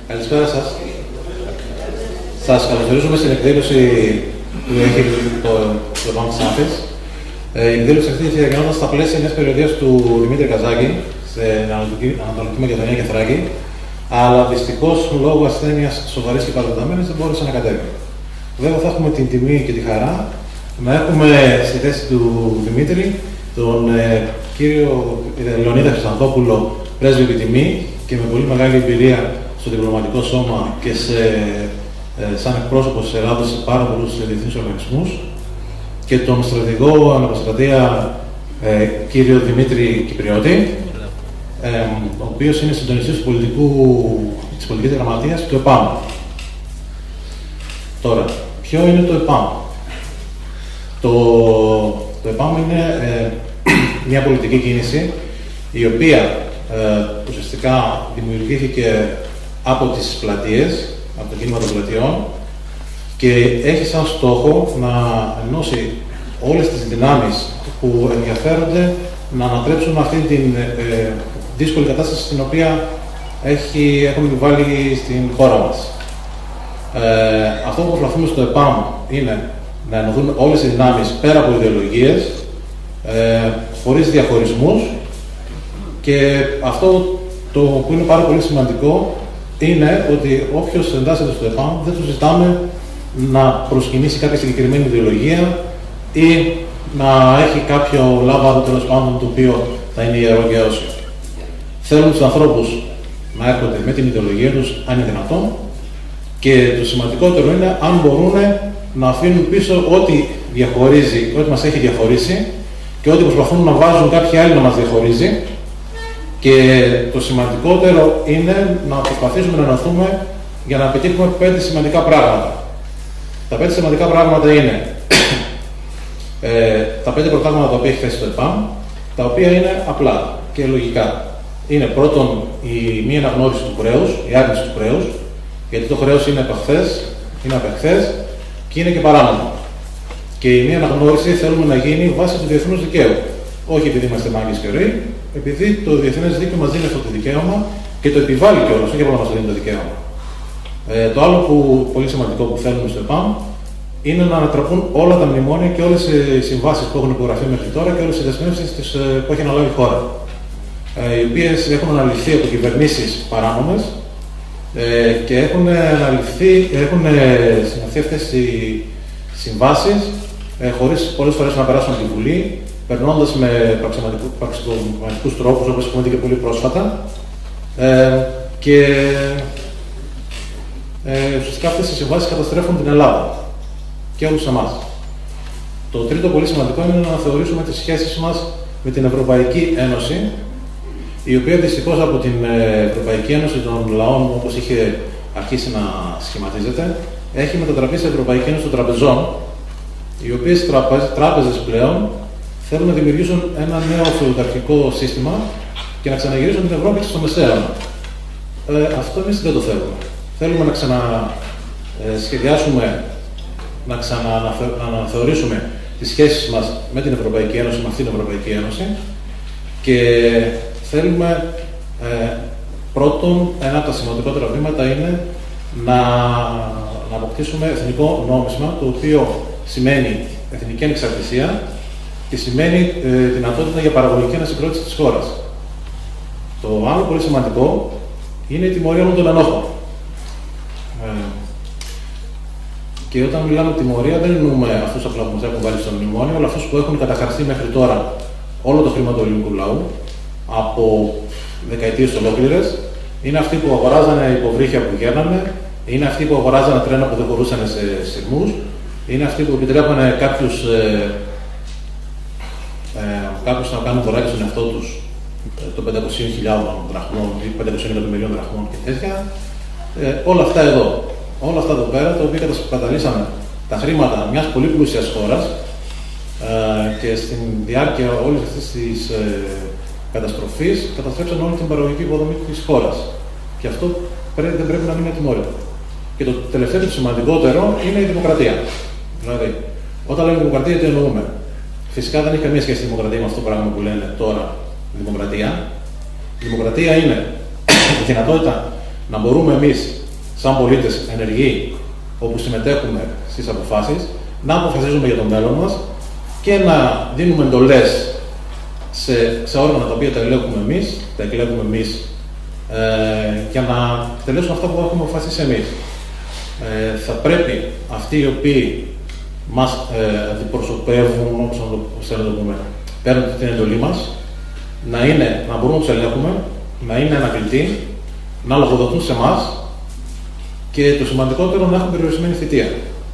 Καλησπέρα σας. Σας καλωσορίζουμε στην εκδήλωση που έχει το ΕΠΑΜ της Άφης. Η εκδήλωση αυτή θα διοργανώταν στα πλαίσια μιας περιοδίας του Δημήτρη Καζάκη, στην Ανατολική Μακεδονία και Θράκη, αλλά δυστυχώς λόγω ασθένειας σοβαρής και παρατεταμένης δεν μπόρεσε να κατέβει. Βέβαια, θα έχουμε την τιμή και τη χαρά να έχουμε στη θέση του Δημήτρη τον κύριο Λεωνίδα Χρυσανθόπουλο, πρέσβη επιτιμή και με πολύ μεγάλη εμπειρία στο διπλωματικό σώμα και σαν εκπρόσωπος της Ελλάδας σε πάρα πολλούς διεθνείς οργανισμούς, και τον στρατηγό αναπαστρατεία κύριο Δημήτρη Κυπριώτη, ο οποίος είναι συντονιστής της πολιτικής γραμματείας του ΕΠΑΜ. Τώρα, ποιο είναι το ΕΠΑΜ? Το ΕΠΑΜ είναι μια πολιτική κίνηση η οποία ουσιαστικά δημιουργήθηκε από τις πλατείες, από το κίνημα των πλατειών, και έχει σαν στόχο να ενώσει όλες τις δυνάμεις που ενδιαφέρονται να ανατρέψουν αυτή την δύσκολη κατάσταση στην οποία έχουμε βάλει στην χώρα μας. Αυτό που προσπαθούμε στο ΕΠΑΜ είναι να ενωθούν όλες οι δυνάμεις πέρα από ιδεολογίες, χωρίς διαχωρισμούς, και αυτό το που είναι πάρα πολύ σημαντικό είναι ότι όποιος εντάσσεται στο ΕΠΑΜ δεν του ζητάμε να προσκυνήσει κάποια συγκεκριμένη ιδεολογία ή να έχει κάποιο λάβαρο, τέλος πάντων, το οποίο θα είναι ιερό και αίσιο. Θέλουν τους ανθρώπους να έρχονται με την ιδεολογία τους, αν είναι δυνατόν, και το σημαντικότερο είναι αν μπορούν να αφήνουν πίσω ό,τι διαχωρίζει, ό,τι μας έχει διαχωρίσει, και ό,τι προσπαθούν να βάζουν κάποιοι άλλοι να μας διαχωρίζει. Και το σημαντικότερο είναι να προσπαθήσουμε να ενωθούμε για να πετύχουμε 5 σημαντικά πράγματα. Τα 5 σημαντικά πράγματα είναι τα 5 πρωτάγματα τα οποία έχει θέσει το ΕΠΑΜ, τα οποία είναι απλά και λογικά. Είναι πρώτον η μη αναγνώριση του χρέους, η άρνηση του χρέους, γιατί το χρέος είναι είναι απεχθές και είναι και παράνομο. Και η μη αναγνώριση θέλουμε να γίνει βάσει του διεθνούς δικαίου. Όχι επειδή είμαστε μάγκες και ωραίοι, επειδή το διεθνές δίκαιο μας δίνει αυτό το δικαίωμα και το επιβάλλει κιόλας, όχι απλά μας δίνει το δικαίωμα. Το άλλο πολύ σημαντικό που θέλουμε στο ΕΠΑΜ είναι να ανατραπούν όλα τα μνημόνια και όλες οι συμβάσεις που έχουν υπογραφεί μέχρι τώρα και όλες οι δεσμεύσεις που έχει αναλάβει η χώρα, οι οποίες έχουν αναλυφθεί από κυβερνήσεις παράνομες και έχουν συναυθεί αυτές οι συμβάσεις χωρίς πολλές φορές να περάσουν από τη Βουλή, περνώντας με πραξικοπηματικούς τρόπους, όπως έχουμε δει και πολύ πρόσφατα, και ουσιαστικά αυτές οι συμβάσεις καταστρέφουν την Ελλάδα και όλους εμάς. Το τρίτο πολύ σημαντικό είναι να θεωρήσουμε τις σχέσεις μας με την Ευρωπαϊκή Ένωση, η οποία δυστυχώς από την Ευρωπαϊκή Ένωση των Λαών, όπως είχε αρχίσει να σχηματίζεται, έχει μετατραπεί σε Ευρωπαϊκή Ένωση των Τραπεζών, οι οποίες τράπεζες πλέον θέλουν να δημιουργήσουν ένα νέο φεουδαρχικό σύστημα και να ξαναγυρίσουν την Ευρώπη στο μεσαίωνα. Αυτό εμείς δεν το θέλουμε. Θέλουμε να ξανασχεδιάσουμε, να αναθεωρήσουμε τις σχέσεις μας με την Ευρωπαϊκή Ένωση, με αυτήν την Ευρωπαϊκή Ένωση, και θέλουμε πρώτον, ένα από τα σημαντικότερα βήματα είναι να αποκτήσουμε εθνικό νόμισμα, το οποίο σημαίνει εθνική ανεξαρτησία και σημαίνει δυνατότητα για παραγωγική ανασυγκρότηση της χώρας. Το άλλο πολύ σημαντικό είναι η τιμωρία όλων των ενόχων. Και όταν μιλάμε τιμωρία, δεν εννοούμε αυτούς απλά που μας έχουν βάλει στο μνημόνιο, αλλά αυτούς που έχουν καταχαρθεί μέχρι τώρα όλο το χρήμα του ελληνικού λαού από δεκαετίες ολόκληρες. Είναι αυτοί που αγοράζανε υποβρύχια που γέρνανε, είναι αυτοί που αγοράζανε τρένα που δεν χωρούσαν σε σειρμούς, είναι αυτοί που επιτρέπανε κάποιους να κάνουν δωράκια στον εαυτό τους των 500.000 δραχμών ή 500 εκατομμυρίων δραχμών και τέτοια. Όλα αυτά εδώ πέρα, τα οποία καταλύσαμε τα χρήματα μιας πολύ πλούσιας χώρας, και στην διάρκεια όλης αυτής της καταστροφής καταστρέψαν όλη την παραγωγική υποδομή της χώρας. Και αυτό δεν πρέπει να μείνει ατιμόρυτο. Και το τελευταίο και το σημαντικότερο είναι η δημοκρατία. Δηλαδή, όταν λέμε δημοκρατία, τι εννοούμε? Φυσικά δεν έχει καμία σχέση η δημοκρατία με αυτό το πράγμα που λένε τώρα δημοκρατία. Η δημοκρατία είναι η δυνατότητα να μπορούμε εμείς, σαν πολίτες ενεργοί, όπου συμμετέχουμε στις αποφάσεις, να αποφασίζουμε για το μέλλον μας και να δίνουμε εντολές σε όργανα τα οποία τα εκλέγουμε εμείς, για να τελέσουν αυτά που έχουμε αποφασίσει εμείς. Θα πρέπει αυτοί οι οποίοι μας αντιπροσωπεύουν, όπως να το πούμε, παίρνουν την εντολή μας, να μπορούμε να τους ελέγχουμε, να είναι ανακλητοί, να λογοδοτούν σε εμάς και το σημαντικότερο, να έχουν περιορισμένη θητεία.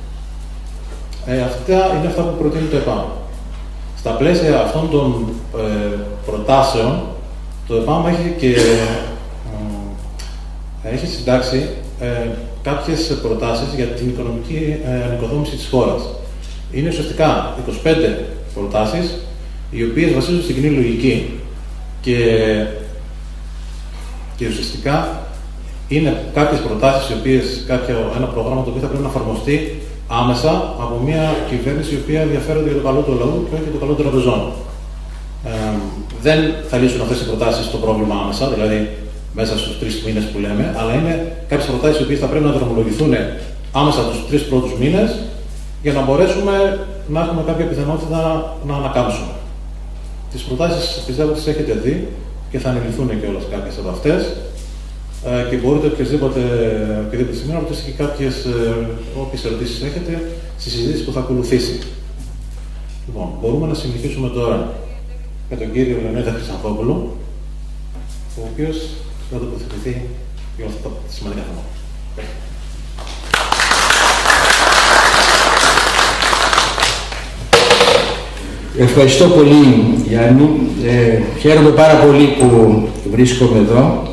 Αυτά είναι αυτά που προτείνει το ΕΠΑΜ. Στα πλαίσια αυτών των προτάσεων, το ΕΠΑΜ έχει συντάξει κάποιες προτάσεις για την οικονομική ανοικοδόμηση της χώρας. Είναι ουσιαστικά 25 προτάσεις, οι οποίες βασίζονται στην κοινή λογική και ουσιαστικά είναι κάποιες προτάσεις, οι οποίες ένα πρόγραμμα το οποίο θα πρέπει να εφαρμοστεί άμεσα από μια κυβέρνηση η οποία ενδιαφέρεται για το καλό του λαού και όχι για το καλό των τραπεζών. Δεν θα λύσουν αυτές οι προτάσεις το πρόβλημα άμεσα, δηλαδή μέσα στους 3 μήνες που λέμε, αλλά είναι κάποιες προτάσεις οι οποίες θα πρέπει να δρομολογηθούν άμεσα τους 3 πρώτους μήνες για να μπορέσουμε να έχουμε κάποια πιθανότητα να ανακάμψουμε. Τις προτάσεις πιστεύω τις έχετε δει και θα αναλυθούν και όλες κάποιες από αυτές. Και μπορείτε οποιαδήποτε στιγμή να ρωτήσετε και όποιες ερωτήσεις έχετε στη συζήτηση που θα ακολουθήσει. Λοιπόν, μπορούμε να συνεχίσουμε τώρα με τον κύριο Λεωνίδα Χρυσανθόπουλο, ο οποίος θα τοποθετηθεί για αυτά τα σημαντικά θέματα. Ευχαριστώ πολύ, Γιάννη. Χαίρομαι πάρα πολύ που βρίσκομαι εδώ.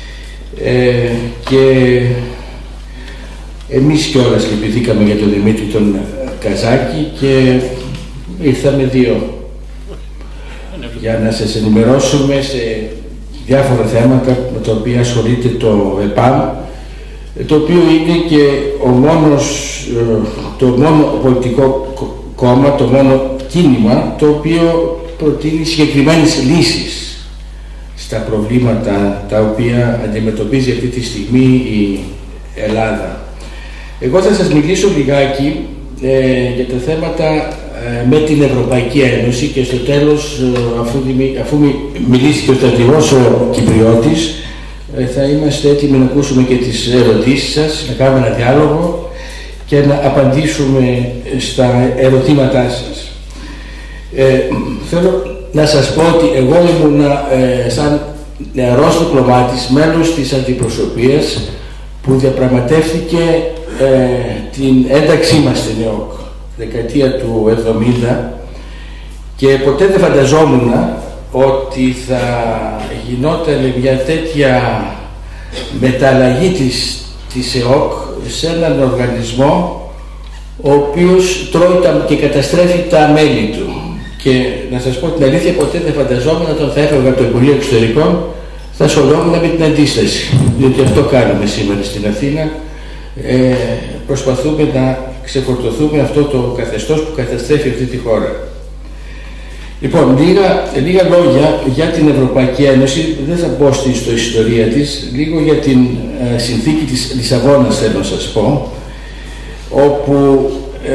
Και εμείς κιόλας λυπηθήκαμε για τον Δημήτρη τον Καζάκη και ήρθαμε 2 για να σας ενημερώσουμε σε διάφορα θέματα με τα οποία ασχολείται το ΕΠΑΜ, το οποίο είναι και το μόνο πολιτικό κόμμα, το μόνο κίνημα το οποίο προτείνει συγκεκριμένες λύσεις στα προβλήματα τα οποία αντιμετωπίζει αυτή τη στιγμή η Ελλάδα. Εγώ θα σας μιλήσω λιγάκι για τα θέματα με την Ευρωπαϊκή Ένωση και στο τέλος, αφού μιλήσει και ο στρατηγός ο Κυπριώτης, θα είμαστε έτοιμοι να ακούσουμε και τις ερωτήσεις σας, να κάνουμε ένα διάλογο και να απαντήσουμε στα ερωτήματά σας. Θέλω να σας πω ότι εγώ ήμουν σαν νεαρός διπλωμάτης μέλος της αντιπροσωπείας που διαπραγματεύτηκε την ένταξή μας στην ΕΟΚ δεκαετία του 70 και ποτέ δεν φανταζόμουν ότι θα γινόταν μια τέτοια μεταλλαγή της ΕΟΚ σε έναν οργανισμό ο οποίος τρώει και καταστρέφει τα μέλη του. Και να σας πω την αλήθεια, ποτέ δεν φανταζόμουν όταν θα έφευγα από το Υπουργείο Εξωτερικών θα ασχολιόμουν με την αντίσταση. Διότι αυτό κάνουμε σήμερα στην Αθήνα. Προσπαθούμε να ξεφορτωθούμε αυτό το καθεστώς που καταστρέφει αυτή τη χώρα. Λοιπόν, λίγα λόγια για την Ευρωπαϊκή Ένωση, δεν θα μπω στην ιστορία της, λίγο για την συνθήκη της Λισαβόνας θέλω να σας πω, όπου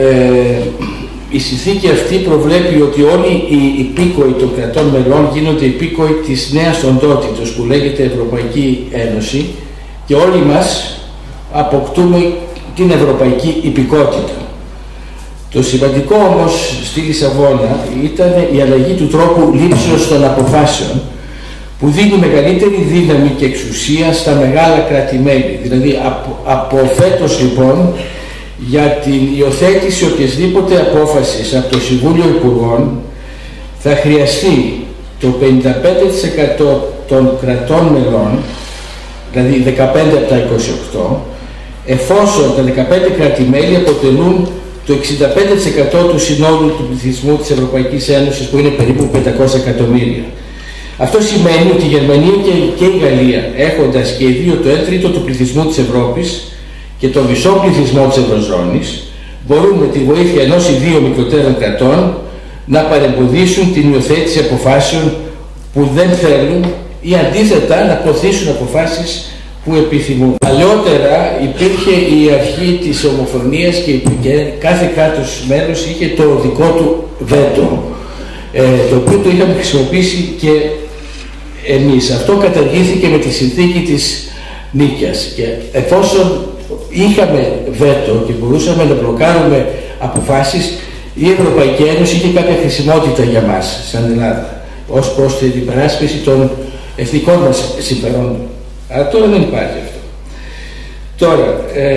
η συνθήκη αυτή προβλέπει ότι όλοι οι υπήκοοι των κρατών μελών γίνονται υπήκοοι της νέας οντότητος που λέγεται Ευρωπαϊκή Ένωση και όλοι μας αποκτούμε την ευρωπαϊκή υπηκότητα. Το σημαντικό όμως στη Λισαβόνα ήταν η αλλαγή του τρόπου λήψεως των αποφάσεων που δίνει μεγαλύτερη δύναμη και εξουσία στα μεγάλα κράτη-μέλη. Δηλαδή από φέτος λοιπόν για την υιοθέτηση οποιασδήποτε απόφασης από το Συμβούλιο Υπουργών θα χρειαστεί το 55% των κρατών μελών, δηλαδή 15 από τα 28, εφόσον τα 15 κράτη-μέλη αποτελούν το 65% του συνόλου του πληθυσμού της Ευρωπαϊκής Ένωσης, που είναι περίπου 500 εκατομμύρια. Αυτό σημαίνει ότι η Γερμανία και η Γαλλία, έχοντας και οι δύο το 1/3 του πληθυσμού της Ευρώπης και το μισό πληθυσμό της Ευρωζώνης, μπορούν με τη βοήθεια ενός ή δύο μικροτέρων κρατών να παρεμποδίσουν την υιοθέτηση αποφάσεων που δεν θέλουν ή αντίθετα να προωθήσουν αποφάσεις που επιθυμούν. Παλιότερα υπήρχε η αρχή της ομοφωνίας και κάθε κράτος μέλος είχε το δικό του βέτο, το οποίο το είχαμε χρησιμοποιήσει και εμείς. Αυτό καταργήθηκε με τη συνθήκη της Νίκαιας και εφόσον είχαμε βέτο και μπορούσαμε να μπλοκάρουμε αποφάσεις, η Ευρωπαϊκή Ένωση είχε κάποια χρησιμότητα για μας σαν Ελλάδα ως προς την υπεράσπιση των εθνικών μας συμφερόντων. Αλλά τώρα δεν υπάρχει αυτό. Τώρα,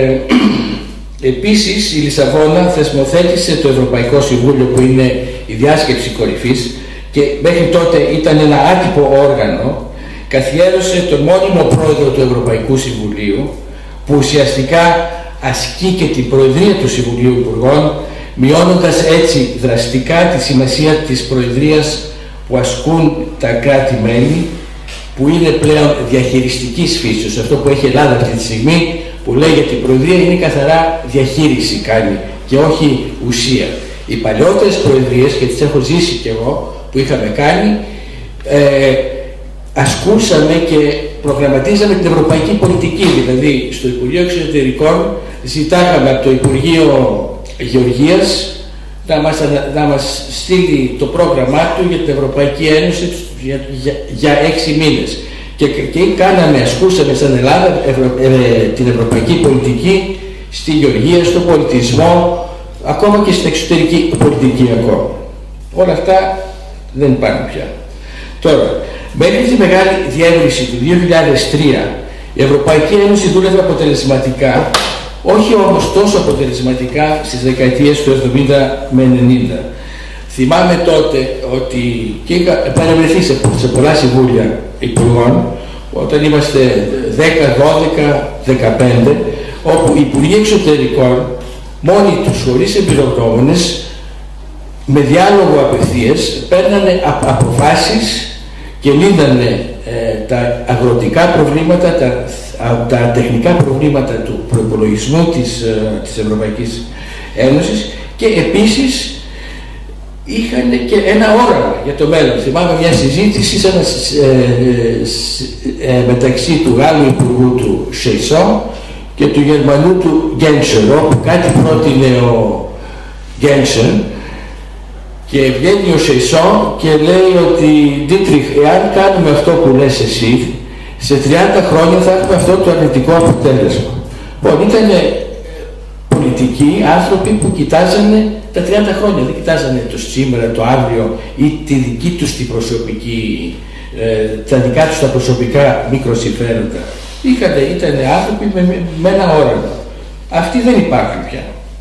επίσης η Λισαβόνα θεσμοθέτησε το Ευρωπαϊκό Συμβούλιο, που είναι η διάσκεψη κορυφής και μέχρι τότε ήταν ένα άτυπο όργανο. Καθιέρωσε τον μόνιμο πρόεδρο του Ευρωπαϊκού Συμβουλίου, που ουσιαστικά ασκεί και την προεδρία του Συμβουλίου Υπουργών, μειώνοντας έτσι δραστικά τη σημασία της προεδρίας που ασκούν τα κράτη-μέλη, που είναι πλέον διαχειριστικής φύσεως. Αυτό που έχει η Ελλάδα αυτή τη στιγμή, που λέει για την προεδρία, είναι καθαρά διαχείριση κάνει και όχι ουσία. Οι παλιότερες προεδρίες, και τις έχω ζήσει κι εγώ, που είχαμε κάνει, ασκούσαμε και προγραμματίζαμε την ευρωπαϊκή πολιτική. Δηλαδή στο Υπουργείο Εξωτερικών ζητάγαμε από το Υπουργείο Γεωργίας να μας στείλει το πρόγραμμά του για την Ευρωπαϊκή Ένωση για 6 μήνες. Και ασκούσαμε στην Ελλάδα την ευρωπαϊκή πολιτική στη γεωργία, στον πολιτισμό, ακόμα και στην εξωτερική πολιτική ακόμα. Όλα αυτά δεν υπάρχουν πια. Τώρα, μέχρι τη μεγάλη διεύρυνση του 2003, η Ευρωπαϊκή Ένωση δούλευε αποτελεσματικά, όχι όμως τόσο αποτελεσματικά στις δεκαετίες του 70 με 90. Θυμάμαι τότε ότι και είχα παρευρεθεί σε πολλά συμβούλια υπουργών, όταν είμαστε 10, 12, 15, όπου οι υπουργοί εξωτερικών μόνοι τους, χωρίς εμπειρογνώμονες, με διάλογο απευθείας, παίρνανε αποφάσεις και λύνανε τα αγροτικά προβλήματα, τα τεχνικά προβλήματα του προϋπολογισμού της Ευρωπαϊκής Ένωσης, και επίσης είχαν και ένα όραμα για το μέλλον. Θυμάμαι μια συζήτηση μεταξύ του Γάλλου Υπουργού του Σεϊσόν και του Γερμανού του Γκένσεν, όπου κάτι πρότεινε ο Γκένσεν και βγαίνει ο Σεϊσόν και λέει ότι Ντίτριχ, εάν κάνουμε αυτό που λες εσύ, σε 30 χρόνια θα έχουμε αυτό το αρνητικό αποτέλεσμα. Λοιπόν, ήταν πολιτικοί άνθρωποι που κοιτάζανε τα 30 χρόνια, δεν κοιτάζανε το σήμερα, το αύριο ή τη δική τους την προσωπική, τα δικά τους τα προσωπικά μικροσυμφέροντα. Ήταν άνθρωποι με ένα όραμα. Αυτοί δεν υπάρχουν πια.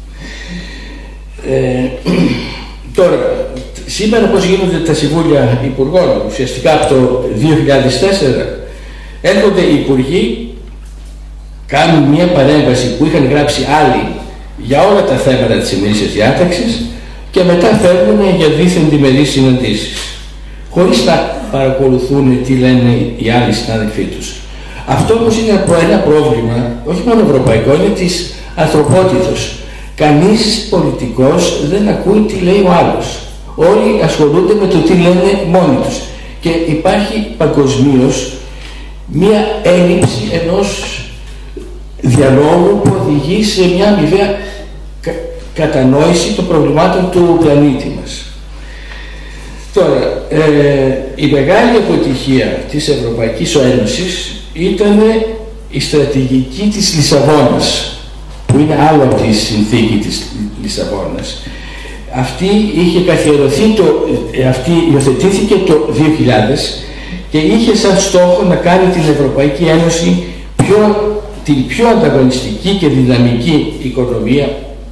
Τώρα, σήμερα πώς γίνονται τα συμβούλια υπουργών? Ουσιαστικά από το 2004 έρχονται οι υπουργοί, κάνουν μια παρέμβαση που είχαν γράψει άλλοι για όλα τα θέματα της ημερήσιας διάταξης και μετά φεύγουν για δίθεν διμερείς συναντήσεις, χωρίς να παρακολουθούν τι λένε οι άλλοι συνάδελφοί τους. Αυτό όμως είναι ένα πρόβλημα, όχι μόνο ευρωπαϊκό, είναι της ανθρωπότητος. Κανείς πολιτικός δεν ακούει τι λέει ο άλλος. Όλοι ασχολούνται με το τι λένε μόνοι τους. Και υπάρχει παγκοσμίως μία έλλειψη ενός διαλόγου που οδηγεί σε μια αμοιβαία κατανόηση των προβλημάτων του πλανήτη μας. Τώρα, η μεγάλη αποτυχία της Ευρωπαϊκής Ένωσης ήταν η στρατηγική της Λισαβόνας, που είναι άλλο από τη συνθήκη της Λισαβόνας. Αυτή είχε καθιερωθεί, αυτή υιοθετήθηκε το 2000 και είχε σαν στόχο να κάνει την Ευρωπαϊκή Ένωση την πιο ανταγωνιστική και δυναμική οικονομία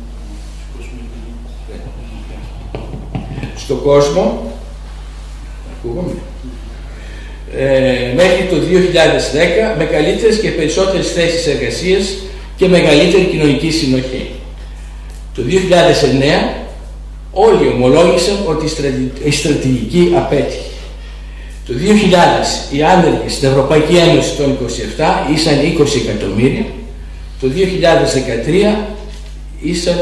στον κόσμο, μέχρι το 2010, με καλύτερες και περισσότερες θέσεις εργασίας και μεγαλύτερη κοινωνική συνοχή. Το 2009 όλοι ομολόγησαν ότι η στρατηγική απέτυχε. Το 2000 οι άνεργοι στην Ευρωπαϊκή Ένωση των 27 ήσαν 20 εκατομμύρια, το 2013 ήσαν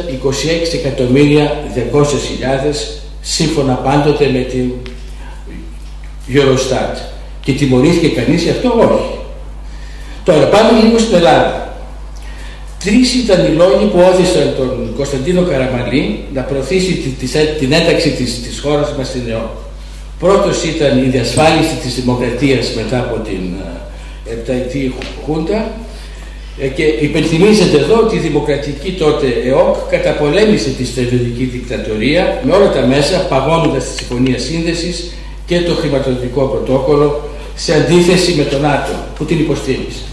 26.200.000, σύμφωνα πάντοτε με την Eurostat. Και τιμωρήθηκε κανείς γι' αυτό? Όχι. Τώρα πάμε λίγο στην Ελλάδα. Τρεις ήταν οι λόγοι που όθησαν τον Κωνσταντίνο Καραμανλή να προωθήσει την ένταξη της χώρας μας στην ΕΟΚ. Πρώτος ήταν η διασφάλιση της δημοκρατίας μετά από την επταετή χούντα, και υπενθυμίζεται εδώ ότι η δημοκρατική τότε ΕΟΚ καταπολέμησε τη στρατιωτική δικτατορία με όλα τα μέσα, παγώνοντας τη Συμφωνία Σύνδεσης και το χρηματοδοτικό πρωτόκολλο, σε αντίθεση με τον ΝΑΤΟ που την υποστήριξε.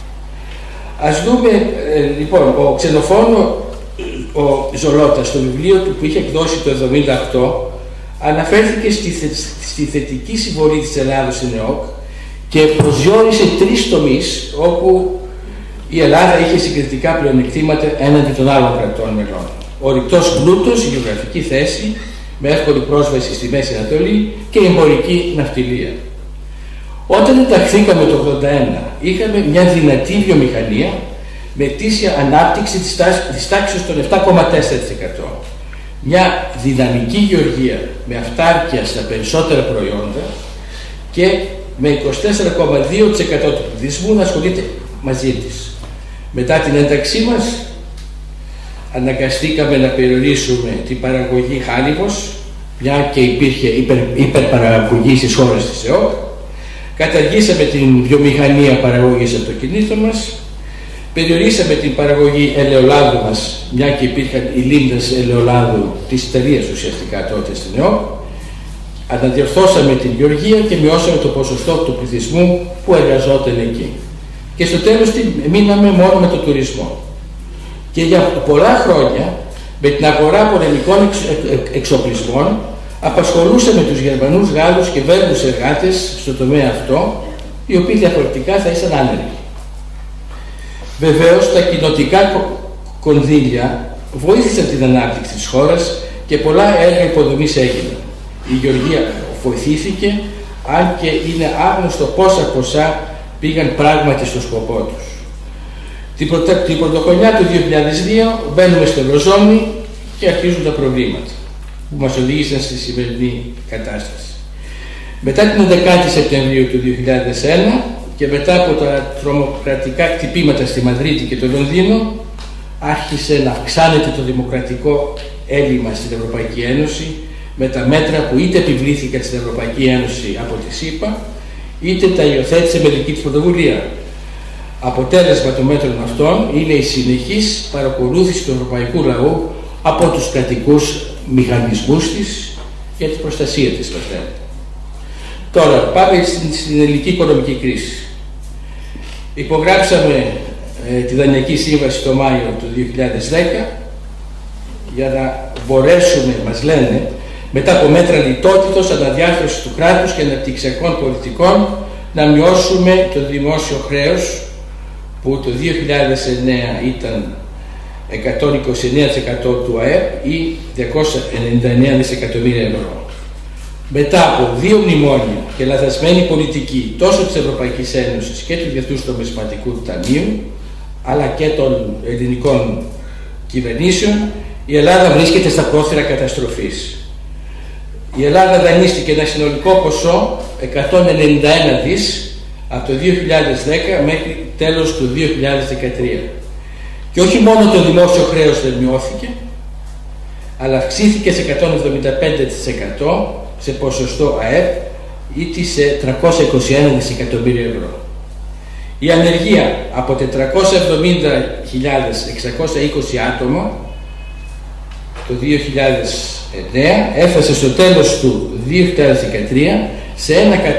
Ας δούμε λοιπόν, ο Ξενοφώνο ο Ζολώτας στο βιβλίο του που είχε εκδώσει το 1978 αναφέρθηκε στη θετική συμβολή της Ελλάδος στην ΕΟΚ και προσδιορίσε 3 τομείς όπου η Ελλάδα είχε συγκριτικά πλεονεκτήματα έναντι των άλλων κρατών μελών. Ο ρηκτός πλούτος, η γεωγραφική θέση με εύκολη πρόσβαση στη Μέση Ανατολή και η εμπορική ναυτιλία. Όταν ενταχθήκαμε το 1981, είχαμε μια δυνατή βιομηχανία με ετήσια ανάπτυξη της τάξης των 7,4%. Μια δυναμική γεωργία με αυτάρκεια στα περισσότερα προϊόντα και με 24,2% του πληθυσμού να ασχολείται μαζί της. Μετά την ένταξή μας αναγκαστήκαμε να περιορίσουμε την παραγωγή χάλιβος, μια και υπήρχε υπερπαραγωγή στις χώρες της ΕΟΚ. Καταργήσαμε την βιομηχανία παραγωγής αυτοκινήτων μας, περιορίσαμε την παραγωγή ελαιολάδου μας, μια και υπήρχαν οι λίμνες ελαιολάδου της Ιταλίας ουσιαστικά τότε στην ΕΟΚ. Αναδιορθώσαμε την γεωργία και μειώσαμε το ποσοστό του πληθυσμού που εργαζόταν εκεί. Και στο τέλος μείναμε μόνο με το τουρισμό. Και για πολλά χρόνια με την αγορά πολεμικών εξοπλισμών απασχολούσαμε τους Γερμανούς, Γάλλους και Βέλγους εργάτες στο τομέα αυτό, οι οποίοι διαφορετικά θα ήσαν άνεργοι. Βεβαίως τα κοινοτικά κονδύλια βοήθησαν την ανάπτυξη της χώρας και πολλά έργα υποδομής έγιναν. Η γεωργία βοηθήθηκε, αν και είναι άγνωστο πόσα ποσά πήγαν πράγματι στο σκοπό τους. Την πρωτοχρονιά του 2002 μπαίνουμε στην Ευρωζώνη και αρχίζουν τα προβλήματα που μας οδήγησαν στη σημερινή κατάσταση. Μετά την 11η Σεπτεμβρίου του 2001 και μετά από τα τρομοκρατικά χτυπήματα στη Μαδρίτη και το Λονδίνο, άρχισε να αυξάνεται το δημοκρατικό έλλειμμα στην Ευρωπαϊκή Ένωση με τα μέτρα που είτε επιβλήθηκαν στην Ευρωπαϊκή Ένωση από τη ΣΥΠΑ, είτε τα υιοθέτησε με δική της πρωτοβουλία. Αποτέλεσμα των μέτρων αυτών είναι η συνεχής παρακολούθηση του ευρωπαϊκού λαού από τους κρατικούς μηχανισμούς της για την προστασία της. Τώρα πάμε στην ελληνική οικονομική κρίση. Υπογράψαμε τη Δανειακή Σύμβαση το Μάιο του 2010 για να μπορέσουμε, μας λένε, μετά από μέτρα λιτότητος, αναδιάρθρωσης του κράτους και αναπτυξιακών πολιτικών, να μειώσουμε το δημόσιο χρέος που το 2009 ήταν 129% του ΑΕΠ ή 299 δισεκατομμύρια ευρώ. Μετά από 2 μνημόνια και λαθασμένη πολιτική τόσο της Ευρωπαϊκής Ένωσης και του Διεθνούς Νομισματικού Ταμείου, αλλά και των ελληνικών κυβερνήσεων, η Ελλάδα βρίσκεται στα πρόθυρα καταστροφής. Η Ελλάδα δανείστηκε ένα συνολικό ποσό 191 δις από το 2010 μέχρι τέλος του 2013. Και όχι μόνο το δημόσιο χρέος δεν μειώθηκε, αλλά αυξήθηκε σε 175% σε ποσοστό ΑΕΠ ή σε 321 δισεκατομμύρια ευρώ. Η ανεργία από 470.620 άτομα το 2009 έφτασε στο τέλος του 2013 σε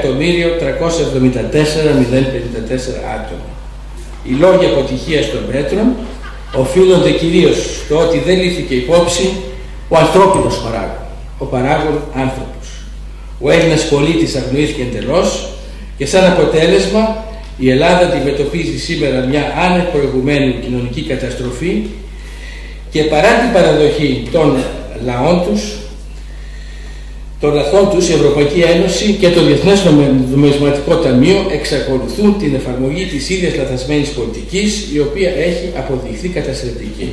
1.374.054 άτομα. Οι λόγοι αποτυχίας των μέτρων οφείλονται κυρίως στο ότι δεν λήφθηκε υπόψη ο ανθρώπινος παράγων, ο παράγων άνθρωπος. Ο Έλληνας πολίτης αγνοήθηκε εντελώς και σαν αποτέλεσμα η Ελλάδα αντιμετωπίζει σήμερα μια άνευ προηγουμένου κοινωνική καταστροφή και παρά την παραδοχή των λαθών τους, η Ευρωπαϊκή Ένωση και το Διεθνές Νομισματικό Ταμείο εξακολουθούν την εφαρμογή της ίδιας λαθασμένης πολιτικής, η οποία έχει αποδειχθεί καταστρεπτική.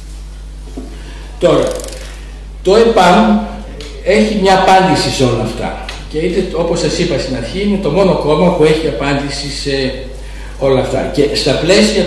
Τώρα, το ΕΠΑΜ έχει μια απάντηση σε όλα αυτά και είτε, όπως σας είπα στην αρχή, είναι το μόνο κόμμα που έχει απάντηση σε όλα αυτά. Και στα πλαίσια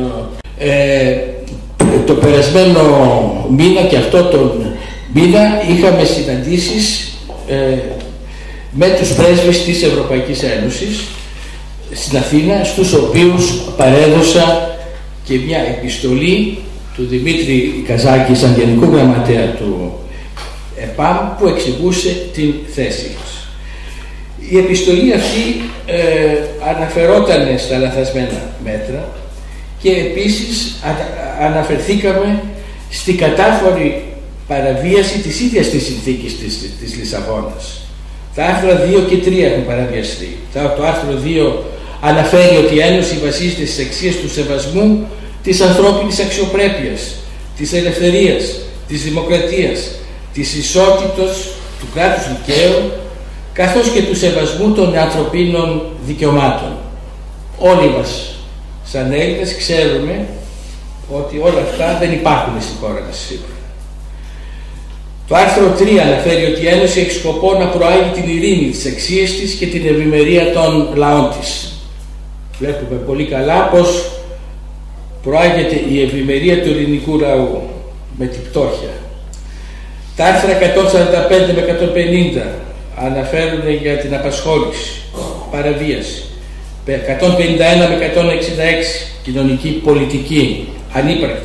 το περασμένο μήνα και αυτό τον μήνα είχαμε συναντήσεις με τους πρέσβεις της Ευρωπαϊκής Ένωσης στην Αθήνα, στους οποίους παρέδωσα και μια επιστολή του Δημήτρη Καζάκη σαν Γενικού Γραμματέα του ΕΠΑΜ, που εξηγούσε την θέση μας. Η επιστολή αυτή αναφερόταν στα λαθασμένα μέτρα και επίσης αναφερθήκαμε στην κατάφορη παραβίαση της ίδιας της συνθήκης της Λισαβόνας. Τα άρθρα 2 και 3 έχουν παραβιαστεί. Το άρθρο 2 αναφέρει ότι η Ένωση βασίζεται στις αξίες του σεβασμού της ανθρώπινης αξιοπρέπειας, της ελευθερίας, της δημοκρατίας, της ισότητας, του κράτους δικαίου, καθώς και του σεβασμού των ανθρωπίνων δικαιωμάτων. Όλοι μας σαν Έλληνες ξέρουμε ότι όλα αυτά δεν υπάρχουν στη χώρα μας σήμερα. Το άρθρο 3 αναφέρει ότι η Ένωση έχει σκοπό να προάγει την ειρήνη, τις αξίες της και την ευημερία των λαών της. Βλέπουμε πολύ καλά πως προάγεται η ευημερία του ελληνικού λαού με την πτώχεια. Τα άρθρα 145 με 150 αναφέρουν για την απασχόληση, παραβίαση. 151 με 166 κοινωνική πολιτική, ανύπαρκτη.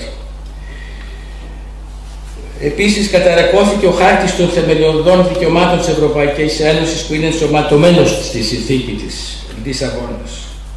Επίσης καταρακώθηκε ο χάρτης των θεμελιωδών δικαιωμάτων της Ευρωπαϊκής Ένωσης, που είναι ενσωματωμένος στη συνθήκη της Λισαβόνας.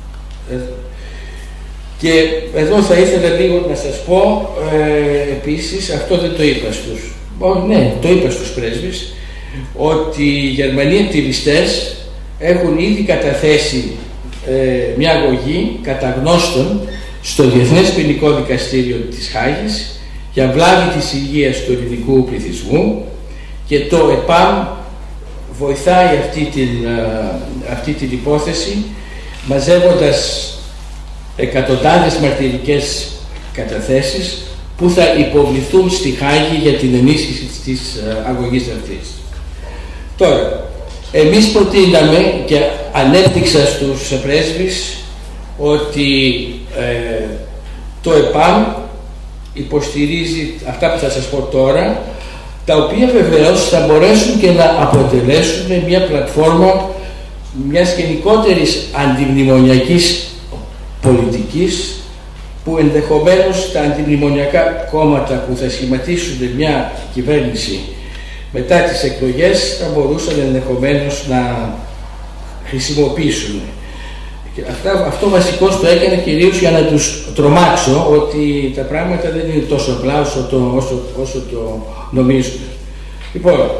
Και εδώ θα ήθελα λίγο να σας πω επίσης, αυτό δεν το είπα στους, ναι, το είπα στους πρέσβεις, ότι οι Γερμανοί ακτιβιστές έχουν ήδη καταθέσει μια αγωγή κατά γνώστων στο Διεθνές Ποινικό Δικαστήριο της Χάγης για βλάβη της υγείας του ελληνικού πληθυσμού, και το ΕΠΑΜ βοηθάει αυτή την υπόθεση, μαζεύοντας εκατοντάδες μαρτυρικές καταθέσεις που θα υποβληθούν στη Χάγη για την ενίσχυση της αγωγής αυτής. Τώρα, εμείς προτείναμε και ανέπτυξα στους πρέσβεις ότι το ΕΠΑΜ υποστηρίζει αυτά που θα σας πω τώρα, τα οποία βεβαίως θα μπορέσουν και να αποτελέσουν μια πλατφόρμα μιας γενικότερης αντιμνημονιακής πολιτικής, που ενδεχομένως τα αντιμνημονιακά κόμματα που θα σχηματίσουν μια κυβέρνηση μετά τις εκλογές θα μπορούσαν ενδεχομένως να χρησιμοποιήσουν. Και αυτό βασικώς το έκανε κυρίως για να τους τρομάξω ότι τα πράγματα δεν είναι τόσο απλά όσο το νομίζουν. Λοιπόν,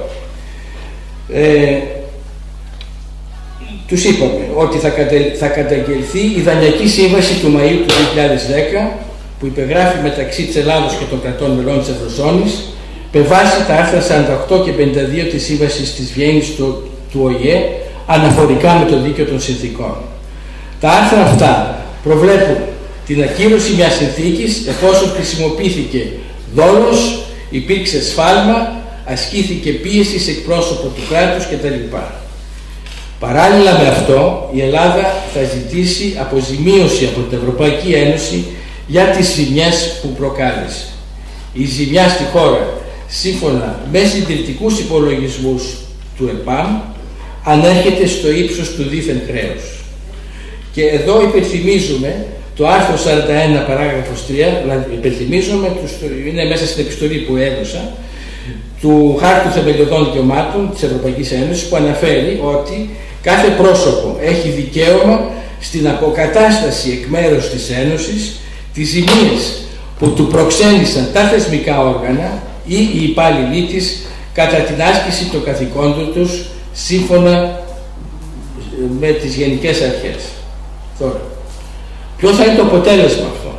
τους είπαμε ότι θα καταγγελθεί η Δανειακή Σύμβαση του Μαΐου του 2010, που υπεγράφει μεταξύ της Ελλάδος και των κρατών μελών της Ευρωζώνης, με βάση τα άρθρα 48 και 52 της Σύμβασης της Βιέννης του ΟΗΕ, αναφορικά με το δίκαιο των συνθήκων. Τα άρθρα αυτά προβλέπουν την ακύρωση μιας συνθήκης εφόσον χρησιμοποιήθηκε δόλος, υπήρξε σφάλμα, ασκήθηκε πίεση σε εκπρόσωπο του κράτους κτλ. Παράλληλα με αυτό, η Ελλάδα θα ζητήσει αποζημίωση από την Ευρωπαϊκή Ένωση για τις ζημιές που προκάλεσε. Η ζημιά στη χώρα, σύμφωνα με συντηρητικούς υπολογισμούς του ΕΠΑΜ, ανέρχεται στο ύψος του δίθεν χρέους. Και εδώ υπενθυμίζουμε το άρθρο 41 παράγραφος 3, δηλαδή υπενθυμίζουμε, είναι μέσα στην επιστολή που έδωσα, του Χάρτου Θεμελιωδών Δικαιωμάτων της Ευρωπαϊκής Ένωσης, που αναφέρει ότι κάθε πρόσωπο έχει δικαίωμα στην αποκατάσταση εκ μέρους της Ένωσης τις ζημίες που του προξένησαν τα θεσμικά όργανα ή οι υπάλληλοι της κατά την άσκηση των καθηκόντων τους σύμφωνα με τις γενικές αρχές. Τώρα, ποιο θα είναι το αποτέλεσμα αυτό?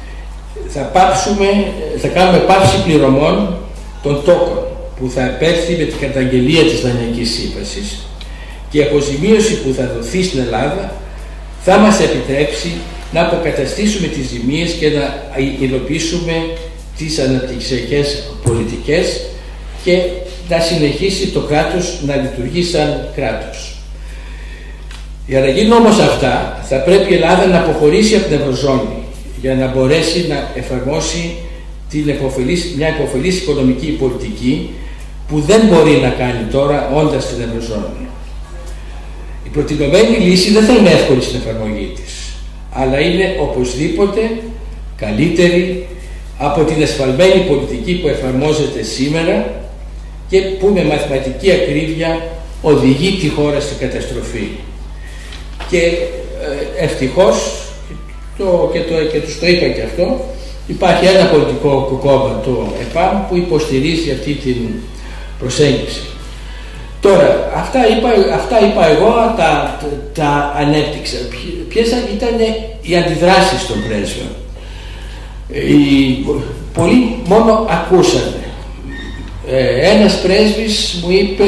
Θα κάνουμε πάυση πληρωμών των τόκων που θα επέλθει με την καταγγελία της Δανειακής Σύμβασης, και η αποζημίωση που θα δοθεί στην Ελλάδα θα μας επιτρέψει να αποκαταστήσουμε τις ζημίες και να υλοποιήσουμε τις αναπτυξιακές πολιτικές και να συνεχίσει το κράτος να λειτουργεί σαν κράτος. Για να γίνουν όμως αυτά, θα πρέπει η Ελλάδα να αποχωρήσει από την Ευρωζώνη για να μπορέσει να εφαρμόσει μια υποφελής οικονομική πολιτική που δεν μπορεί να κάνει τώρα όντας στην Ευρωζώνη. Η προτινωμένη λύση δεν θα είναι εύκολη στην εφαρμογή της, αλλά είναι οπωσδήποτε καλύτερη από την εσφαλμένη πολιτική που εφαρμόζεται σήμερα και που με μαθηματική ακρίβεια οδηγεί τη χώρα στην καταστροφή. Και ευτυχώς, και τους το είπα και αυτό, υπάρχει ένα πολιτικό κόμμα, το ΕΠΑΜ, που υποστηρίζει αυτή την προσέγγιση. Τώρα, αυτά είπα εγώ, τα ανέπτυξα. Ποιες ήταν οι αντιδράσεις των πρέσβεων? Πολλοί μόνο ακούσανε. Ένας πρέσβης μου είπε,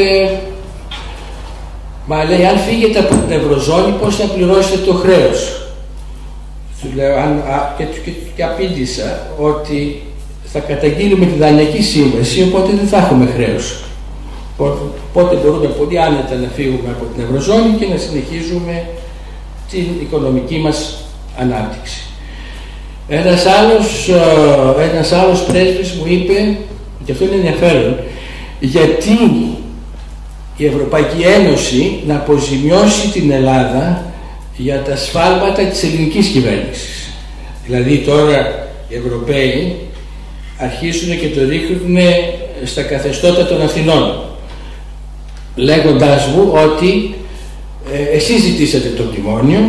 μα λέει, αν φύγετε από την Ευρωζώνη πώς θα πληρώσετε το χρέος? Του λέω, και απήντησα ότι θα καταγγείλουμε τη δανειακή σύμβαση, οπότε δεν θα έχουμε χρέος. Οπότε μπορούμε πολύ άνετα να φύγουμε από την Ευρωζώνη και να συνεχίζουμε την οικονομική μας ανάπτυξη. Ένας άλλος πρέσβης μου είπε, και αυτό είναι ενδιαφέρον, γιατί η Ευρωπαϊκή Ένωση να αποζημιώσει την Ελλάδα για τα σφάλματα της ελληνικής κυβέρνησης. Δηλαδή τώρα οι Ευρωπαίοι αρχίσουν και το ρίχνουν στα καθεστώτα των Αθηνών, λέγοντάς μου ότι εσείς ζητήσατε το μνημόνιο,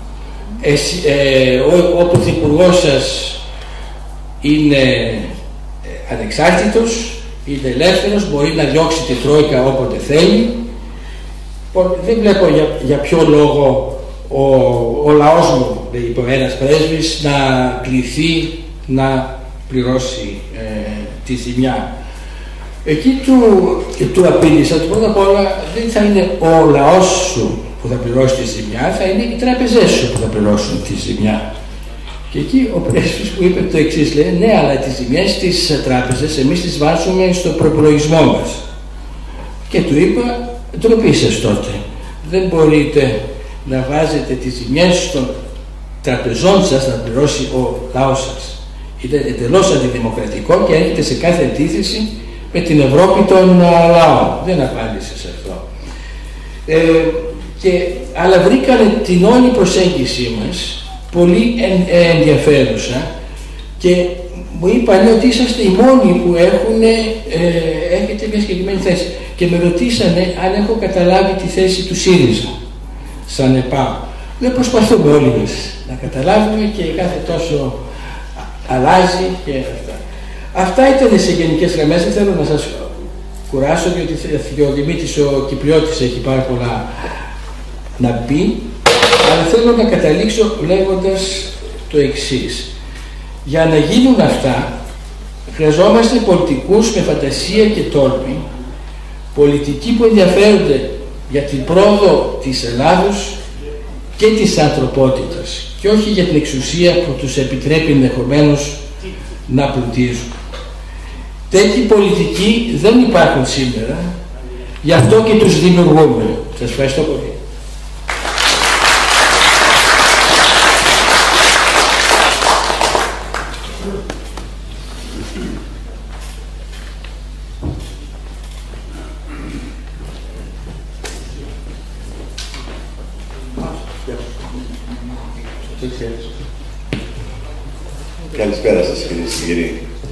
ο πρωθυπουργός σας είναι ανεξάρτητος, είναι ελεύθερος, μπορεί να διώξει τη Τρόικα όποτε θέλει. Δεν βλέπω για ποιο λόγο ο λαός μου, είπε ένας πρέσβης, να κληθεί να πληρώσει τη ζημιά. Εκεί του απείλησα, πρώτα απ' όλα δεν θα είναι ο λαός σου που θα πληρώσει τη ζημιά, θα είναι οι τράπεζές σου που θα πληρώσουν τη ζημιά. Και εκεί ο πρέσβης μου είπε το εξής, λέει, ναι, αλλά τις ζημιές στις τράπεζες εμείς τις βάζουμε στο προϋπολογισμό μας. Και του είπα, ντροπή σας τότε. Δεν μπορείτε να βάζετε τις ζημιές των τραπεζών σας να πληρώσει ο λαός σας. Είναι εντελώς αντιδημοκρατικό και έρχεται σε κάθε αντίθεση με την Ευρώπη των λαών. Δεν απάντησε σε αυτό. Αλλά βρήκανε την όλη προσέγγιση μας πολύ ενδιαφέρουσα και μου είπαν ότι είσαστε οι μόνοι που έχετε μια συγκεκριμένη θέση. Και με ρωτήσανε αν έχω καταλάβει τη θέση του ΣΥΡΙΖΑ σαν ΕΠΑΜ. Δεν προσπαθούμε όλοι μας να καταλάβουμε και κάθε τόσο αλλάζει και αυτά. Αυτά ήταν σε γενικές γραμμές. Δεν θέλω να σας κουράσω, διότι ο Δημήτρης ο Κυπριώτης έχει πάρα πολλά να πει, αλλά θέλω να καταλήξω λέγοντας το εξής. Για να γίνουν αυτά χρειαζόμαστε πολιτικούς με φαντασία και τόλμη, πολιτικοί που ενδιαφέρονται για την πρόοδο της Ελλάδος και της ανθρωπότητας και όχι για την εξουσία που τους επιτρέπει ενδεχομένως να πλουτίζουν. Τέτοιοι πολιτικοί δεν υπάρχουν σήμερα, γι' αυτό και τους δημιουργούμε. Σας ευχαριστώ πολύ. Καλησπέρα σας κυρίες και κύριοι.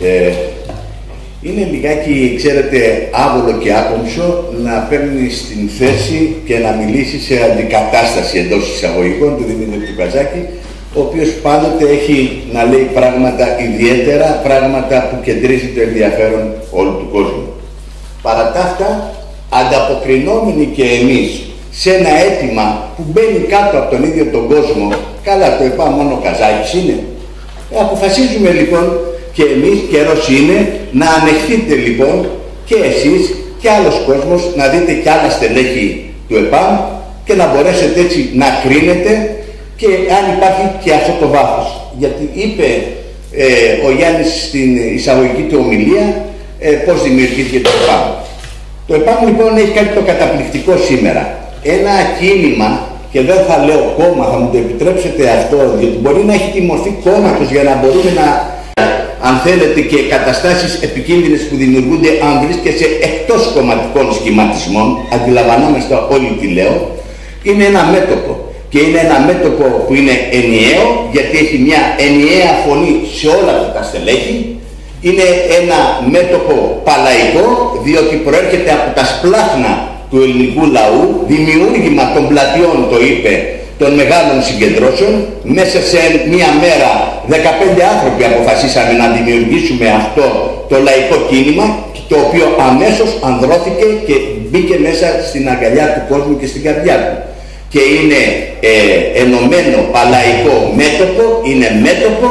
Είναι λιγάκι, ξέρετε, άβολο και άκομψο να παίρνεις την θέση και να μιλήσεις σε αντικατάσταση εντός εισαγωγικών του Δημήτρη του Καζάκη, ο οποίος πάντοτε έχει να λέει πράγματα ιδιαίτερα, πράγματα που κεντρίζει το ενδιαφέρον όλου του κόσμου. Παρά τα αυτά, ανταποκρινόμενοι και εμείς σε ένα αίτημα που μπαίνει κάτω από τον ίδιο τον κόσμο, καλά το είπα, μόνο ο Καζάκης είναι. Αποφασίζουμε λοιπόν και εμείς, καιρός είναι, να ανεχθείτε λοιπόν και εσείς και άλλος κόσμος να δείτε κι άλλα στελέχη του ΕΠΑΜ και να μπορέσετε έτσι να κρίνετε και αν υπάρχει και αυτό το βάθος. Γιατί είπε ο Γιάννης στην εισαγωγική του ομιλία πώς δημιουργήθηκε το ΕΠΑΜ. Το ΕΠΑΜ λοιπόν έχει κάτι το καταπληκτικό σήμερα. Ένα κίνημα και δεν θα λέω κόμμα, θα μου το επιτρέψετε αυτό, διότι μπορεί να έχει τη μορφή κόμματος για να μπορούμε να, αν θέλετε, και καταστάσεις επικίνδυνες που δημιουργούνται αν βρίσκεσαι εκτός κομματικών σχηματισμών, αντιλαμβανόμαστε όλοι τι λέω, είναι ένα μέτωπο. Και είναι ένα μέτωπο που είναι ενιαίο, γιατί έχει μια ενιαία φωνή σε όλα τα στελέχη. Είναι ένα μέτωπο παλαϊκό, διότι προέρχεται από τα σπλάχνα του ελληνικού λαού, δημιούργημα των πλατιών, το είπε, των μεγάλων συγκεντρώσεων. Μέσα σε μία μέρα 15 άνθρωποι αποφασίσαμε να δημιουργήσουμε αυτό το λαϊκό κίνημα, το οποίο αμέσως ανδρώθηκε και μπήκε μέσα στην αγκαλιά του κόσμου και στην καρδιά του. Και είναι ενωμένο παλαϊκό μέτωπο, είναι μέτωπο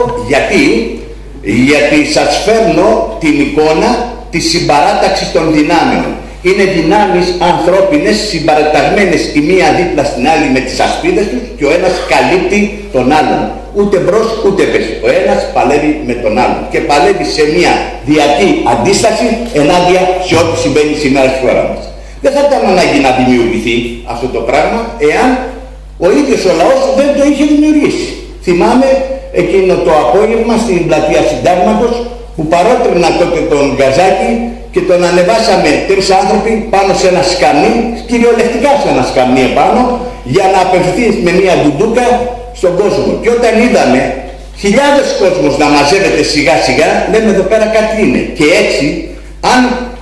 γιατί σας φέρνω την εικόνα της συμπαράταξης των δυνάμεων. Είναι δυνάμεις ανθρώπινες συμπαραταγμένες η μία δίπλα στην άλλη με τις ασπίδες τους και ο ένας καλύπτει τον άλλον. Ούτε μπρος ούτε πες. Ο ένας παλεύει με τον άλλον και παλεύει σε μια διαρκή αντίσταση ενάντια σε ό,τι συμβαίνει σήμερα στη χώρα μας. Δεν θα ήταν ανάγκη να δημιουργηθεί αυτό το πράγμα εάν ο ίδιος ο λαός δεν το είχε δημιουργήσει. Θυμάμαι εκείνο το απόγευμα στην πλατεία Συντάγματος που παρότρινα τότε τον Γκαζάκη και τον ανεβάσαμε 3 άνθρωποι πάνω σε ένα σκαμνί, κυριολεκτικά σε ένα σκαμνί επάνω, για να απευθυνθεί με μια ντουντούκα στον κόσμο. Και όταν είδαμε χιλιάδες κόσμος να μαζεύεται σιγά σιγά, λέμε εδώ πέρα κάτι είναι. Και έτσι, αν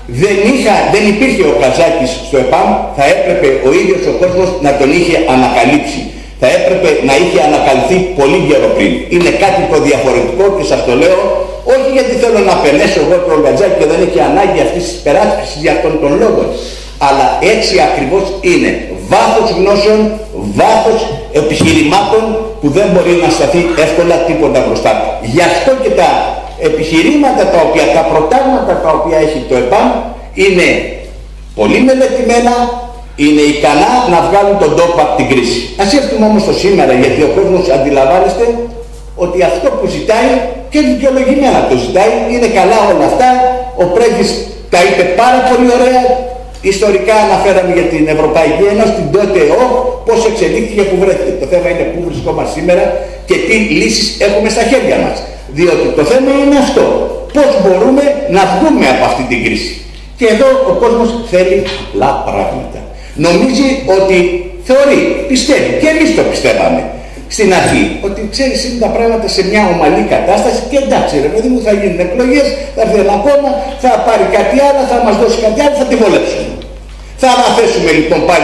δεν υπήρχε ο Καζάκης στο ΕΠΑΜ, θα έπρεπε ο ίδιος ο κόσμος να τον είχε ανακαλύψει. Θα έπρεπε να είχε ανακαλυφθεί πολύ καιρό πριν. Είναι κάτι το διαφορετικό και σας το λέω, όχι γιατί θέλω να πενέσω εγώ τον Καζάκη και δεν έχει ανάγκη αυτής της περάσπισης για αυτόν τον λόγο, αλλά έτσι ακριβώς είναι. Βάθος γνώσεων, βάθος επιχειρημάτων που δεν μπορεί να σταθεί εύκολα τίποτα μπροστά του. Γι' αυτό και τα επιχειρήματα τα προτάγματα τα οποία έχει το ΕΠΑΜ είναι πολύ μελετημένα, είναι ικανά να βγάλουν τον τόπο από την κρίση. Ας έρθουμε όμως το σήμερα, γιατί ο κόσμος αντιλαμβάνεστε ότι αυτό που ζητάει και δικαιολογημένα το ζητάει, είναι καλά όλα αυτά. Ο Πρέδης τα είπε πάρα πολύ ωραία. Ιστορικά αναφέραμε για την Ευρωπαϊκή Ένωση, την τότε ΕΟΚ, πώς εξελίχθηκε, που βρέθηκε. Το θέμα είναι πού βρισκόμαστε σήμερα και τι λύσεις έχουμε στα χέρια μας. Διότι το θέμα είναι αυτό. Πώς μπορούμε να βγούμε από αυτή την κρίση. Και εδώ ο κόσμος θέλει απλά πράγματα. Νομίζει ότι θεωρεί, πιστεύει, και εμείς το πιστεύαμε στην αρχή, ότι ξέρεις είναι τα πράγματα σε μια ομαλή κατάσταση και εντάξει ρε παιδί μου, θα γίνουν εκλογές, θα έρθει ένα κόμμα, θα πάρει κάτι άλλο, θα μας δώσει κάτι άλλο, θα τη βολέψουμε. Θα αναθέσουμε λοιπόν πάλι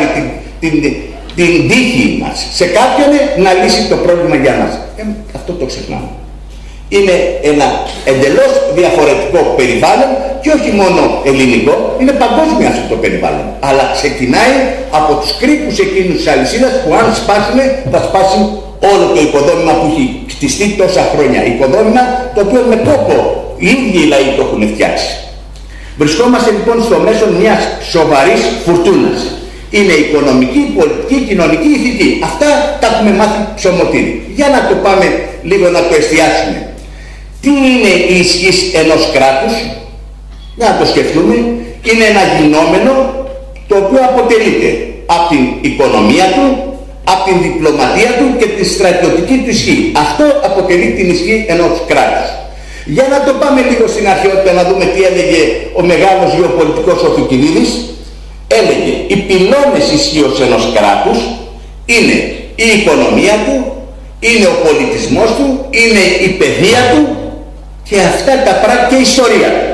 την τύχη μας σε κάποιον να λύσει το πρόβλημα για μας. Αυτό το ξεχνάμε. Είναι ένα εντελώς διαφορετικό περιβάλλον και όχι μόνο ελληνικό, είναι παγκόσμιο αυτό το περιβάλλον. Αλλά ξεκινάει από τους κρίκους εκείνους της αλυσίδας που αν σπάσουν θα σπάσει όλο το οικοδόμημα που έχει κτιστεί τόσα χρόνια. Οικοδόμημα το οποίο με τόπο οι ίδιοι οι λαοί το έχουν φτιάξει. Βρισκόμαστε λοιπόν στο μέσο μιας σοβαρής φουρτούνας. Είναι οικονομική, πολιτική, κοινωνική, ηθική. Αυτά τα έχουμε μάθει ψωμοτήρι. Για να το πάμε λίγο να το εστιάσουμε. Τι είναι η ισχύς ενός κράτους? Να το σκεφτούμε. Είναι ένα γινόμενο το οποίο αποτελείται από την οικονομία του, από την διπλωματία του και τη στρατιωτική του ισχύ. Αυτό αποτελεί την ισχύ ενός κράτους. Για να το πάμε λίγο στην αρχαιότητα να δούμε τι έλεγε ο μεγάλος γεωπολιτικός ο Θουκυδίδης. Έλεγε οι πυλώνες ισχύως ενός κράτους είναι η οικονομία του, είναι ο πολιτισμός του, είναι η παιδεία του και αυτά τα πράγματα και η ιστορία του.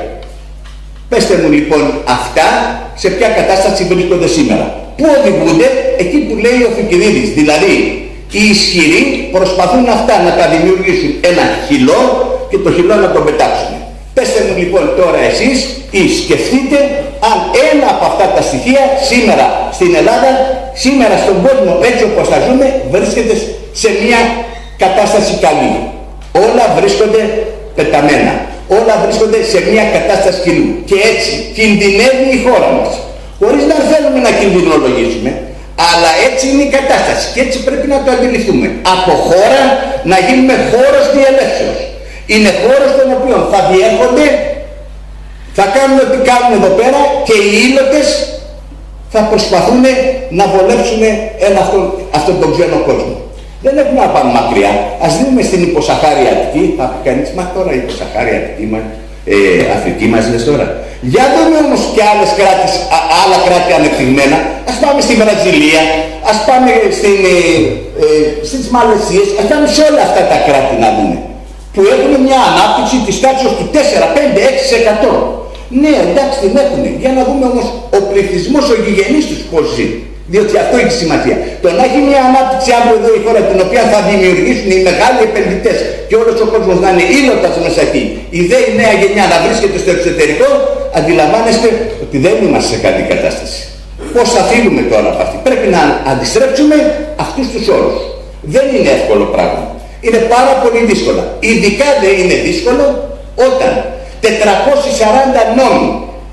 Πεςτε μου λοιπόν αυτά σε ποια κατάσταση βρίσκονται σήμερα. Πού οδηγούνται? Εκεί που λέει ο Θουκυδίδης. Δηλαδή οι ισχυροί προσπαθούν αυτά να τα δημιουργήσουν ένα χυλό και το χυλό να το πετάξουν. Πεςτε μου λοιπόν τώρα εσείς ή σκεφτείτε αν ένα από αυτά τα στοιχεία σήμερα στην Ελλάδα, σήμερα στον κόσμο έτσι όπως θα ζούμε, βρίσκεται σε μια κατάσταση καλή. Όλα βρίσκονται πεταμένα. Όλα βρίσκονται σε μια κατάσταση κοινού. Και έτσι κινδυνεύει η χώρα μας. Χωρίς να θέλουμε να κινδυνολογήσουμε, αλλά έτσι είναι η κατάσταση και έτσι πρέπει να το αντιληφθούμε. Από χώρα να γίνουμε χώρος διελεύσεως. Είναι χώρος τον οποίο θα διέρχονται, θα κάνουν ό,τι κάνουν εδώ πέρα και οι ήλωτες θα προσπαθούν να βολέψουν αυτόν τον ξένο κόσμο. Δεν έχουμε να πάμε μακριά. Ας δούμε στην υποσαχάρια Αττική. Θα πει κανείς, μα τώρα η υποσαχάρια Αττική Αφρική μας λες τώρα. Για δούμε όμως και άλλα κράτη ανεπτυγμένα. Ας πάμε στη Βραζιλία, ας πάμε στις Μαλαισίες, ας πάμε σε όλα αυτά τα κράτη να δούμε. Που έχουν μια ανάπτυξη της τάξης του 4, 5, 6%. Ναι, εντάξει την έχουν. Για να δούμε όμως ο πληθυσμός, ο γηγενής τους πώς ζει. Διότι αυτό έχει σημασία. Το να έχει μια ανάπτυξη αύριο εδώ η χώρα, την οποία θα δημιουργήσουν οι μεγάλοι επενδυτές και όλος ο κόσμος να είναι ήλωτας μέσα εκεί, η νέα γενιά να βρίσκεται στο εξωτερικό, αντιλαμβάνεστε ότι δεν είμαστε σε καλή κατάσταση. Πώς θα φύγουμε τώρα από αυτή? Πρέπει να αντιστρέψουμε αυτούς τους όρους. Δεν είναι εύκολο πράγμα. Είναι πάρα πολύ δύσκολο. Ειδικά δεν είναι δύσκολο όταν 440 νόμοι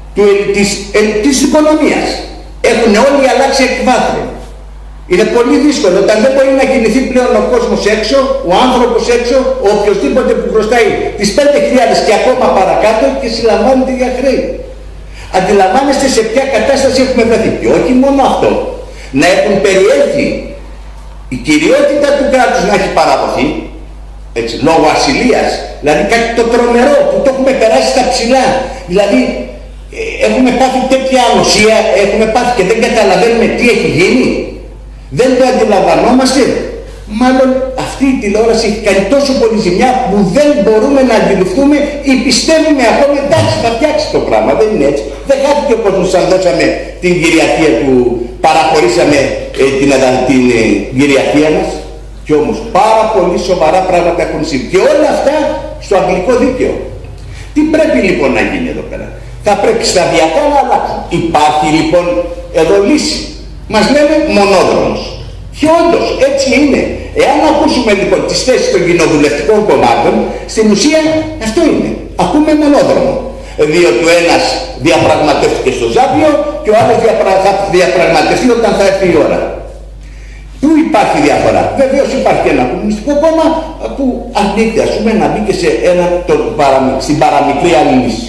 της οικονομίας έχουν όλοι αλλάξει εκβάθρον. Είναι πολύ δύσκολο όταν δεν μπορεί να κινηθεί πλέον ο κόσμος έξω, ο άνθρωπος έξω, ο οποιοσδήποτε που χρωστάει τις 5.000 και ακόμα παρακάτω και συλλαμβάνεται για χρέη. Αντιλαμβάνεστε σε ποια κατάσταση έχουμε βρεθεί. Και όχι μόνο αυτό, να έχουν περιέλθει η κυριότητα του κράτους να έχει παραδοθεί, έτσι, λόγω ασυλίας, δηλαδή κάτι το τρομερό που το έχουμε περάσει στα ψηλά. Δηλαδή έχουμε πάθει τέτοια ανοσία, έχουμε πάθει και δεν καταλαβαίνουμε τι έχει γίνει. Δεν το αντιλαμβανόμαστε. Μάλλον αυτή η τηλεόραση έχει κάνει τόσο πολύ ζημιά που δεν μπορούμε να αντιληφθούμε ή πιστεύουμε ακόμα εντάξει θα φτιάξει το πράγμα. Δεν είναι έτσι. Δεν χάθηκε ο κόσμος σαν δώσαμε την κυριαρχία του, παραχωρήσαμε την κυριαρχία μας. Και όμως πάρα πολύ σοβαρά πράγματα έχουν συμβεί. Και όλα αυτά στο αγγλικό δίκαιο. Τι πρέπει λοιπόν να γίνει εδώ πέρα? Θα πρέπει σταδιακά να αλλάξουν. Υπάρχει λοιπόν εδώ λύση. Μας λένε μονόδρομος. Και όντως έτσι είναι. Εάν ακούσουμε λοιπόν τις θέσεις των κοινοβουλευτικών κομμάτων, στην ουσία αυτό είναι. Ακούμε μονόδρομο. Διότι ο ένας διαπραγματεύτηκε στο Ζάπιο και ο άλλος θα διαπραγματευτεί όταν θα έρθει η ώρα. Πού υπάρχει διαφορά? Βεβαίως υπάρχει και ένα κομμουνιστικό κόμμα που αρνείται ας πούμε να μπει και σε στην παραμικρή άλλη λύση.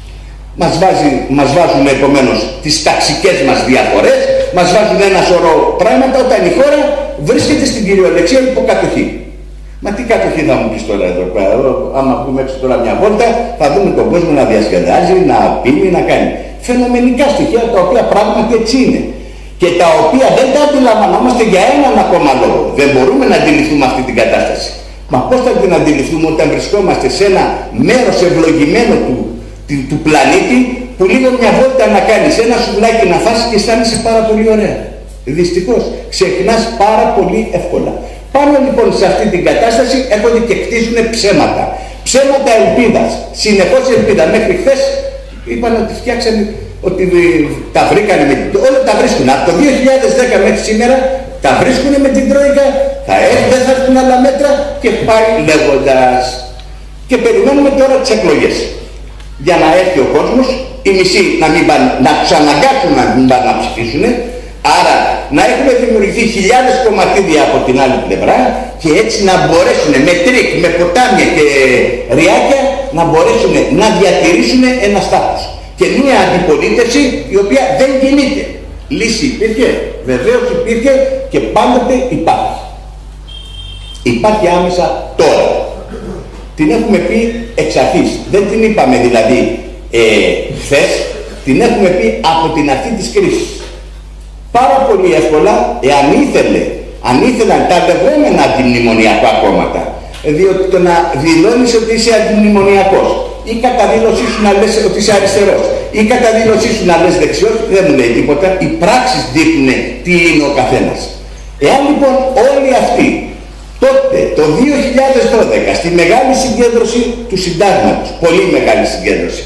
Μας βάζουν επομένως τις ταξικές μας διαφορές, μας βάζουν ένα σωρό πράγματα όταν η χώρα βρίσκεται στην κυριολεξία υποκατοχή. Μα τι κατοχή θα μου πεις τώρα εδώ πέρα? Άμα πούμε έξω τώρα μια βόλτα θα δούμε τον κόσμο να διασκεδάζει, να πίνει, να κάνει φαινομενικά στοιχεία τα οποία πράγματι έτσι είναι. Και τα οποία δεν τα αντιλαμβανόμαστε για έναν ακόμα λόγο. Δεν μπορούμε να αντιληφθούμε αυτή την κατάσταση. Μα πώς θα την αντιληφθούμε όταν βρισκόμαστε σε ένα μέρος ευλογημένο του πλανήτη που λίγο μια βόλτα να κάνεις, ένα σουβλάκι να φας και αισθάνεσαι πάρα πολύ ωραία. Δυστυχώς ξεχνάς πάρα πολύ εύκολα. Πάνω λοιπόν σε αυτή την κατάσταση έρχονται και κτίζουν ψέματα. Ψέματα ελπίδας. Συνεχώς ελπίδα. Μέχρι χθες είπαν ότι φτιάξανε, ότι τα βρήκανε με την... Όλα τα βρίσκουν. Από το 2010 μέχρι σήμερα τα βρίσκουν με την Τρόικα. Θα έρθουν, δεν θα έρθουν άλλα μέτρα και πάει λέγοντας. Και περιμένουμε τώρα τις εκλογές. Για να έρθει ο κόσμος, οι μισοί να τους αναγκάσουν να μην πάνε να ψηφίσουν. Άρα να έχουν δημιουργηθεί χιλιάδες κομματίδια από την άλλη πλευρά και έτσι να μπορέσουν με τρίκ, με ποτάμια και ριάκια να μπορέσουν να διατηρήσουν ένα στάτους. Και μια αντιπολίτευση η οποία δεν κινείται. Λύση υπήρχε, βεβαίως υπήρχε και πάντοτε υπάρχει. Υπάρχει άμεσα τώρα. Την έχουμε πει εξ αρχής. Δεν την είπαμε δηλαδή χθες, την έχουμε πει από την αρχή της κρίσης. Πάρα πολύ εύκολα, αν ήθελαν τα λεγόμενα αντιμνημονιακά κόμματα, διότι το να δηλώνεις ότι είσαι αντιμνημονιακός ή κατά δήλωσή σου να λες ότι είσαι αριστερός ή κατά δήλωσή σου να λες δεξιός, δεν μου λέει τίποτα. Οι πράξεις δείχνουν τι είναι ο καθένας. Εάν λοιπόν όλοι αυτοί τότε το 2012 στη μεγάλη συγκέντρωση του συντάγματος, πολύ μεγάλη συγκέντρωση,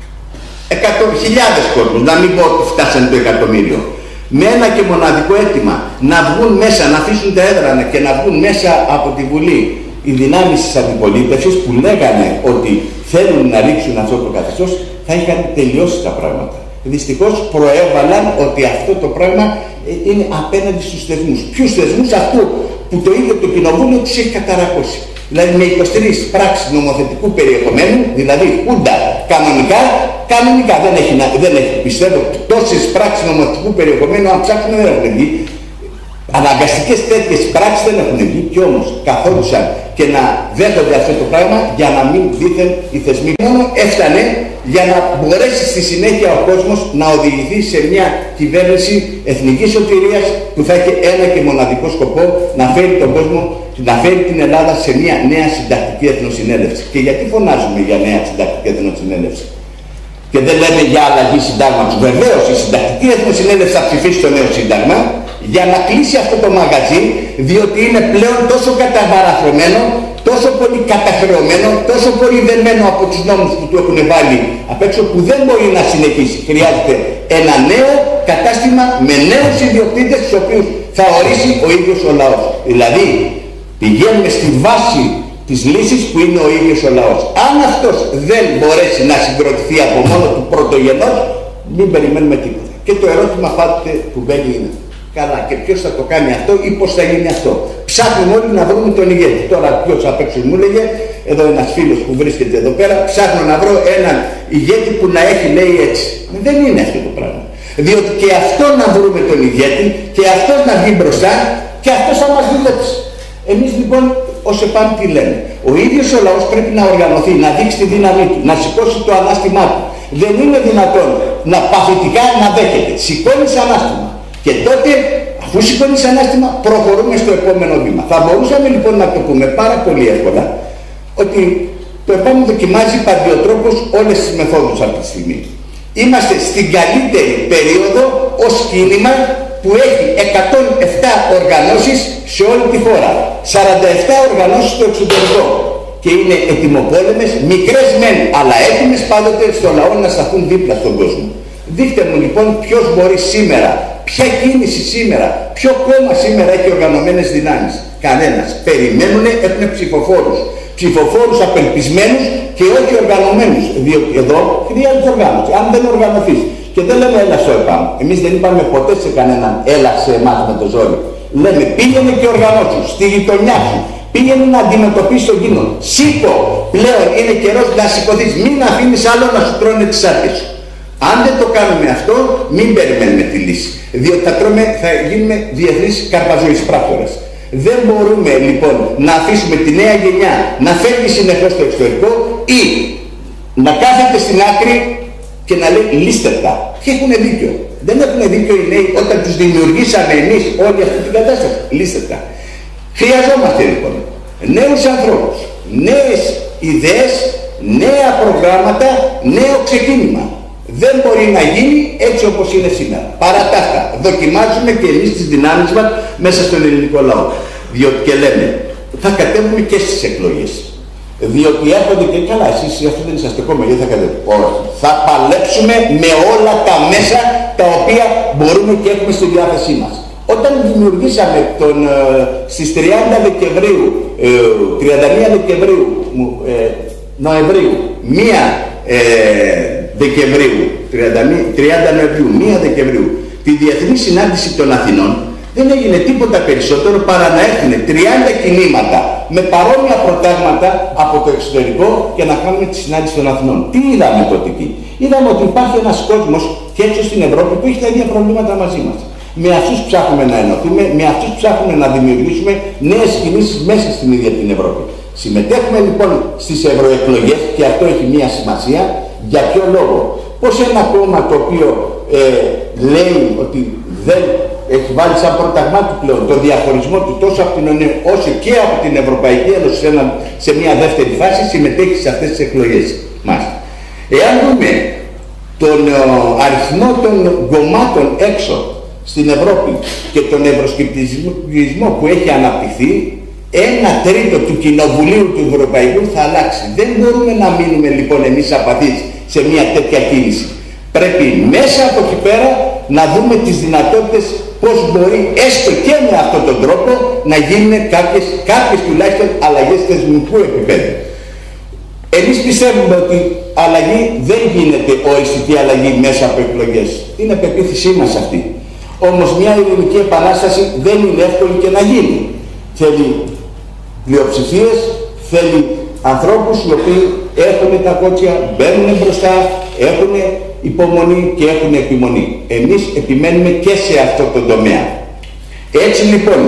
χιλιάδες κόσμους, να μην πω ότι φτάσανε το εκατομμύριο, με ένα και μοναδικό αίτημα να βγουν μέσα, να αφήσουν τα έδρανα και να βγουν μέσα από τη Βουλή οι δυνάμεις της αντιπολίτευσης που λέγανε ότι θέλουν να ρίξουν αυτό το καθεστώς, θα είχαν τελειώσει τα πράγματα. Δυστυχώς προέβαλαν ότι αυτό το πράγμα είναι απέναντι στους θεσμούς. Ποιους θεσμούς? Αυτού που το ίδιο το κοινοβούλιο τους έχει καταρακώσει. Δηλαδή με 23 πράξεις νομοθετικού περιεχομένου, δηλαδή Χούντα, Κανονικά δεν έχει, πιστεύω, τόσες πράξεις νομοθετικού περιεχομένου, αν ψάξουμε δεν έχουν βγει. Αναγκαστικές τέτοιες πράξεις δεν έχουν βγει και όμως καθόντουσαν και να δέχονται αυτό το πράγμα για να μην δήθεν οι θεσμοί. Μόνο έφτανε για να μπορέσει στη συνέχεια ο κόσμος να οδηγηθεί σε μια κυβέρνηση εθνικής σωτηρίας που θα έχει ένα και μοναδικό σκοπό, να φέρει τον κόσμο, να φέρει την Ελλάδα σε μια νέα συντακτική εθνοσυνέλευση. Και γιατί φωνάζουμε για νέα συντακτική εθνοσυνέλευση και δεν λέμε για αλλαγή συντάγματος? Βεβαίως η συντακτική εθνοσυνέλευση θα ψηφίσει το νέο σύνταγμα για να κλείσει αυτό το μαγαζί, διότι είναι πλέον τόσο καταβαραθρωμένο, τόσο πολύ καταχρεωμένο, τόσο πολύ δεμένο από τους νόμους που του έχουν βάλει απ' έξω, που δεν μπορεί να συνεχίσει. Χρειάζεται ένα νέο κατάστημα με νέους ιδιοκτήτες, τους οποίους θα ορίσει ο ίδιος ο λαός. Δηλαδή πηγαίνουμε στη βάση της λύσης που είναι ο ίδιος ο λαός. Αν αυτός δεν μπορέσει να συγκροτηθεί από μόνο του πρωτογενώς, μην περιμένουμε τίποτα. Και το ερώτημα πάντοτε που μπαίνει είναι, καλά, και ποιος θα το κάνει αυτό ή πώς θα γίνει αυτό? Ψάχνουμε όλοι να βρούμε τον ηγέτη. Τώρα ποιος απ' έξω μου έλεγε, εδώ ένας φίλος που βρίσκεται εδώ πέρα, ψάχνω να βρω έναν ηγέτη που να έχει, λέει, έτσι. Δεν είναι αυτό το πράγμα. Διότι και αυτό να βρούμε τον ηγέτη και αυτός να βγει μπροστά και αυτός θα μας δουλέψει. Εμείς λοιπόν ως ΕΠΑΜ τι λέμε? Ο ίδιος ο λαός πρέπει να οργανωθεί, να δείξει τη δύναμή του, να σηκώσει το ανάστημά του. Δεν είναι δυνατόν να παθητικά να δέχεται. Σηκώνεις ανάστημα. Και τότε, αφού σηκώνεις ανάστημα, προχωρούμε στο επόμενο βήμα. Θα μπορούσαμε λοιπόν να το πούμε πάρα πολύ εύκολα ότι το ΕΠΑΜ δοκιμάζει παντιοτρόπως όλες τις μεθόδους αυτή τη στιγμή. Είμαστε στην καλύτερη περίοδο ως κίνημα που έχει 107 οργανώσεις σε όλη τη χώρα. 47 οργανώσεις στο εξωτερικό. Και είναι ετοιμοπόλεμες, μικρές μεν, αλλά έτοιμες πάντοτε στο λαό να σταθούν δίπλα στον κόσμο. Δείχτε μου λοιπόν ποιος μπορεί σήμερα, ποια κίνηση σήμερα, ποιο κόμμα σήμερα έχει οργανωμένες δυνάμεις? Κανένας. Περιμένουνε, έχουν ψηφοφόρους. Ψηφοφόρους απελπισμένους και όχι οργανωμένους. Διότι εδώ χρειάζεται οργάνωση. Αν δεν οργανωθείς, και δεν λέμε έλα στο ΕΠΑΜ, εμείς δεν είπαμε ποτέ σε κανέναν έλα σε εμάς με το ζόρι. Λέμε πήγαινε και οργανώσου στη γειτονιά σου. Πήγαινε να αντιμετωπίσεις τον κίνδυνο. Σήκω, πλέον είναι καιρός να σηκωθείς. Μην αφήνεις άλλο να σου τρώνε τις άρκες σου. Αν δεν το κάνουμε αυτό, μην περιμένουμε τη λύση. Διότι θα γίνουμε διεθνείς καρπαζοείς πράκτορες. Δεν μπορούμε λοιπόν να αφήσουμε τη νέα γενιά να φεύγει συνεχώς στο εξωτερικό ή να κάθεται στην άκρη και να λέει λύστε τα. Και έχουν δίκιο. Δεν έχουν δίκιο οι νέοι όταν τους δημιουργήσαμε εμείς όλη αυτή την κατάσταση. Λύστε τα. Χρειαζόμαστε λοιπόν νέους ανθρώπους, νέες ιδέες, νέα προγράμματα, νέο ξεκίνημα. Δεν μπορεί να γίνει έτσι όπως είναι σήμερα. Παρά τα αυτά, δοκιμάζουμε και εμείς τις δυνάμεις μας μέσα στον ελληνικό λαό. Διότι και λέμε, θα κατέβουμε και στις εκλογές. Διότι έρχονται και καλά, εσείς αυτό δεν είσαστε κόμμα, γιατί θα κατέβουμε? Όχι. Θα παλέψουμε με όλα τα μέσα τα οποία μπορούμε και έχουμε στη διάθεσή μας. Όταν δημιουργήσαμε στις 30 Δεκεμβρίου, 31 Δεκεμβρίου, Νοεμβρίου, 30 Νοεμβρίου, 1 Δεκεμβρίου, τη Διεθνή Συνάντηση των Αθηνών, δεν έγινε τίποτα περισσότερο παρά να έρθουν 30 κινήματα με παρόμοια προτάγματα από το εξωτερικό και να κάνουμε τη συνάντηση των Αθηνών. Τι είδαμε τότε εκεί? Είδαμε ότι υπάρχει ένας κόσμος και έξω στην Ευρώπη που έχει τα ίδια προβλήματα μαζί μας. Με αυτούς ψάχνουμε να ενωθούμε, με αυτούς ψάχνουμε να δημιουργήσουμε νέες κινήσεις μέσα στην ίδια την Ευρώπη. Συμμετέχουμε λοιπόν στις ευρωεκλογές και αυτό έχει μία σημασία. Για ποιο λόγο? Πως ένα κόμμα το οποίο λέει ότι δεν έχει βάλει σαν πρόταγμά του πλέον το διαχωρισμό του τόσο από την ΟΝΕ όσο και από την Ευρωπαϊκή Ένωση σε μια δεύτερη φάση, συμμετέχει σε αυτές τις εκλογές μας. Εάν δούμε τον αριθμό των κομμάτων έξω στην Ευρώπη και τον ευρωσκεπτικισμό που έχει αναπτυχθεί, 1/3 του Κοινοβουλίου του Ευρωπαϊκού θα αλλάξει. Δεν μπορούμε να μείνουμε λοιπόν εμείς απαθείς σε μια τέτοια κίνηση. Πρέπει μέσα από εκεί πέρα να δούμε τις δυνατότητες πώς μπορεί έστω και με αυτόν τον τρόπο να γίνουν κάποιες τουλάχιστον αλλαγές θεσμικού επίπεδου. Εμείς πιστεύουμε ότι αλλαγή δεν γίνεται οριστική αλλαγή μέσα από εκλογές. Είναι πεποίθησή μας αυτή. Όμως μια ειρηνική επανάσταση δεν είναι εύκολη και να γίνει. Θέλει πλειοψηφίες, θέλει ανθρώπους οι οποίοι έχουν τα κότσια, μπαίνουν μπροστά, έχουν υπομονή και έχουν επιμονή. Εμείς επιμένουμε και σε αυτό το τομέα. Έτσι λοιπόν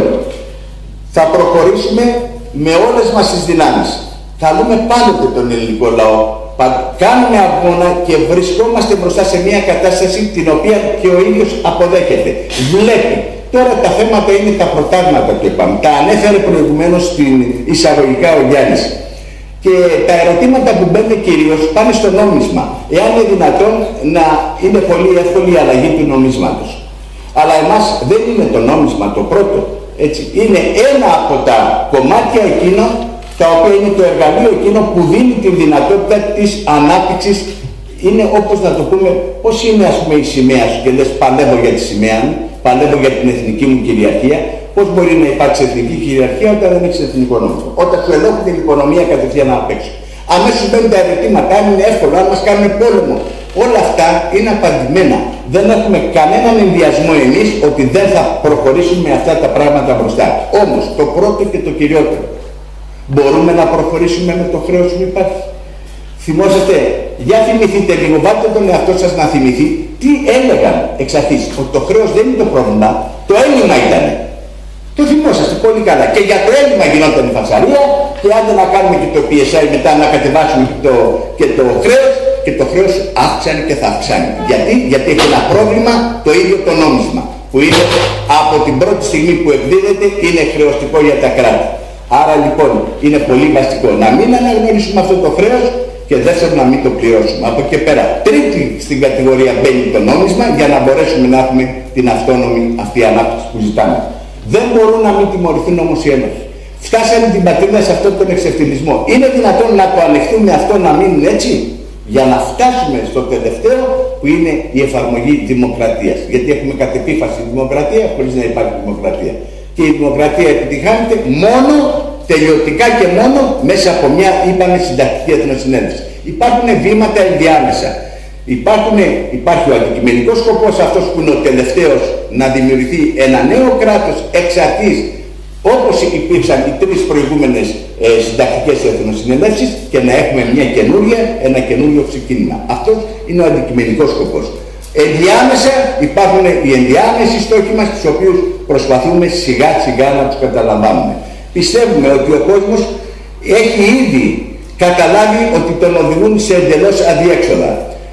θα προχωρήσουμε με όλες μας τις δυνάμεις. Καλούμε πάντοτε τον ελληνικό λαό. Κάνουμε αγώνα και βρισκόμαστε μπροστά σε μια κατάσταση την οποία και ο ίδιος αποδέχεται. Βλέπει. Τώρα τα θέματα είναι τα προτάγματα του ΕΠΑΜ. Τα ανέφερε προηγουμένως στην εισαγωγικά ο Γιάννης. Και τα ερωτήματα που μπαίνουν κυρίως πάνε στο νόμισμα. Εάν είναι δυνατόν να είναι πολύ εύκολη η αλλαγή του νομίσματος. Αλλά εμάς δεν είναι το νόμισμα το πρώτο. Έτσι. Είναι ένα από τα κομμάτια εκείνο τα οποία είναι το εργαλείο εκείνο που δίνει τη δυνατότητα της ανάπτυξης. Είναι όπως να το πούμε, πώς είναι ας πούμε η σημαία σου και λες παλεύω για τη σημαία μου, παλεύω για την εθνική μου κυριαρχία. Πώς μπορεί να υπάρξει εθνική κυριαρχία όταν δεν έχεις εθνικό νόμισμα? Όταν σου ελέγχουν την οικονομία κατευθείαν απ' έξω. Αμέσως μπαίνουν τα ερωτήματα, αν είναι εύκολο, αν μας κάνουν πόλεμο. Όλα αυτά είναι απαντημένα. Δεν έχουμε κανέναν ενδιασμό εμείς ότι δεν θα προχωρήσουμε με αυτά τα πράγματα μπροστά. Όμως το πρώτο και το κυριότερο, μπορούμε να προχωρήσουμε με το χρέος που υπάρχει? Θυμόσαστε, για θυμηθείτε λίγο, βάλτε τον εαυτό σας να θυμηθεί τι έλεγαν εξ αρχής, ότι το χρέος δεν είναι το πρόβλημα, το έλλειμμα ήταν. Το θυμόσαστε πολύ καλά. Και για το έλλειμμα γινόταν η φασαρία και άντε να κάνουμε και το PSI μετά να κατεβάσουμε και το χρέος, και το χρέος αύξανε και θα αυξάνει. Γιατί έχει ένα πρόβλημα το ίδιο το νόμισμα, που είναι από την πρώτη στιγμή που εκδίδεται είναι χρεωστικό για τα κράτη. Άρα λοιπόν είναι πολύ βασικό να μην αναγνωρίσουμε αυτό το χρέος και δεύτερον να μην το πληρώσουμε. Από εκεί πέρα τρίτη στην κατηγορία μπαίνει το νόμισμα για να μπορέσουμε να έχουμε την αυτόνομη αυτή ανάπτυξη που ζητάμε. Δεν μπορούν να μην τιμωρηθούν όμως οι ένοχοι. Φτάσαμε την πατρίδα σε αυτόν τον εξευτελισμό. Είναι δυνατόν να το ανεχτούμε αυτό να μείνουν έτσι? Για να φτάσουμε στο τελευταίο που είναι η εφαρμογή δημοκρατίας. Γιατί έχουμε κατ' επίφαση δημοκρατία χωρίς να υπάρχει δημοκρατία. Και η δημοκρατία επιτυχάνεται μόνο, τελειωτικά και μόνο, μέσα από μια, είπαμε, συντακτική εθνοσυνέλευση. Υπάρχουν βήματα ενδιάμεσα. Υπάρχει ο αντικειμενικός σκοπός, αυτός που είναι ο τελευταίος, να δημιουργηθεί ένα νέο κράτος εξ αρχής, όπως υπήρξαν οι τρεις προηγούμενες συντακτικές εθνοσυνελεύσεις, και να έχουμε ένα καινούριο ξεκίνημα. Αυτός είναι ο αντικειμενικός σκοπός. Ενδιάμεσα υπάρχουν οι ενδιάμεσοι στόχοι μας, τους οποίους προσπαθούμε σιγά σιγά να τους καταλαμβάνουμε. Πιστεύουμε ότι ο κόσμος έχει ήδη καταλάβει ότι τον οδηγούν σε εντελώς αδιέξοδα.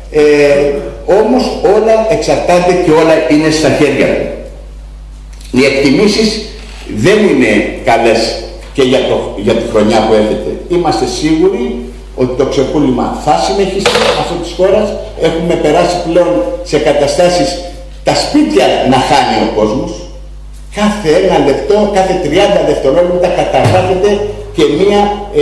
Όμως όλα εξαρτάται και όλα είναι στα χέρια του. Οι εκτιμήσεις δεν είναι καλές και για τη χρονιά που έρχεται. Είμαστε σίγουροι ότι το ξεκούλημα θα συνεχιστεί αυτής της χώρας. Έχουμε περάσει πλέον σε καταστάσεις τα σπίτια να χάνει ο κόσμος. Κάθε ένα λεπτό, κάθε 30 δευτερόλεπτα καταγράφεται και μία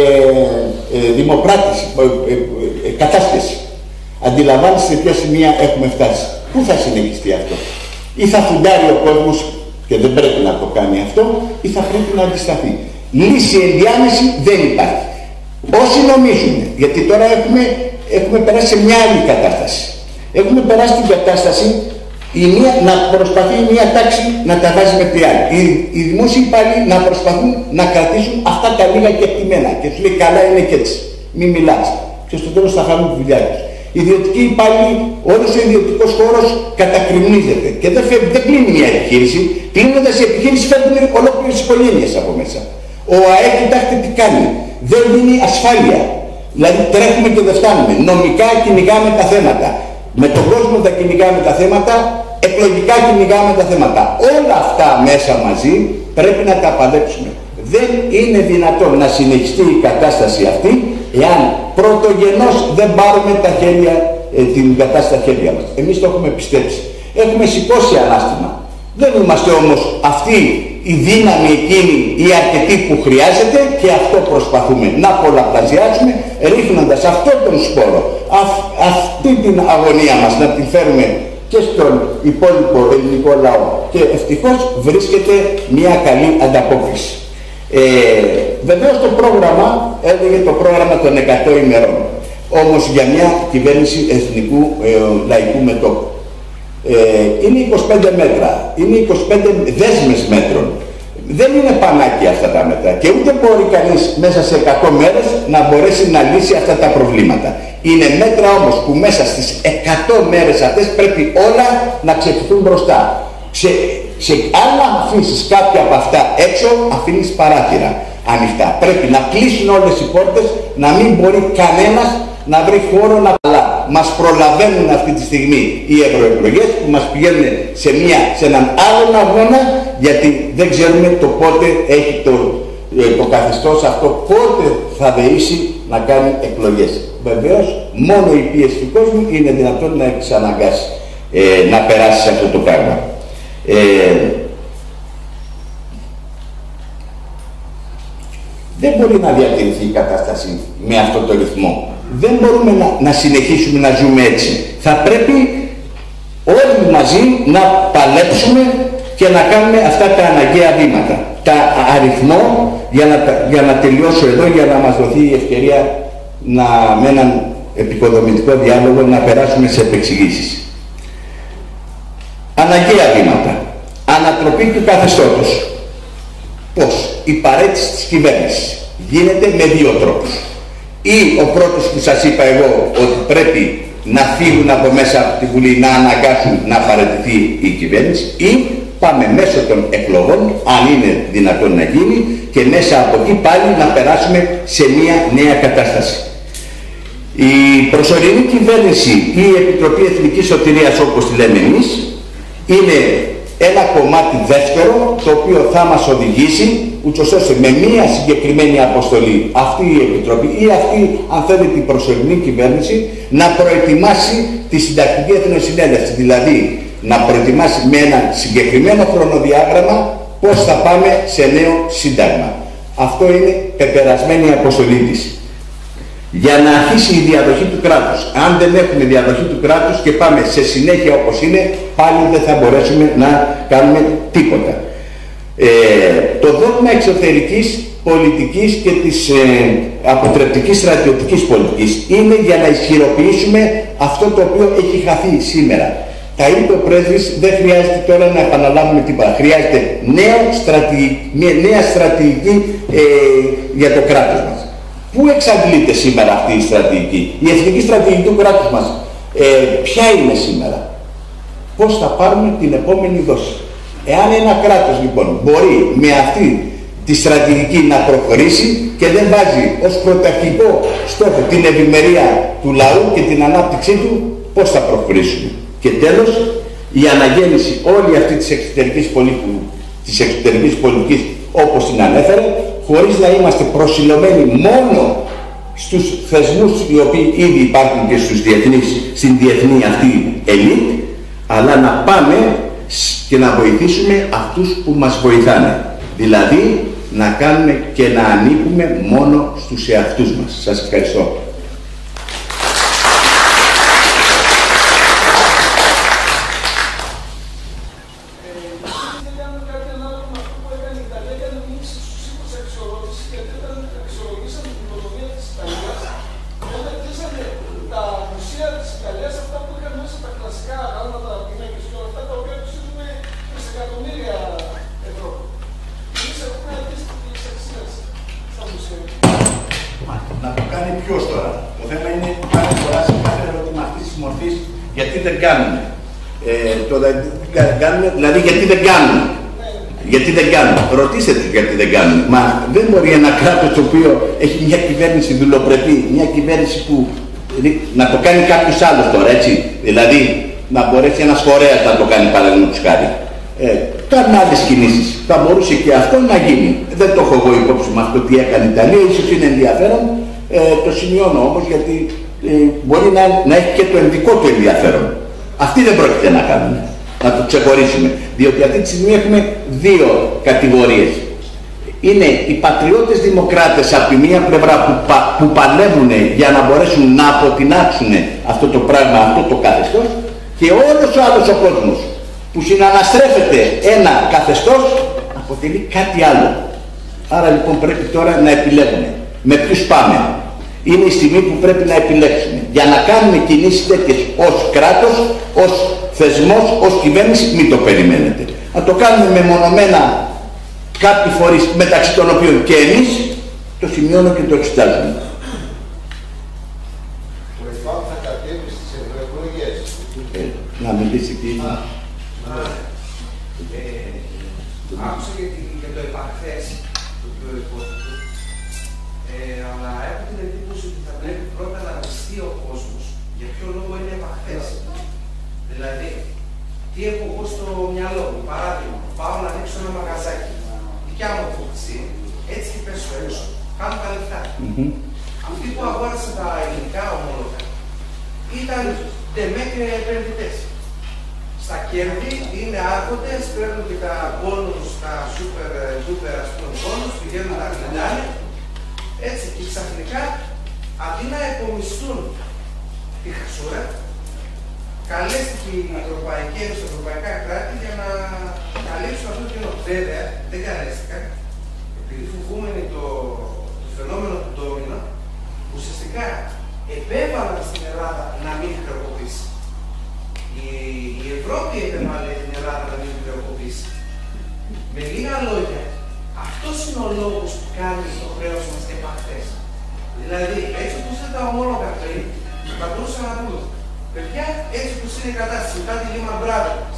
δημοπράτηση, κατάσχεση. Αντιλαμβάνεστε σε ποια σημεία έχουμε φτάσει. Πού θα συνεχιστεί αυτό? Ή θα φουντάρει ο κόσμος και δεν πρέπει να το κάνει αυτό, ή θα πρέπει να αντισταθεί. Λύση ενδιάμεση δεν υπάρχει. Όσοι νομίζουν, γιατί τώρα έχουμε περάσει σε μια άλλη κατάσταση. Έχουμε περάσει την κατάσταση να προσπαθεί μια τάξη να τα βάζει με την άλλη. Οι δημόσιοι υπάλληλοι να προσπαθούν να κρατήσουν αυτά τα λίγα κεκτημένα. Και τους λέει καλά είναι και έτσι. Μην μιλάς. Και στο τέλος θα χάνουν τη δουλειά τους. Οι ιδιωτικοί υπάλληλοι, όλος ο ιδιωτικός χώρος κατακριμνίζεται. Και δεν κλείνει μια επιχείρηση. Κλείνοντας η επιχείρηση φέρνουν ολόκληρες οικογένειες από μέσα. Ο ΑΕ, κοιτάξτε τι κάνει. Δεν δίνει ασφάλεια. Δηλαδή τρέχουμε και δεν φτάνουμε. Νομικά κυνηγάμε τα θέματα. Με τον κόσμο τα κυνηγάμε τα θέματα. Εκλογικά κυνηγάμε τα θέματα. Όλα αυτά μέσα μαζί πρέπει να τα παλέψουμε. Δεν είναι δυνατόν να συνεχιστεί η κατάσταση αυτή εάν πρωτογενώς δεν πάρουμε την κατάσταση στα χέρια μας. Εμείς το έχουμε πιστέψει. Έχουμε σηκώσει ανάστημα. Δεν είμαστε όμως αυτή η δύναμη εκείνη ή αρκετή που χρειάζεται, και αυτό προσπαθούμε να πολλαπλασιάσουμε, ρίχνοντας αυτόν τον σπόρο, αυτή την αγωνία μας να την φέρουμε και στον υπόλοιπο ελληνικό λαό. Και ευτυχώς βρίσκεται μια καλή ανταπόκριση. Βεβαίως το πρόγραμμα έλεγε το πρόγραμμα των 100 ημερών. Όμως για μια κυβέρνηση εθνικού λαϊκού μετώπου. Είναι 25 μέτρα, είναι 25 δέσμες μέτρων. Δεν είναι πανάκια αυτά τα μέτρα και ούτε μπορεί κανείς μέσα σε 100 μέρες να μπορέσει να λύσει αυτά τα προβλήματα. Είναι μέτρα όμως που μέσα στις 100 μέρες αυτές πρέπει όλα να ξεφυθούν μπροστά. Αν αφήσεις κάποια από αυτά έξω, αφήνεις παράθυρα ανοιχτά. Πρέπει να κλείσουν όλες οι πόρτες, να μην μπορεί κανένας να βρει χώρο να παλά. Μας προλαβαίνουν αυτή τη στιγμή οι ευρωεκλογές που μας πηγαίνουν σε έναν άλλον αγώνα, γιατί δεν ξέρουμε το πότε έχει το καθεστώς αυτό, πότε θα δεήσει να κάνει εκλογές. Βεβαίως μόνο η πίεση του κόσμου είναι δυνατόν να εξαναγκάσει να περάσει σε αυτό το πράγμα. Δεν μπορεί να διατηρηθεί η κατάσταση με αυτό το ρυθμό. Δεν μπορούμε να συνεχίσουμε να ζούμε έτσι. Θα πρέπει όλοι μαζί να παλέψουμε και να κάνουμε αυτά τα αναγκαία βήματα. Τα αριθμό, για να τελειώσω εδώ, για να μας δοθεί η ευκαιρία με έναν επικοδομητικό διάλογο να περάσουμε σε επεξηγήσεις. Αναγκαία βήματα. Ανατροπή του καθεστώτος. Πώς? Η παραίτηση της κυβέρνησης γίνεται με δύο τρόπους. Ή ο πρώτος που σας είπα εγώ, ότι πρέπει να φύγουν από μέσα από τη Βουλή, να αναγκάσουν να παραιτηθεί η κυβέρνηση, ή πάμε μέσω των εκλογών, αν είναι δυνατόν να γίνει, και μέσα από εκεί πάλι να περάσουμε σε μια νέα κατάσταση. Η προσωρινή κυβέρνηση ή η Επιτροπή Εθνικής Σωτηρίας, όπως τη λέμε εμείς, είναι ένα κομμάτι δεύτερο, το οποίο θα μας οδηγήσει, ούτως ώστε με μία συγκεκριμένη αποστολή αυτή η Επιτροπή ή αυτή, αν θέλετε, η προσωρινή κυβέρνηση, να προετοιμάσει τη συντακτική εθνοσυνέλευση. Δηλαδή, να προετοιμάσει με ένα συγκεκριμένο χρονοδιάγραμμα πώς θα πάμε σε νέο σύνταγμα. Αυτό είναι πεπερασμένη αποστολή της. Για να αρχίσει η διαδοχή του κράτους. Αν δεν έχουμε διαδοχή του κράτους και πάμε σε συνέχεια όπως είναι, πάλι δεν θα μπορέσουμε να κάνουμε τίποτα. Το δόγμα εξωτερικής πολιτικής και της αποτρεπτικής στρατιωτικής πολιτικής είναι για να ισχυροποιήσουμε αυτό το οποίο έχει χαθεί σήμερα. Τα είπε ο πρέσβης, δεν χρειάζεται τώρα να επαναλάβουμε τίποτα. Χρειάζεται μια νέα στρατηγική για το κράτος μας. Πού εξαντλείται σήμερα αυτή η στρατηγική? Η εθνική στρατηγική του κράτους μας ποια είναι σήμερα? Πώς θα πάρουμε την επόμενη δόση? Εάν ένα κράτος λοιπόν μπορεί με αυτή τη στρατηγική να προχωρήσει και δεν βάζει ως πρωταρχικό στόχο την ευημερία του λαού και την ανάπτυξή του, πώς θα προχωρήσουμε? Και τέλος, η αναγέννηση όλη αυτή της εξωτερικής πολιτικής όπως την ανέφερε, χωρίς να είμαστε προσιλωμένοι μόνο στους θεσμούς οι οποίοι ήδη υπάρχουν και στην διεθνή αυτή ελίτ, αλλά να πάμε και να βοηθήσουμε αυτούς που μας βοηθάνε. Δηλαδή, να κάνουμε και να ανήκουμε μόνο στους εαυτούς μας. Σας ευχαριστώ. Δηλαδή γιατί δεν κάνουν. Γιατί δεν κάνουν. Ρωτήστε τους γιατί δεν κάνουν. Μα δεν μπορεί ένα κράτος το οποίο έχει μια κυβέρνηση δουλοπρεπή, μια κυβέρνηση που να το κάνει κάποιος άλλος τώρα, έτσι. Δηλαδή να μπορέσει ένας φορέας να το κάνει, παραδείγματος χάρη. Κάνουν άλλες κινήσεις. Θα μπορούσε και αυτό να γίνει. Δεν το έχω εγώ υπόψη με αυτό τι έκανε η Ιταλία, ίσως είναι ενδιαφέρον. Το σημειώνω όμως γιατί μπορεί να έχει και το ενδικό του ενδιαφέρον. Αυτοί δεν πρόκειται να κάνουν. Να το ξεχωρίσουμε. Διότι αυτή τη στιγμή έχουμε δύο κατηγορίες. Είναι οι πατριώτες δημοκράτες από τη μία πλευρά που παλεύουν για να μπορέσουν να αποτινάξουν αυτό το πράγμα, αυτό το καθεστώς, και όλος ο άλλος ο κόσμος που συναναστρέφεται ένα καθεστώς αποτελεί κάτι άλλο. Άρα λοιπόν πρέπει τώρα να επιλέγουμε με ποιους πάμε. Είναι η στιγμή που πρέπει να επιλέξουμε. Για να κάνουμε κινήσεις τέτοιες ως κράτος, ως θεσμός, ως κυβέρνηση, μην το περιμένετε. Να το κάνουμε με μονομένα κάποιοι φορείς, μεταξύ των οποίων και εμείς, το σημειώνω και το εξετάζουμε. Το ΕΦΑΠ θα κατέβει στις ευρωεκλογές. Να μιλήσει τι. Άκουσα και το επαχθές του υπόθετου, αλλά έχω την εντύπωση ότι θα πρέπει πρώτα να πιστεί ο κόσμος για ποιο λόγο είναι επαχθές. Δηλαδή, τι έχω εγώ στο μυαλό μου, παράδειγμα, πάω να ανοίξω ένα μαγαζάκι, δικιά μου αποκτησία, έτσι και πέσω έξω, κάνω τα λεφτά. Αυτοί που αγόρασαν τα ελληνικά ομόλογα ήταν τεμέ και επενδυτές. Στα κέρδη είναι άρχοντες, παίρνουν και τα μπόνους, τα super ας πούμε μπόνους, πηγαίνουν να κλειδάνε, έτσι και ξαφνικά αντί να επομιστούν τη χασούρα, καλέστηκε η Ευρωπαϊκή Ένωση, τα ευρωπαϊκά κράτη για να καλύψουν αυτό το κοινό. Βέβαια, δεν καλέστηκαν, επειδή φοβούμενοι το φαινόμενο του ντόμινο, ουσιαστικά επέβαλαν στην Ελλάδα να μην χρεοκοπήσει. Η Ευρώπη επέβαλε την Ελλάδα να μην χρεοκοπήσει. Με λίγα λόγια, αυτός είναι ο λόγος που κάνει το χρέος μας επαχθές. Δηλαδή, έτσι όπως είναι τα ομόλογα πριν, θα μπορούσαμε να πούμε, παιδιά, έτσι όπως είναι η κατάσταση μετά τη Lehman Brothers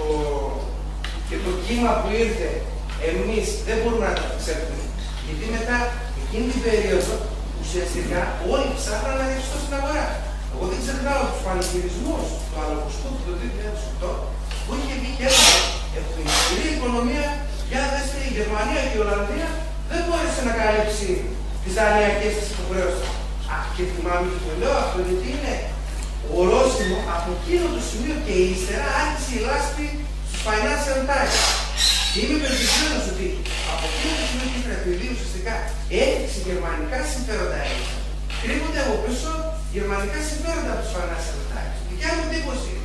και το κύμα που ήρθε, εμείς δεν μπορούμε να το ξέφυγουμε. Γιατί μετά εκείνη την περίοδο ουσιαστικά όλοι ψάχναν να ρευστώ στην αγορά. Εγώ δεν ξεχνάω τους πανηγυρισμούς του Αλοκουστού το 2008 που είχε βγει και έλεγε έχουμε ισχυρή οικονομία, για δέστε η Γερμανία και η Ολλανδία δεν μπόρεσε να καλύψει τις δανειακές της υποχρεώσεις. Και θυμάμαι και το λέω αυτό γιατί είναι ορόσημο από εκείνο το σημείο και ύστερα άρχισε η λάσπη στους Financial Times. Και είμαι πεπισμένος ότι από εκείνο το σημείο και ύστερα επειδή ουσιαστικά έδειξε γερμανικά συμφέροντα έδειξε. Κρύβονται από πίσω γερμανικά συμφέροντα από τους Financial Times. Δικιά μου εντύπωση είναι.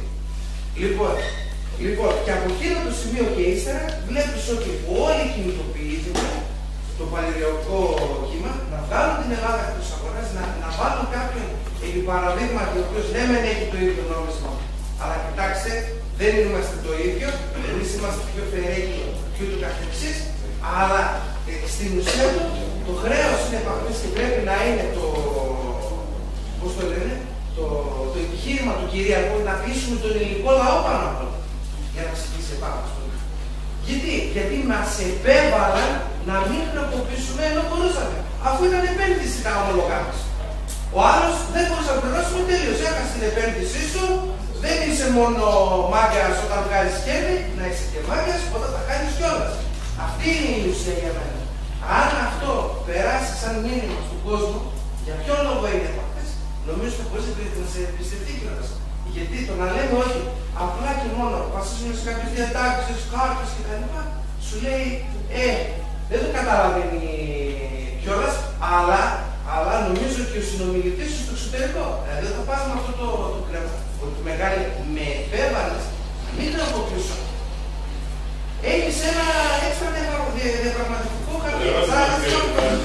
Λοιπόν, και από εκείνο το σημείο και ύστερα βλέπεις ότι όλοι κινητοποιήθηκαν το παλαιριωτικό κύμα να βγάλουν την Ελλάδα εκτός αγοράς, να βάλουν κάποιον επί παραδείγματι ο οποίος ναι μεν έχει το ίδιο νόμισμα, αλλά κοιτάξτε, δεν είμαστε το ίδιο, εμείς είμαστε πιο φερέγγοι και ούτω καθεξής, αλλά στην ουσία το χρέος είναι επαγγελματικό και πρέπει να είναι πώς το λένε, το επιχείρημα του κυρίαρχου να πείσουμε τον ελληνικό λαό πάνω από όλα για να ψηφίσει επάνω. Γιατί μας επέβαλαν να μην χρεοκοπήσουμε ενώ μπορούσαμε. Αφού ήταν επένδυση τα ομολογά μας. Ο άλλος δεν μπορούσε να πληρώσουμε τέλειος. Έχασε την επένδυσή σου, δεν είσαι μόνο μάγκας όταν βγάζεις κέρδη, να είσαι και μάγκας όταν τα κάνεις κιόλας. Αυτή είναι η ουσία για μένα. Αν αυτό περάσει σαν μήνυμα στον κόσμο, για ποιο λόγο είναι επαφές, νομίζω ότι μπορείς να σε εμπιστευτεί κιόλας. Γιατί το να λέμε ότι απλά και μόνο βασίζουμε σε κάποιες διατάξεις, κάρτες κτλ. Σου λέει, δεν το καταλαβαίνει κιόλας, αλλά νομίζω και ο συνομιλητής σου στο εξωτερικό. Δηλαδή θα πας με αυτό το κρέμα. Ότι μεγάλη με επέβαλες, μην το αποκρίσω. Έχεις ένα έξτρα διαπραγματευτικό χαρακτήρα.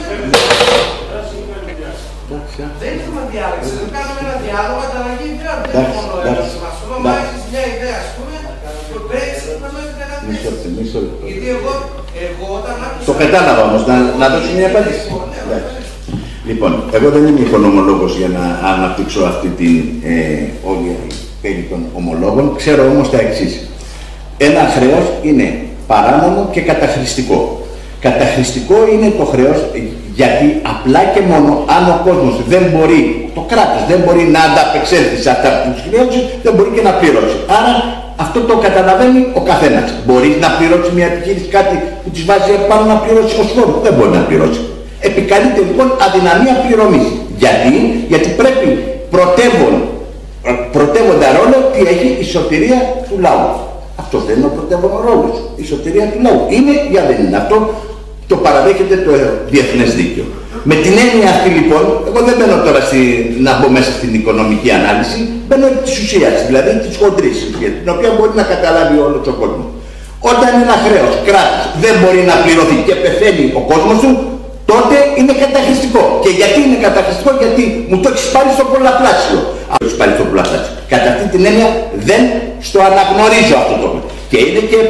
Δεν έχουμε διάλεξη, δεν κάνουμε ένα διάλογο, ανταλλαγή ιδεών. Δεν είναι μόνο ερώτημα. Μα έχεις μια ιδέα, ας πούμε, το Brexit μας έχει καταθέσει. Γιατί εγώ όταν άκουσα... Το κατάλαβα όμως, να δώσω μια απάντηση. Λοιπόν, εγώ δεν είμαι οικονομολόγος για να αναπτύξω αυτή την όλη περί των ομολόγων. Ξέρω όμως τα εξής. Ένα χρέος είναι παράνομο και καταχρηστικό. Καταχρηστικό είναι το χρέος γιατί απλά και μόνο αν ο κόσμος δεν μπορεί, το κράτος δεν μπορεί να ανταπεξέλθει σε αυτά που τους χρειάζονται, δεν μπορεί και να πληρώσει. Άρα αυτό το καταλαβαίνει ο καθένας. Μπορεί να πληρώσει μια επιχείρηση κάτι που της βάζει πάνω να πληρώσει ως φόρο. Δεν μπορεί να πληρώσει. Επικαλείται λοιπόν αδυναμία πληρωμής. Γιατί πρέπει πρωτεύοντα ρόλο τι έχει η σωτηρία του λαού. Αυτό δεν είναι ο πρωτεύοντα ρόλος. Η σωτηρία του λαού είναι για δεν είναι. Αυτό το παραδέχεται το διεθνές δίκαιο. Με την έννοια αυτή λοιπόν, εγώ δεν μπαίνω τώρα να μπω μέσα στην οικονομική ανάλυση, μπαίνω επί της ουσίας, δηλαδή της χοντρής, την οποία μπορεί να καταλάβει όλο ο κόσμος. Όταν ένα χρέος κράτος δεν μπορεί να πληρωθεί και πεθαίνει ο κόσμος του, τότε είναι καταχρηστικό. Και γιατί είναι καταχρηστικό, γιατί μου το έχεις πάρει στο πολλαπλάσιο. Αυτό το έχεις πάρει στο πολλαπλάσιο. Κατά αυτή την έννοια δεν στο αναγνωρίζω αυτό το πράγμα. Και είναι και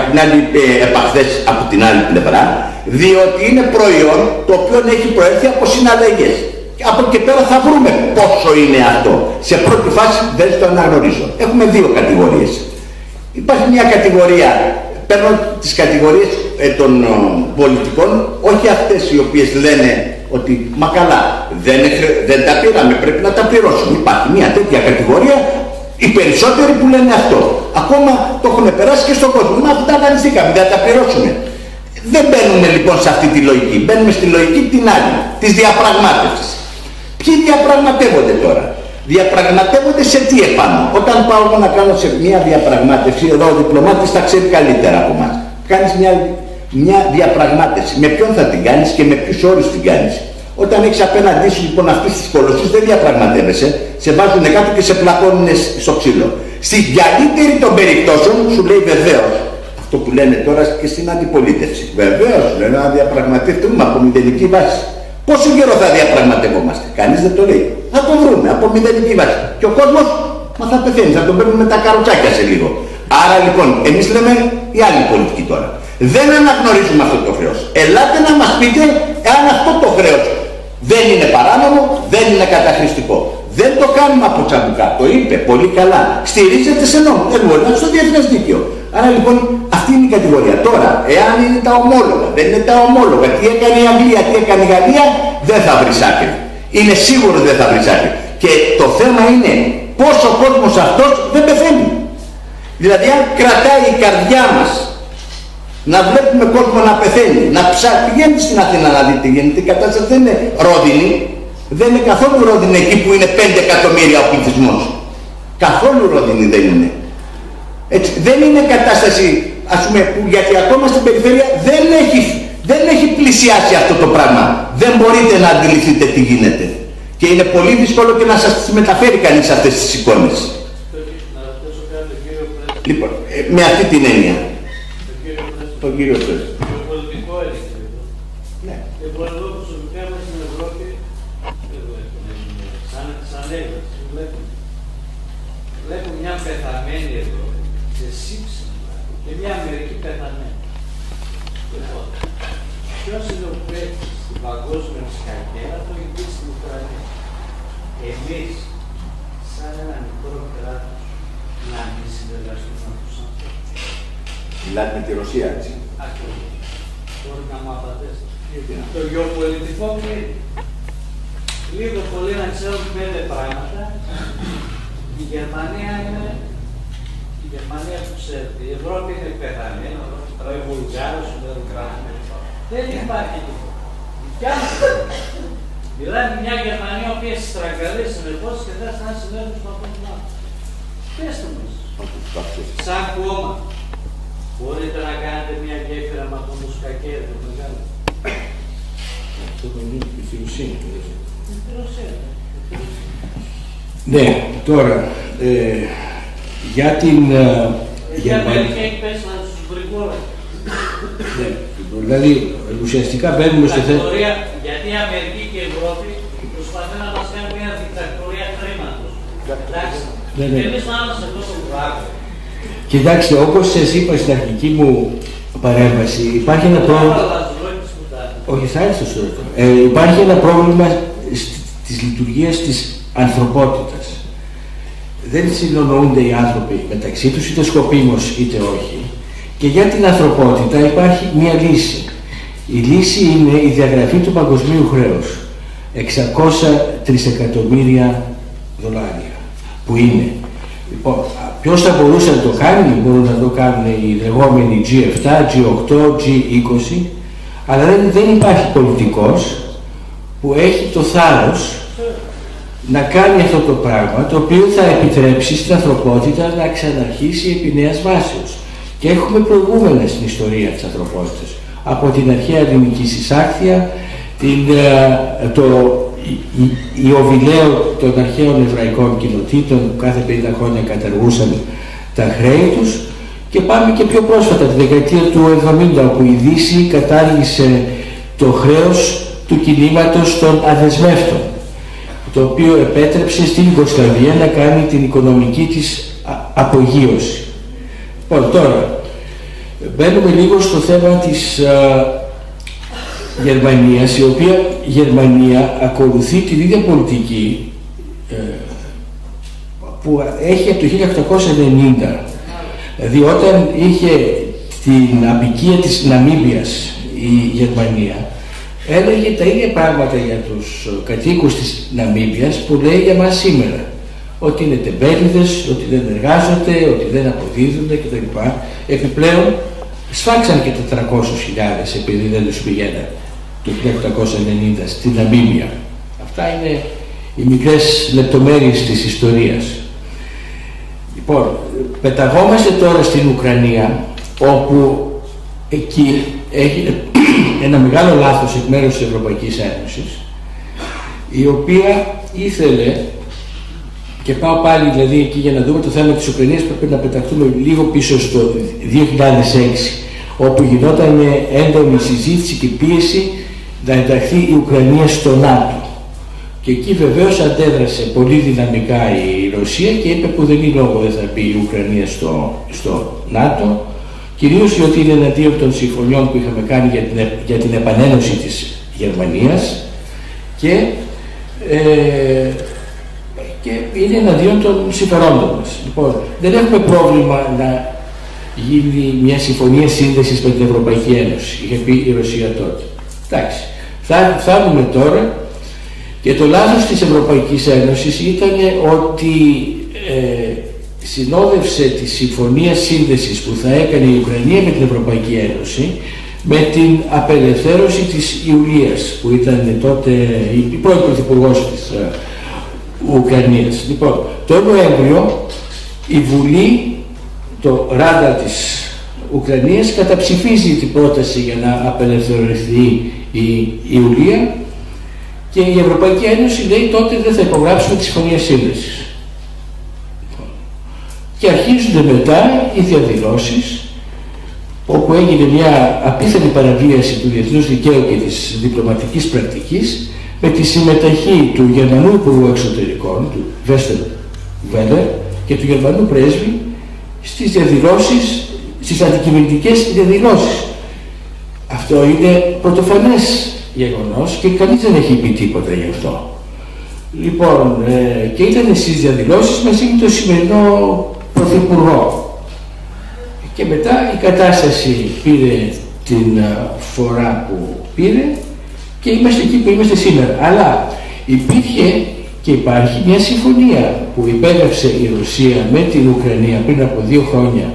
επαχθές από την άλλη πλευρά, διότι είναι προϊόν το οποίο έχει προέρθει από συναλλαγές. Από εκεί πέρα θα βρούμε πόσο είναι αυτό. Σε πρώτη φάση δεν το αναγνωρίζω. Έχουμε δύο κατηγορίες. Υπάρχει μια κατηγορία, παίρνω τις κατηγορίες των πολιτικών, όχι αυτές οι οποίες λένε ότι μα καλά, δεν τα πήραμε, πρέπει να τα πληρώσουμε. Υπάρχει μια τέτοια κατηγορία, οι περισσότεροι που λένε αυτό. Ακόμα το έχουν περάσει και στον κόσμο. Μα αυτά τα δανειστήκαμε, δεν τα πληρώσουμε. Δεν μπαίνουμε λοιπόν σε αυτή τη λογική. Μπαίνουμε στη λογική την άλλη, της διαπραγμάτευσης. Ποιοι διαπραγματεύονται τώρα? Διαπραγματεύονται σε τι επάνω? Όταν πάω να κάνω σε μια διαπραγμάτευση, εδώ ο διπλωμάτης τα ξέρει καλύτερα από εμάς. Κάνεις μια διαπραγμάτευση. Με ποιον θα την κάνεις και με ποιους όρους την κάνεις? Όταν έχεις απέναντί σου λοιπόν αυτής της κολοσσούς, δεν διαπραγματεύεσαι, σε βάζουν κάτω και σε πλακώνουν στο ξύλο. Στην καλύτερη των περιπτώσεων σου λέει βεβαίως. Αυτό που λένε τώρα και στην αντιπολίτευση. Βεβαίως, λένε να διαπραγματευτούμε από μηδενική βάση. Πόσο καιρό θα διαπραγματευόμαστε? Κανείς δεν το λέει. Θα το βρούμε από μηδενική βάση. Και ο κόσμος, μα θα πεθαίνει, θα τον παίρνουμε με τα καροτσάκια σε λίγο. Άρα λοιπόν, εμείς λέμε η άλλη πολιτική τώρα. Δεν αναγνωρίζουμε αυτό το χρέος. Ελάτε να μας πείτε αν αυτό το χρέος δεν είναι παράνομο, δεν είναι καταχρηστικό. Δεν το κάνουμε από τσαμπουκά. Το είπε πολύ καλά. Στηρίζεται σε νόμο. Στο διεθνές δίκαιο. Άρα λοιπόν αυτή είναι η κατηγορία. Τώρα, εάν είναι τα ομόλογα, δεν είναι τα ομόλογα, τι έκανε η Αγγλία, τι έκανε η Γαλλία, δεν θα βρεις άκρη. Είναι σίγουρο δεν θα βρεις άκρη. Και το θέμα είναι πόσο ο κόσμος αυτός δεν πεθαίνει. Δηλαδή αν κρατάει η καρδιά μας να βλέπουμε κόσμο να πεθαίνει, να ψάχνει, πηγαίνετε στην Αθήνα να δείτε, γιατί η κατάσταση δεν είναι ρόδινη, δεν είναι καθόλου ρόδινη εκεί που είναι 5 εκατομμύρια ο πληθυσμός. Καθόλου ρόδινη δεν είναι. Έτσι, δεν είναι κατάσταση, ας πούμε, που γιατί ακόμα στην περιφέρεια δεν έχει πλησιάσει αυτό το πράγμα. Δεν μπορείτε να αντιληφθείτε τι γίνεται. Και είναι πολύ δύσκολο και να σας μεταφέρει κανείς αυτές τις εικόνες. Λοιπόν, με αυτή την έννοια. Τον κύριο Πρέσβη. Το πολιτικό έλεγχο. Ναι. Εγώ προσωπικά είμαι στην Ευρώπη, σαν έκταση, βλέπω μια πεθαμένη εδώ, σε σύψιμα, και μια Αμερική πεθαμένη. Λοιπόν, ποιος είναι ο παίκτης στην παγκόσμια σκακέρα, το έχει πει στην Ουκρανία. Εμείς, σαν ένα μικρό κράτος, να μην συνεργαστούμε με τους ανθρώπους. Μιλάτε με τη Ρωσία, έτσι. Ακριβώς. Μπορεί να μου απαντήσετε. Το γεωπολιτικό κλείνει. Λίγο πολύ να ξέρουν 5 πράγματα. Η Γερμανία είναι η Γερμανία που ξέρετε. Η Ευρώπη είναι πεθαμένη. Ο Βουλγάρος, ο Βελγράδος. Δεν υπάρχει τίποτα. Μιλάμε μια Γερμανία που έχει στραγγαλίσει συνεχώς και δεν θα συνέβη στο αποτέλεσμα. Πέστε μας. Σαν κόμμα. Μπορείτε να κάνετε μια γέφυρα με τον Μουσκακέρι, το μεγάλο. Αυτό το είναι η φιλοσύνη. Ναι, τώρα, για την Γερμανία έχει πέσει να τους βρικόρε. Ναι, δηλαδή ουσιαστικά μπαίνουμε στο θέμα. Γιατί η Αμερική και η Ευρώπη προσπαθούν να μας κάνουν μια δικτατορία χρήματος. Εντάξει, εμείς να είμαστε τόσο πράγμα. Κοιτάξτε, όπως σας είπα στην αρχική μου παρέμβαση, υπάρχει ένα πρόβλημα. Όχι, θα έρθω στο υπάρχει ένα πρόβλημα της λειτουργίας της ανθρωπότητας. Δεν συνονοούνται οι άνθρωποι μεταξύ τους, είτε σκοπίμως είτε όχι. Και για την ανθρωπότητα υπάρχει μία λύση. Η λύση είναι η διαγραφή του παγκοσμίου χρέους. 600 τρισεκατομμύρια δολάρια. Που είναι. Λοιπόν, ποιος θα μπορούσε να το κάνει? Μπορούν να το κάνουν οι λεγόμενοι G7, G8, G20, αλλά δεν υπάρχει πολιτικός που έχει το θάρρος να κάνει αυτό το πράγμα, το οποίο θα επιτρέψει στην ανθρωπότητα να ξαναρχίσει επί νέας βάσεως. Και έχουμε προηγούμενα στην ιστορία της ανθρωπότητας. Από την αρχαία ελληνική εισάκθεια, η οβιλέο των αρχαίων εβραϊκών κοινοτήτων που κάθε 50 χρόνια καταργούσαν τα χρέη τους, και πάμε και πιο πρόσφατα, τη δεκαετία του 70, όπου η Δύση κατάργησε το χρέος του κινήματος των αδεσμεύτων, το οποίο επέτρεψε στην Ιουγκοσλαβία να κάνει την οικονομική της απογείωση. Λοιπόν, τώρα μπαίνουμε λίγο στο θέμα της Γερμανίας, η οποία Γερμανία ακολουθεί την ίδια πολιτική που έχει από το 1890. Δηλαδή όταν είχε την απικία της Ναμίμπιας η Γερμανία, έλεγε τα ίδια πράγματα για τους κατοίκους της Ναμίμπιας που λέει για μας σήμερα. Ότι είναι τεμπέληδες, ότι δεν εργάζονται, ότι δεν αποδίδονται κτλ. Επιπλέον σφάξαν και 400.000 επειδή δεν τους πηγαίναν το 1890 στην Ναμίμπια. Αυτά είναι οι μικρές λεπτομέρειες της ιστορίας. Λοιπόν, πεταγόμαστε τώρα στην Ουκρανία, όπου εκεί έγινε ένα μεγάλο λάθος εκ μέρους της Ευρωπαϊκής Ένωσης, η οποία ήθελε, και πάω πάλι δηλαδή εκεί για να δούμε το θέμα της Ουκρανίας, πρέπει να πεταχτούμε λίγο πίσω στο 2006, όπου γινόταν έντονη συζήτηση και πίεση να ενταχθεί η Ουκρανία στο ΝΑΤΟ. Και εκεί βεβαίως αντέδρασε πολύ δυναμικά η Ρωσία και είπε που δεν είναι λόγο δεν θα μπει η Ουκρανία στο ΝΑΤΟ, κυρίως διότι είναι εναντίον των συμφωνιών που είχαμε κάνει για την επανένωση της Γερμανίας και είναι εναντίον των συμφερόντων μας. Λοιπόν, δεν έχουμε πρόβλημα να γίνει μια συμφωνία σύνδεσης με την Ευρωπαϊκή Ένωση, είχε πει η Ρωσία τότε. Εντάξει, φτάνουμε τώρα. Και το λάθος της Ευρωπαϊκής Ένωσης ήταν ότι συνόδευσε τη συμφωνία σύνδεσης που θα έκανε η Ουκρανία με την Ευρωπαϊκή Ένωση με την απελευθέρωση της Ιουλίας, που ήταν τότε η πρώτη πρωθυπουργός της Ουκρανίας. Λοιπόν, το Νοέμβριο η Βουλή, το Ράντα της Ουκρανίας, καταψηφίζει την πρόταση για να απελευθερωθεί η Ιουλία. Και η Ευρωπαϊκή Ένωση λέει τότε δεν θα υπογράψουμε τη συμφωνία σύνδεσης. Και αρχίζονται μετά οι διαδηλώσεις, όπου έγινε μια απίθανη παραβίαση του διεθνούς δικαίου και της διπλωματικής πρακτικής, με τη συμμετοχή του Γερμανού Υπουργού Εξωτερικών, του Βέστερ Βέλερ, και του Γερμανού Πρέσβη στις διαδηλώσεις, στις αντικειμενικές διαδηλώσεις. Αυτό είναι πρωτοφανές γεγονός και κανείς δεν έχει πει τίποτα γι' αυτό. Λοιπόν, και ήταν στις διαδηλώσεις μαζί με τον σημερινό Πρωθυπουργό. Και μετά η κατάσταση πήρε την φορά που πήρε και είμαστε εκεί που είμαστε σήμερα. Αλλά υπήρχε και υπάρχει μια συμφωνία που υπέγραψε η Ρωσία με την Ουκρανία πριν από 2 χρόνια,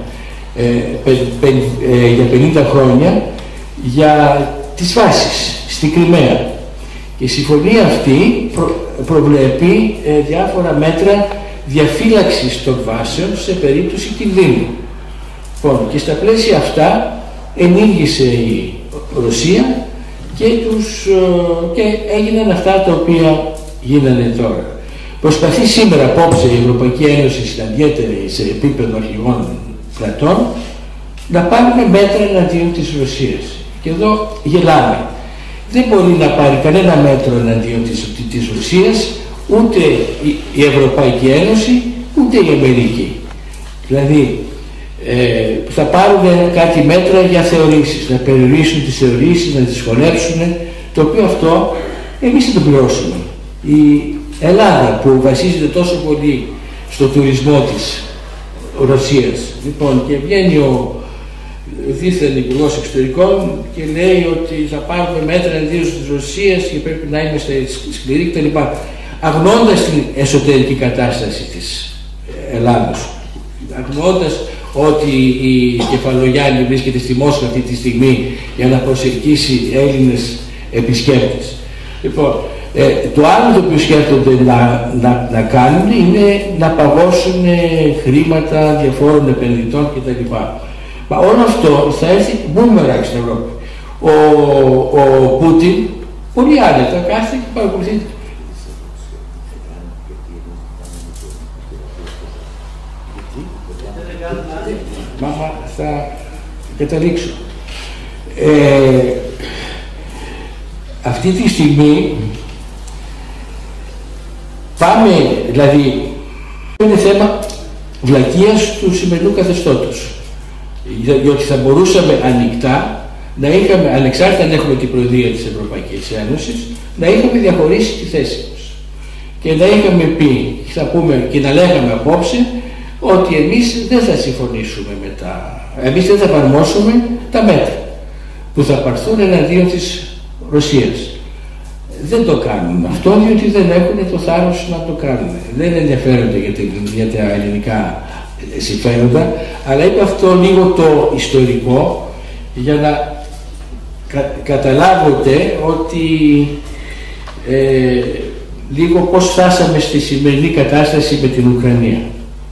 για 50 χρόνια, για τις βάσεις στη Κριμαία. Η συμφωνία αυτή προβλέπει διάφορα μέτρα διαφύλαξης των βάσεων σε περίπτωση κινδύνου. Λοιπόν, και στα πλαίσια αυτά ενήργησε η Ρωσία και έγιναν αυτά τα οποία γίνανε τώρα. Προσπαθεί σήμερα απόψε η Ευρωπαϊκή Ένωση, συναντιέται σε επίπεδο αρχηγών κρατών, να πάρουμε μέτρα εναντίον της Ρωσίας. Και εδώ γελάμε. Δεν μπορεί να πάρει κανένα μέτρο εναντίον της Ρωσίας ούτε η Ευρωπαϊκή Ένωση ούτε η Αμερική. Δηλαδή θα πάρουν κάτι μέτρα για θεωρήσεις, να περιορίσουν τις θεωρήσεις, να τις σχολέψουν, το οποίο αυτό εμείς θα το πληρώσουμε. Η Ελλάδα που βασίζεται τόσο πολύ στο τουρισμό της Ρωσίας, λοιπόν, και βγαίνει ο δίθεν υπουργός εξωτερικών και λέει ότι θα πάρουμε μέτρα εναντίον της Ρωσίας και πρέπει να είμαστε σκληροί κτλ. Αγνοώντας την εσωτερική κατάσταση της Ελλάδος, αγνοώντας ότι η Κεφαλογιάννη βρίσκεται στη Μόσχα αυτή τη στιγμή για να προσελκύσει Έλληνες επισκέπτες. Λοιπόν, το άλλο το οποίο σκέφτονται να κάνουν είναι να παγώσουν χρήματα διαφόρων επενδυτών κτλ. Μα όλο αυτό θα έρθει μπούμεραγκ στην Ευρώπη. Ο Πούτιν πολύ άνετα κάθεται και παρακολουθεί. Μάμα, θα καταλήξω. Αυτή τη στιγμή πάμε, δηλαδή είναι θέμα βλακείας του σημερινού καθεστώτος. διότι θα μπορούσαμε ανοιχτά να είχαμε, ανεξάρτητα αν έχουμε την Προεδρία της Ευρωπαϊκής Ένωσης, να είχαμε διαχωρίσει τη θέση μας και να είχαμε πει, θα πούμε και να λέγαμε απόψε, ότι εμείς δεν θα συμφωνήσουμε με εμείς δεν θα εφαρμόσουμε τα μέτρα που θα πάρθουν εναντίον της Ρωσίας. Δεν το κάνουν αυτό, διότι δεν έχουν το θάρρος να το κάνουν. Δεν ενδιαφέρονται για τα ελληνικά συμφέροντα, αλλά είπα αυτό λίγο το ιστορικό για να καταλάβετε ότι λίγο πώς φτάσαμε στη σημερινή κατάσταση με την Ουκρανία.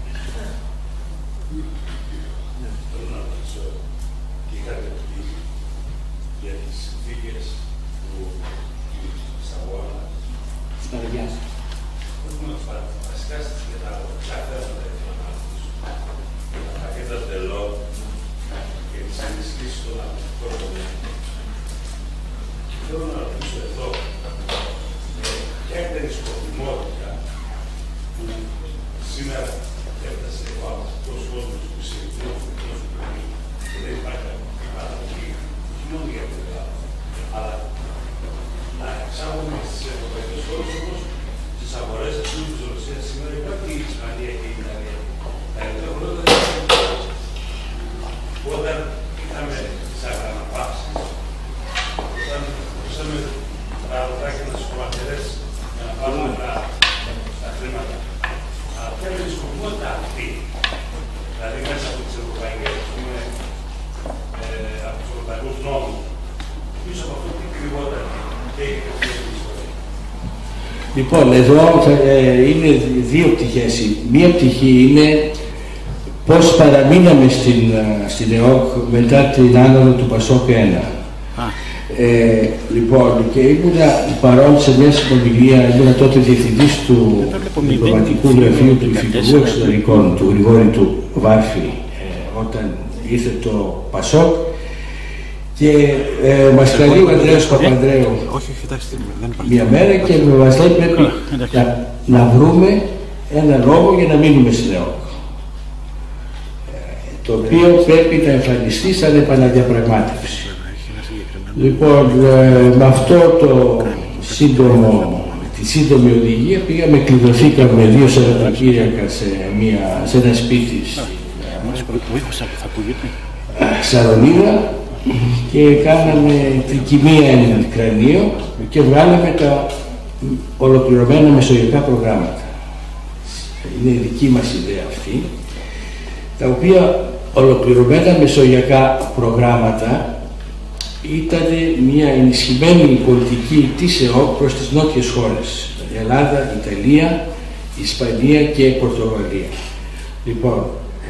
Λοιπόν, εδώ είναι δύο πτυχές. Μία πτυχή είναι πώς παραμείναμε στην ΕΟΚ μετά την άνοδο του ΠΑΣΟΚ 1. Λοιπόν, και ήμουνα παρόν σε μια συνομιλία, ήμουνα τότε διευθυντής του διπλωματικού γραφείου του Υφυπουργού Εξωτερικών, του Γρηγόρη του Βάρφη, όταν ήρθε το ΠΑΣΟΚ. Και μας καλεί ο Ανδρέας Παπανδρέου μια μέρα και μας λέει πρέπει να βρούμε ένα λόγο για να μείνουμε στην ΕΟΚ, το οποίο πρέπει να εμφανιστεί σαν επαναδιαπραγμάτευση. Λοιπόν, με αυτό τη σύντομη οδηγία πήγαμε, κλειδωθήκαμε 2 Σαββατοκύριακα σε ένα σπίτι Σαρονίδα και κάναμε τρικυμία έναν κρανίο και βγάλαμε τα ολοκληρωμένα μεσογειακά προγράμματα. Είναι η δική μας ιδέα αυτή, τα οποία ολοκληρωμένα μεσογειακά προγράμματα ήταν μια ενισχυμένη πολιτική της ΕΟΚ προς τις νότιες χώρες, Ελλάδα, Ιταλία, Ισπανία και Πορτογαλία. Λοιπόν,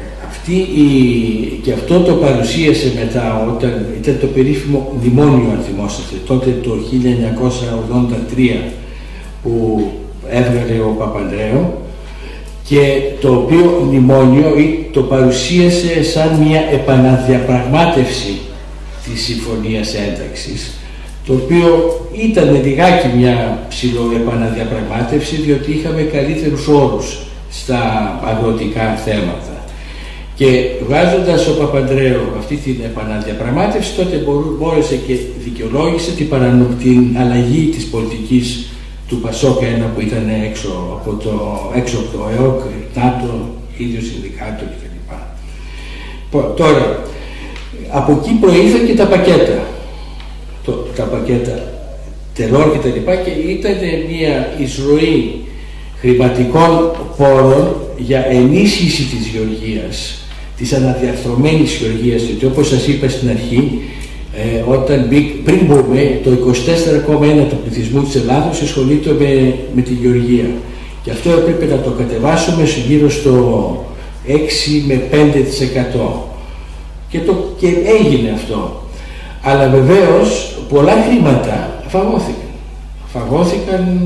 και αυτό το παρουσίασε μετά, όταν ήταν το περίφημο μνημόνιο, αν θυμόσαστε, τότε το 1983 που έβγαλε ο Παπανδρέου, και το οποίο μνημόνιο το παρουσίασε σαν μια επαναδιαπραγμάτευση της Συμφωνίας Ένταξης, το οποίο ήταν λιγάκι μια ψηλοεπαναδιαπραγμάτευση, διότι είχαμε καλύτερους όρους στα αγροτικά θέματα. Και βγάζοντας ο Παπανδρέου αυτή την επαναδιαπραγμάτευση, τότε μπόρεσε και δικαιολόγησε την αλλαγή της πολιτικής του ΠΑΣΟΚ 1 που ήταν έξω από το ΕΟΚ, ΝΑΤΟ, ίδιο συνδικάτο κτλ. Τώρα, από εκεί προήλθαν και τα πακέτα. Τα πακέτα τερόρ κτλ. Και ήταν μια εισρωή χρηματικών πόρων για ενίσχυση της γεωργίας, της αναδιαρθρωμένης γεωργίας, γιατί όπως σας είπα στην αρχή, πριν μπούμε, το 24,1% του πληθυσμού της Ελλάδος ασχολείται με τη γεωργία. Και αυτό έπρεπε να το κατεβάσουμε γύρω στο 6 με 5%. Και έγινε αυτό. Αλλά βεβαίως πολλά χρήματα φαγώθηκαν.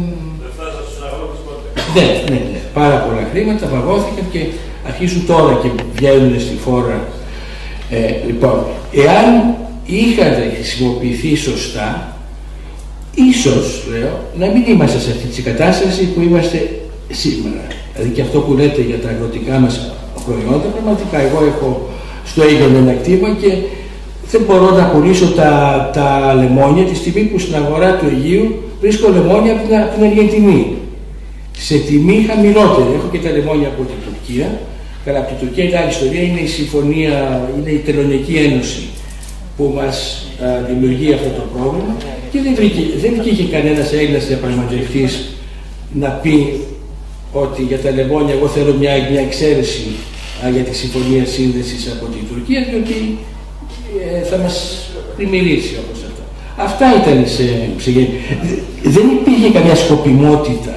Ναι. Πάρα πολλά χρήματα φαγώθηκαν και αρχίζουν τώρα και βγαίνουν στη φόρα. Λοιπόν, εάν είχαν χρησιμοποιηθεί σωστά, ίσως, λέω, να μην είμαστε σε αυτή τη κατάσταση που είμαστε σήμερα. Δηλαδή και αυτό που λέτε για τα αγροτικά μας προϊόντα, πραγματικά εγώ έχω στο Αίγυπτο ένα κτήμα και δεν μπορώ να πουλήσω τα λεμόνια τη στιγμή που στην αγορά του Αιγείου βρίσκω λεμόνια από την Αργεντινή. Σε τιμή χαμηλότερη. Έχω και τα λεμόνια από την Τουρκία. Καλά, από την Τουρκία είναι άλλη ιστορία, είναι η συμφωνία, είναι η Τελωνιακή Ένωση που μας δημιουργεί αυτό το πρόβλημα και δεν βγήκε κανένας Έλληνας διαπραγματευτής να πει ότι για τα λεμόνια εγώ θέλω μια εξαίρεση για τη συμφωνία σύνδεσης από την Τουρκία, διότι θα μας πλημμυρίσει όπως αυτά. Αυτά ήταν δεν υπήρχε καμιά σκοπιμότητα.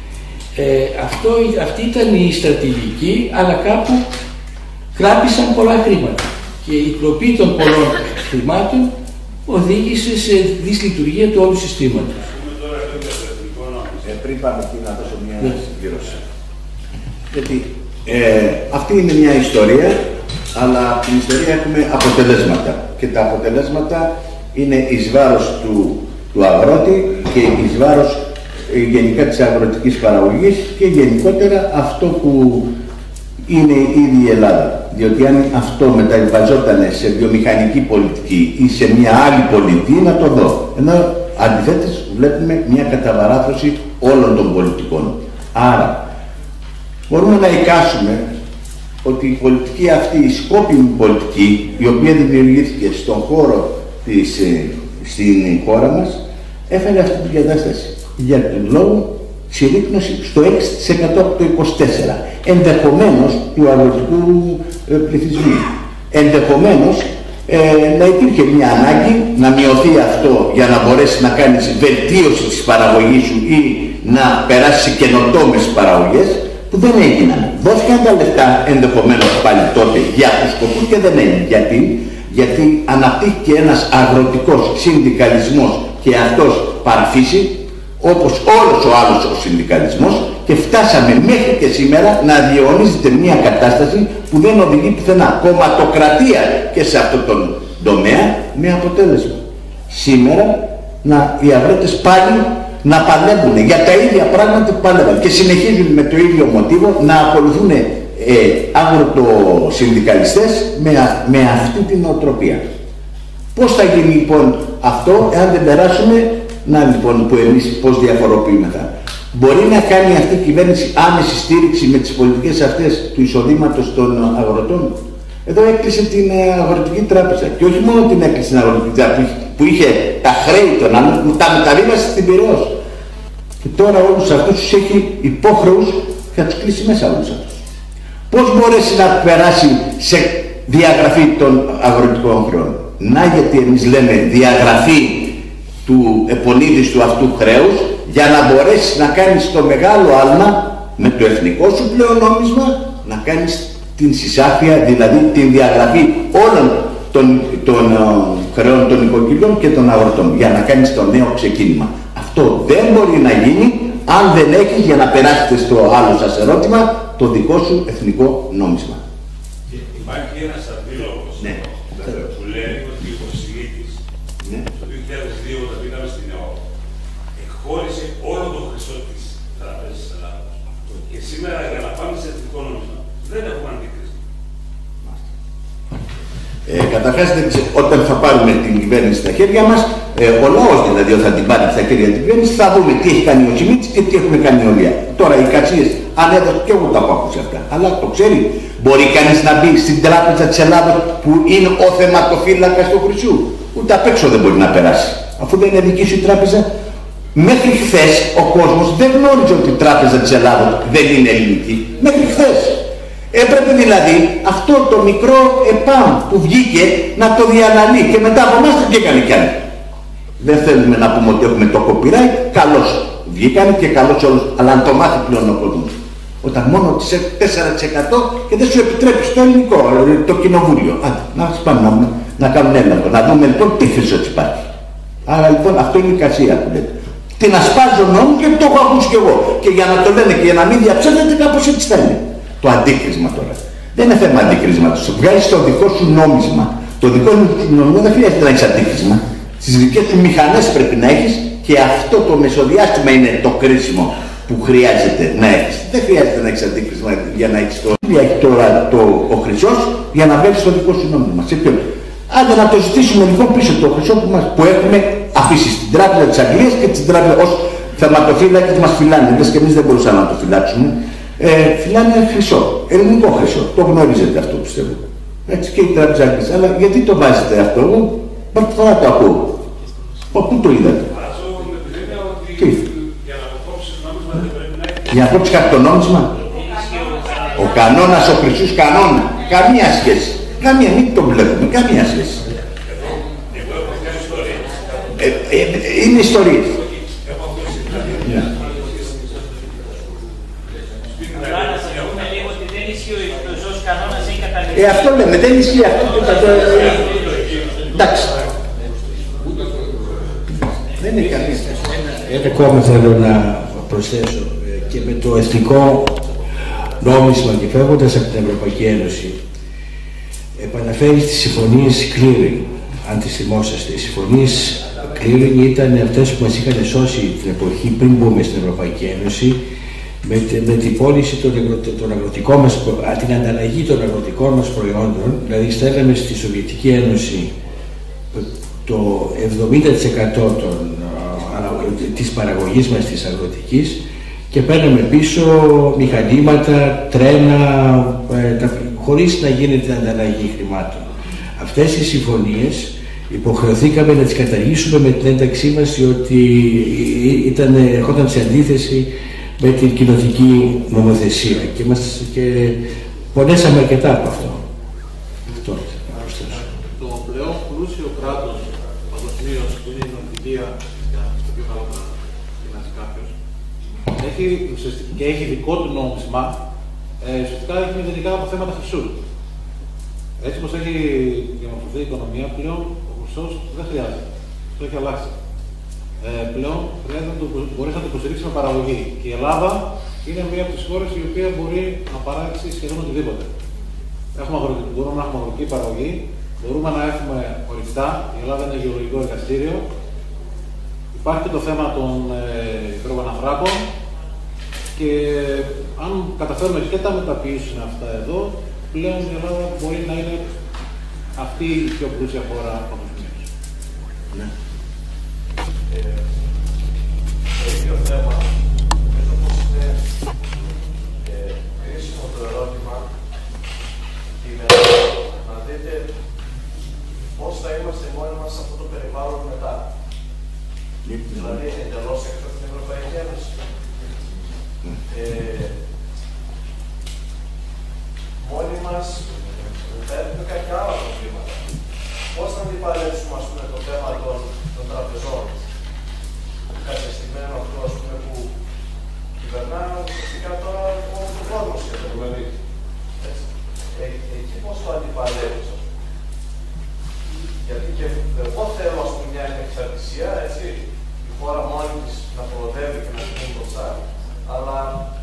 Αυτή ήταν η στρατηγική, αλλά κάπου κράτησαν πολλά χρήματα. Και η κλοπή των πολλών χρημάτων οδήγησε σε δυσλειτουργία του όλου συστήματος. Πριν πάμε εκεί να δώσω μια συμπλήρωση. Γιατί αυτή είναι μια ιστορία, αλλά από την ιστορία έχουμε αποτελέσματα. Και τα αποτελέσματα είναι εις βάρος του αγρότη και εις βάρος γενικά της αγροτικής παραγωγής και γενικότερα αυτό που είναι ήδη η Ελλάδα. Διότι αν αυτό μεταβιβαζόταν σε βιομηχανική πολιτική ή σε μια άλλη πολιτική, να το δω. Ενώ αντιθέτως βλέπουμε μια καταβαράθρωση όλων των πολιτικών. Άρα μπορούμε να εικάσουμε ότι η πολιτική αυτή, η σκόπιμη πολιτική, η οποία δημιουργήθηκε στον χώρο στην χώρα μας, έφερε αυτή την κατάσταση. Για τον λόγο συρρίκνωση στο 6% από το 24%. Ενδεχομένως του αγροτικού πληθυσμού. Ενδεχομένως να υπήρχε μια ανάγκη να μειωθεί αυτό για να μπορέσει να κάνεις βελτίωση της παραγωγής σου ή να περάσει σε καινοτόμες παραγωγές που δεν έγιναν. Δόθηκαν τα λεφτά ενδεχομένως πάλι τότε για τους σκοπούς και δεν έγινε. Γιατί αναπτύχθηκε ένας αγροτικός συνδικαλισμός και αυτός παραφύσει, όπως όλος ο άλλος ο συνδικαλισμός, και φτάσαμε μέχρι και σήμερα να διαιωνίζεται μια κατάσταση που δεν οδηγεί πουθενά. Κομματοκρατία και σε αυτόν τον τομέα, με αποτέλεσμα σήμερα οι αγρότες πάλι να παλεύουν για τα ίδια πράγματα που παλεύαν και συνεχίζουν με το ίδιο μοτίβο να ακολουθούν αγροτοσυνδικαλιστές με αυτή την νοοτροπία. Πώς θα γίνει λοιπόν αυτό εάν δεν περάσουμε, που εμείς πώς διαφοροποιούμεθα. Μπορεί να κάνει αυτή η κυβέρνηση άμεση στήριξη με τις πολιτικές αυτές του εισοδήματος των αγροτών. Εδώ έκλεισε την Αγροτική Τράπεζα και όχι μόνο την έκλεισε την Αγροτική Τράπεζα που είχε τα χρέη των άλλων, που τα μεταβίβασε στην Πειραιώς. Και τώρα όλους αυτούς τους έχει υπόχρεους και θα τους κλείσει μέσα όλους αυτούς. Πώς μπορέσει να περάσει σε διαγραφή των αγροτικών χρεών? Να, γιατί εμείς λέμε διαγραφή του επονίδιστου αυτού χρέους για να μπορέσεις να κάνεις το μεγάλο άλμα με το εθνικό σου πλέον νόμισμα, να κάνεις την συσάφεια, δηλαδή την διαγραφή όλων των χρεών των οικοκυριών και των αγροτών, για να κάνεις το νέο ξεκίνημα. Αυτό δεν μπορεί να γίνει αν δεν έχεις, για να περάσετε στο άλλο σας ερώτημα, το δικό σου εθνικό νόμισμα. Υπάρχει ένας αντίλογος που λέει ότι ο Σιλίτης το 2002 όταν πήγαμε στην ΕΟ εκχώρησε όλο το χρυσό της Τράπεζας της Ελλάδας. Και σήμερα για να πάμε σε εθνικό νόμισμα δεν έχουμε αντίκριση. Καταρχάς, όταν θα πάρουμε την κυβέρνηση στα χέρια μας, ο λαός δηλαδή όταν την πάρει στα χέρια την κυβέρνηση, θα δούμε τι έχει κάνει ο Σιμίτης και τι έχουμε κάνει όλοι. Τώρα οι κατσίες, αν έδωσε και εγώ τα έχω ακούσει αυτά, αλλά το ξέρει. Μπορεί κανείς να μπει στην Τράπεζα της Ελλάδας που είναι ο θεματοφύλακας του χρυσού? Ούτε απ' έξω δεν μπορεί να περάσει. Αφού δεν είναι δική σου η τράπεζα. Μέχρι χθες ο κόσμος δεν γνώριζε ότι η Τράπεζα της Ελλάδας δεν είναι ελληνική. Μέχρι χθες. Έπρεπε δηλαδή αυτό το μικρό ΕΠΑΜ που βγήκε να το διαναλύει και μετά από εμάς δεν βγήκανε κι άλλοι. Δεν θέλουμε να πούμε ότι έχουμε το copyright, καλώς βγήκανε και καλώς όλους, αλλά αν το μάθει πλέον ο κόσμος. Όταν μόνο 4% και δεν σου επιτρέπει στο ελληνικό, το κοινοβούλιο. Άντε, να πάμε να κάνουν έλεγχο, να δούμε λοιπόν τι χρυσός υπάρχει. Άρα λοιπόν αυτό είναι η κασία που λέτε. Την ασπάζω νόμου και το έχω ακούσει κι εγώ. Και για να το λένε και για να μην διαψεύδεται, κάπως έτσι θα είναι. Το αντίκρισμα τώρα. Δεν είναι θέμα αντίκρισματος. Βγάζεις το δικό σου νόμισμα. Το δικό σου νόμισμα δεν χρειάζεται να έχεις αντίκρισμα. Στις δικές σου μηχανές πρέπει να έχεις και αυτό το μεσοδιάστημα είναι το κρίσιμο. που χρειάζεται να έχεις. Δεν χρειάζεται να έχεις αντίκρισμα για να έχεις το... Έχει τώρα ο Χρυσός για να βγάλει το δικό σου νόμισμα. Σε ποιο? Άντε να το ζητήσουμε λοιπόν πίσω το Χρυσό που έχουμε αφήσει στην Τράπεζα της Αγγλίας και την Τράπεζα ως θεματοφύλακες μας φυλάνε. Λες και εμείς δεν μπορούσαμε να το φυλάξουμε. Φυλάνε Χρυσό, ελληνικό Χρυσό. Το γνωρίζετε αυτό πιστεύω. Έτσι και η Τράπεζα της Αγγλίας. Αλλά γιατί το βάζετε αυτό? Εγώ πρώτη φορά το ακούω. Πού το είδατε? Για να κόψεις κάτι το νόμισμα. Ο κανόνας, ο χρυσούς κανόνα. Καμία σχέση. Καμία, μην το βλέπουμε. Καμία σχέση. Είναι ιστορίες. Αυτό λέμε, δεν ισχύει αυτό. Εντάξει. Δεν είναι καλή. Ένα ακόμα θέλω να προσθέσω και με το εθνικό νόμισμα και φεύγοντας από την Ευρωπαϊκή Ένωση επαναφέρει τις συμφωνίες clearing, αν τις θυμόσαστε. Οι συμφωνίες clearing ήταν αυτές που μας είχαν σώσει την εποχή πριν μπούμε στην Ευρωπαϊκή Ένωση με την πώληση των αγροτικών μας, την ανταλλαγή των αγροτικών μας προϊόντων. Δηλαδή στέλναμε στη Σοβιετική Ένωση το 70% της παραγωγής μας της αγροτικής και παίρναμε πίσω μηχανήματα, τρένα, χωρίς να γίνεται ανταλλαγή χρημάτων. Αυτές οι συμφωνίες υποχρεωθήκαμε να τις καταργήσουμε με την ένταξή μας, διότι ερχόταν σε αντίθεση με την κοινοτική νομοθεσία και πονέσαμε αρκετά από αυτό. Το πλέον πλούσιο κράτος παγκοσμίως που είναι η Νορβηγία, στο πιο καλό να φυλάσει κάποιος, και έχει δικό του νόμισμα, ουσιαστικά έχει μηδενικά από θέματα χρυσού. Έτσι όπως έχει διαμορφωθεί η οικονομία, πλέον ο χρυσός δεν χρειάζεται. Το έχει αλλάξει. Πλέον μπορεί να το υποστηρίξει με παραγωγή. Και η Ελλάδα είναι μία από τις χώρες η οποία μπορεί να παράξει σχεδόν οτιδήποτε. Μπορούμε να έχουμε αγροτική παραγωγή, μπορούμε να έχουμε ορυκτά. Η Ελλάδα είναι γεωλογικό εργαστήριο. Υπάρχει και το θέμα των υδρογοναθράκων. Και αν καταφέρουμε και τα μεταποιήσουμε αυτά εδώ, πλέον η Ελλάδα μπορεί να είναι αυτή η πιο πλούσια χώρα παγκοσμίως. Ναι. Το ίδιο θέμα, νομίζω πως είναι κρίσιμο το ερώτημα είναι να δείτε πώς θα είμαστε μόνοι μας σε αυτό το περιβάλλον μετά. Δηλαδή εντελώς έξω από την Ευρωπαϊκή Ένωση. Μόνοι μας θα έχουμε κάποια άλλα προβλήματα. Πώς θα αντιπαλέψουμε το θέμα των τραπεζών, κατεστημένο αυτό που κυβερνά ουσιαστικά τώρα όλο τον κόσμο σχεδόν. Εκεί πώς το αντιπαλέψεις? Γιατί και εγώ θέλω μια ανεξαρτησία, έτσι, η χώρα μόνη της να προοδεύει και να γίνει μπροστά, αλλά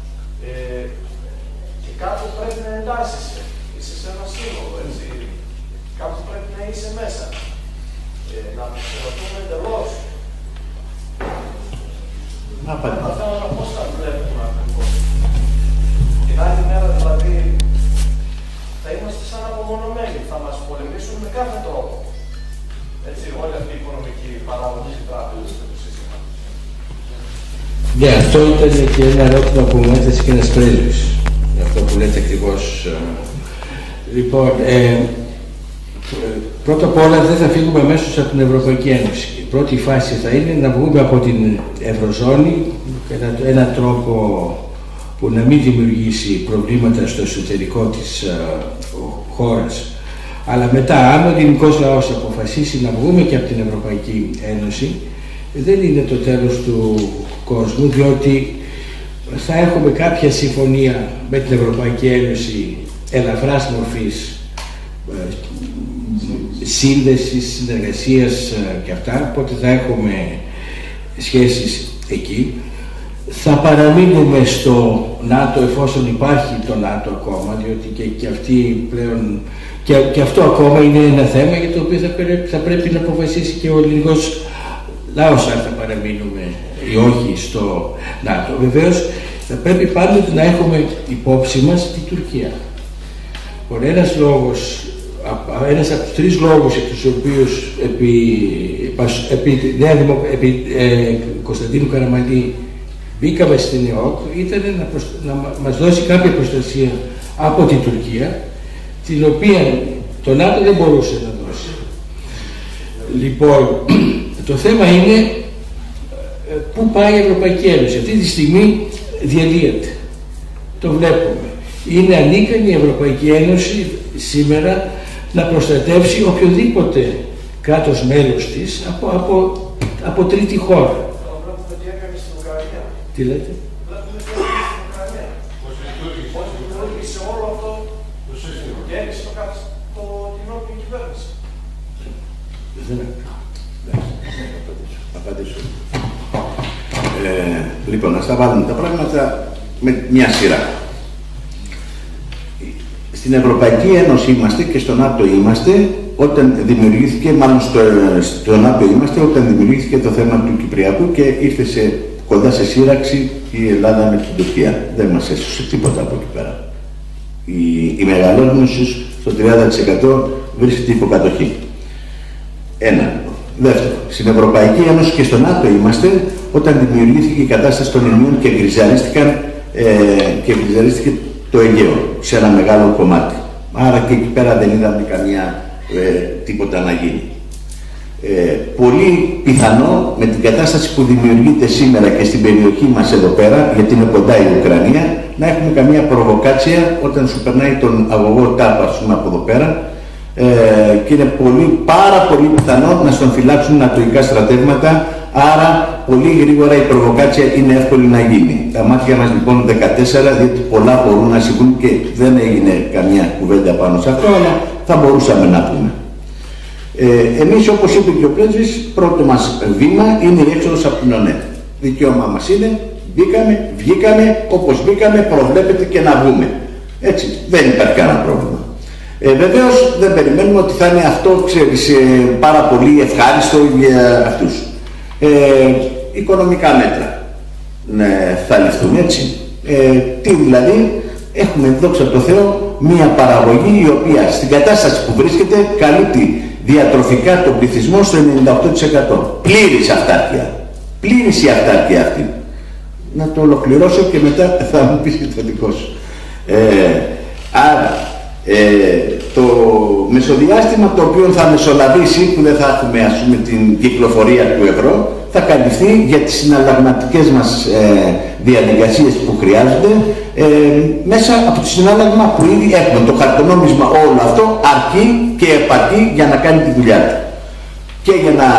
και κάπου πρέπει να εντάσσεσαι. Είσαι σε ένα σύνολο, έτσι. Κάπου πρέπει να είσαι μέσα. Να αποσυρωθούμε εντελώς. Αυτά όλα πώς τα βλέπουμε ακριβώς. Την άλλη μέρα δηλαδή θα είμαστε σαν απομονωμένοι. Θα μας πολεμήσουν με κάθε τρόπο. Έτσι, όλη αυτή η οικονομική παραγωγή τράπεζα στο σύστημα. Ναι, αυτό ήταν και ένα ερώτημα που μου έθεσε και ένας πρέσβης. Αυτό που λέτε ακριβώς. Λοιπόν, πρώτα απ' όλα δεν θα φύγουμε αμέσως από την Ευρωπαϊκή Ένωση. Η πρώτη φάση θα είναι να βγούμε από την Ευρωζώνη κατά έναν τρόπο που να μην δημιουργήσει προβλήματα στο εσωτερικό της χώρας. Αλλά μετά, αν ο ελληνικός λαός αποφασίσει να βγούμε και από την Ευρωπαϊκή Ένωση, δεν είναι το τέλος του κόσμου, διότι θα έχουμε κάποια συμφωνία με την Ευρωπαϊκή Ένωση ελαφράς μορφής σύνδεσης, συνεργασίας και αυτά, οπότε θα έχουμε σχέσεις εκεί. Θα παραμείνουμε στο ΝΑΤΟ εφόσον υπάρχει το ΝΑΤΟ ακόμα, διότι και αυτή πλέον και αυτό ακόμα είναι ένα θέμα για το οποίο θα πρέπει να αποφασίσει και ο ελληνικός λαός αν θα παραμείνουμε ή όχι στο ΝΑΤΟ. Βεβαίως θα πρέπει πάντοτε να έχουμε υπόψη μας την Τουρκία. Ένας από τους τρεις λόγους για τους οποίους επί Κωνσταντίνου Καραμανλή μπήκαμε στην ΕΟΚ ήταν να μας δώσει κάποια προστασία από την Τουρκία, την οποία το ΝΑΤΟ δεν μπορούσε να δώσει. Λοιπόν, το θέμα είναι πού πάει η Ευρωπαϊκή Ένωση. Αυτή τη στιγμή διαλύεται. Το βλέπουμε. Είναι ανίκανη η Ευρωπαϊκή Ένωση σήμερα να προστατεύσει οποιοδήποτε κράτος μέλος της από τρίτη χώρα. Βλέπουμε τι έκανε στην Ουκρανία. Τι λέτε? Βλέπουμε τι έκανε στην Ουκρανία. Πώς λειτουργήσε όλο αυτό και έριξε την όποιη κυβέρνηση. Απαντήσω. Λοιπόν, ας τα βάλουμε τα πράγματα με μια σειρά. Στην Ευρωπαϊκή Ένωση είμαστε και στο ΝΑΤΟ είμαστε όταν δημιουργήθηκε, μάλλον στο ΝΑΤΟ είμαστε όταν δημιουργήθηκε το θέμα του Κυπριακού και ήρθε κοντά σε σύραξη η Ελλάδα με την Τουρκία. Δεν μας έσωσε τίποτα από εκεί πέρα. Η μεγαλόνους στο 30% βρίσκεται υποκατοχή. Ένα. Δεύτερο, στην Ευρωπαϊκή Ένωση και στο ΝΑΤΟ είμαστε όταν δημιουργήθηκε η κατάσταση των Ηνίων και γκριζαρίστηκε το Αιγαίο σε ένα μεγάλο κομμάτι. Άρα και εκεί πέρα δεν είδαμε καμία τίποτα να γίνει. Πολύ πιθανό με την κατάσταση που δημιουργείται σήμερα και στην περιοχή μας εδώ πέρα, γιατί είναι κοντά η Ουκρανία, να έχουμε καμία προβοκάτσια όταν σου περνάει τον αγωγό ΤΑΠ, ας πούμε, από εδώ πέρα, και είναι πάρα πολύ πιθανό να στον φυλάξουν νατοϊκά στρατεύματα, άρα πολύ γρήγορα η προβοκάτσια είναι εύκολη να γίνει. Τα μάτια μας λοιπόν 14, διότι πολλά μπορούν να συμβούν και δεν έγινε καμία κουβέντα πάνω σε αυτό, αλλά θα μπορούσαμε να πούμε. Εμείς, όπως είπε και ο πρέσβης, πρώτο μας βήμα είναι η έξοδος από την ΟΝΕ. Δικαίωμά μας είναι, μπήκαμε, βγήκαμε, όπως μπήκαμε προβλέπεται και να βγούμε. Έτσι, δεν υπάρχει κανένα πρόβλημα. Βεβαίως δεν περιμένουμε ότι θα είναι αυτό, ξέρεις, πάρα πολύ ευχάριστο για αυτούς. Οικονομικά μέτρα θα ληφθούν, έτσι. Τι δηλαδή, έχουμε, δόξα τω Θεώ, μια παραγωγή η οποία στην κατάσταση που βρίσκεται καλύπτει διατροφικά τον πληθυσμό στο 98%. Πλήρης αυτάρκεια. Πλήρης η αυτάρκεια αυτή. Να το ολοκληρώσω και μετά θα μου πεις και το δικό σου. Άρα, το μεσοδιάστημα το οποίο θα μεσολαβήσει, που δεν θα έχουμε, ας πούμε, την κυκλοφορία του ευρώ, θα καλυφθεί για τις συναλλαγματικές μας διαδικασίες που χρειάζονται μέσα από το συνάλλαγμα που ήδη έχουμε. Το χαρτονόμισμα όλο αυτό αρκεί και επαρκεί για να κάνει τη δουλειά του. Και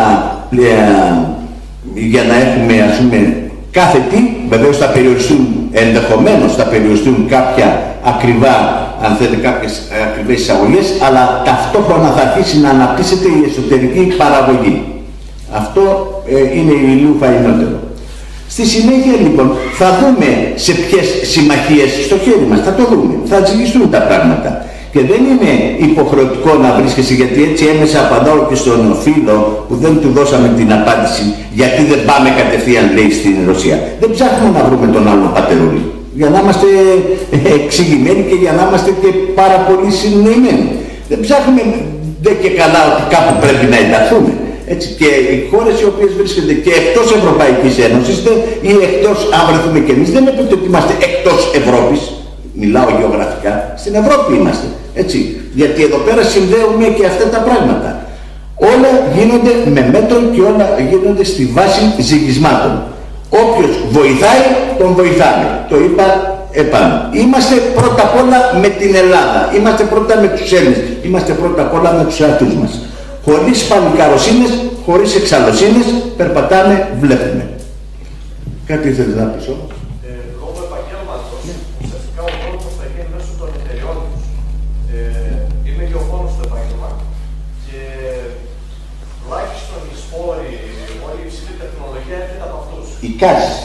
για να έχουμε, ας πούμε, κάθε τι, βεβαίως θα περιοριστούν, ενδεχομένως θα περιοριστούν κάποια ακριβά, αν θέλετε, κάποιες ακριβές εισαγωγές, αλλά ταυτόχρονα θα αρχίσει να αναπτύσσεται η εσωτερική παραγωγή. Αυτό είναι η ηλίου φαϊνότερο. Στη συνέχεια λοιπόν θα δούμε σε ποιες συμμαχίες στο χέρι μας, θα το δούμε, θα ζυγιστούν τα πράγματα. Και δεν είναι υποχρεωτικό να βρίσκεσαι, γιατί έτσι έμεσα απαντάω και στον φίλο που δεν του δώσαμε την απάντηση, γιατί δεν πάμε κατευθείαν, λέει, στην Ρωσία. Δεν ψάχνουμε να βρούμε τον άλλο πατερούλη, για να είμαστε εξηγημένοι και για να είμαστε και πάρα πολύ συνοημένοι. Δεν ψάχνουμε δεν και καλά ότι κάπου πρέπει να ενταχθούμε. Έτσι, και οι χώρες οι οποίες βρίσκονται και εκτός Ευρωπαϊκής Ένωσης ή εκτός, αν βρεθούμε και εμείς, δεν επίπτω ότι είμαστε εκτός Ευρώπης. Μιλάω γεωγραφικά, στην Ευρώπη είμαστε, έτσι, γιατί εδώ πέρα συνδέουμε και αυτά τα πράγματα. Όλα γίνονται με μέτρο και όλα γίνονται στη βάση ζυγισμάτων. Όποιος βοηθάει, τον βοηθάμε. Το είπα επάνω. Είμαστε πρώτα απ' όλα με την Ελλάδα, είμαστε πρώτα με τους Έλληνες, είμαστε πρώτα απ' όλα με τους εαυτούς μας. Χωρίς παλικαροσύνες, χωρίς εξαλλοσύνες, περπατάμε, βλέπουμε. Κάτι ήθελες να πεις όμως? Λόγω επαγγέλματος, ουσιαστικά ο κόσμος θα γίνει μέσω των εταιριών τους. Είμαι γεωφόνος στο επάγγελμα και τουλάχιστον οι σπόροι, όλη η υψηλή τεχνολογία έρχεται από αυτούς. Εικάζεις.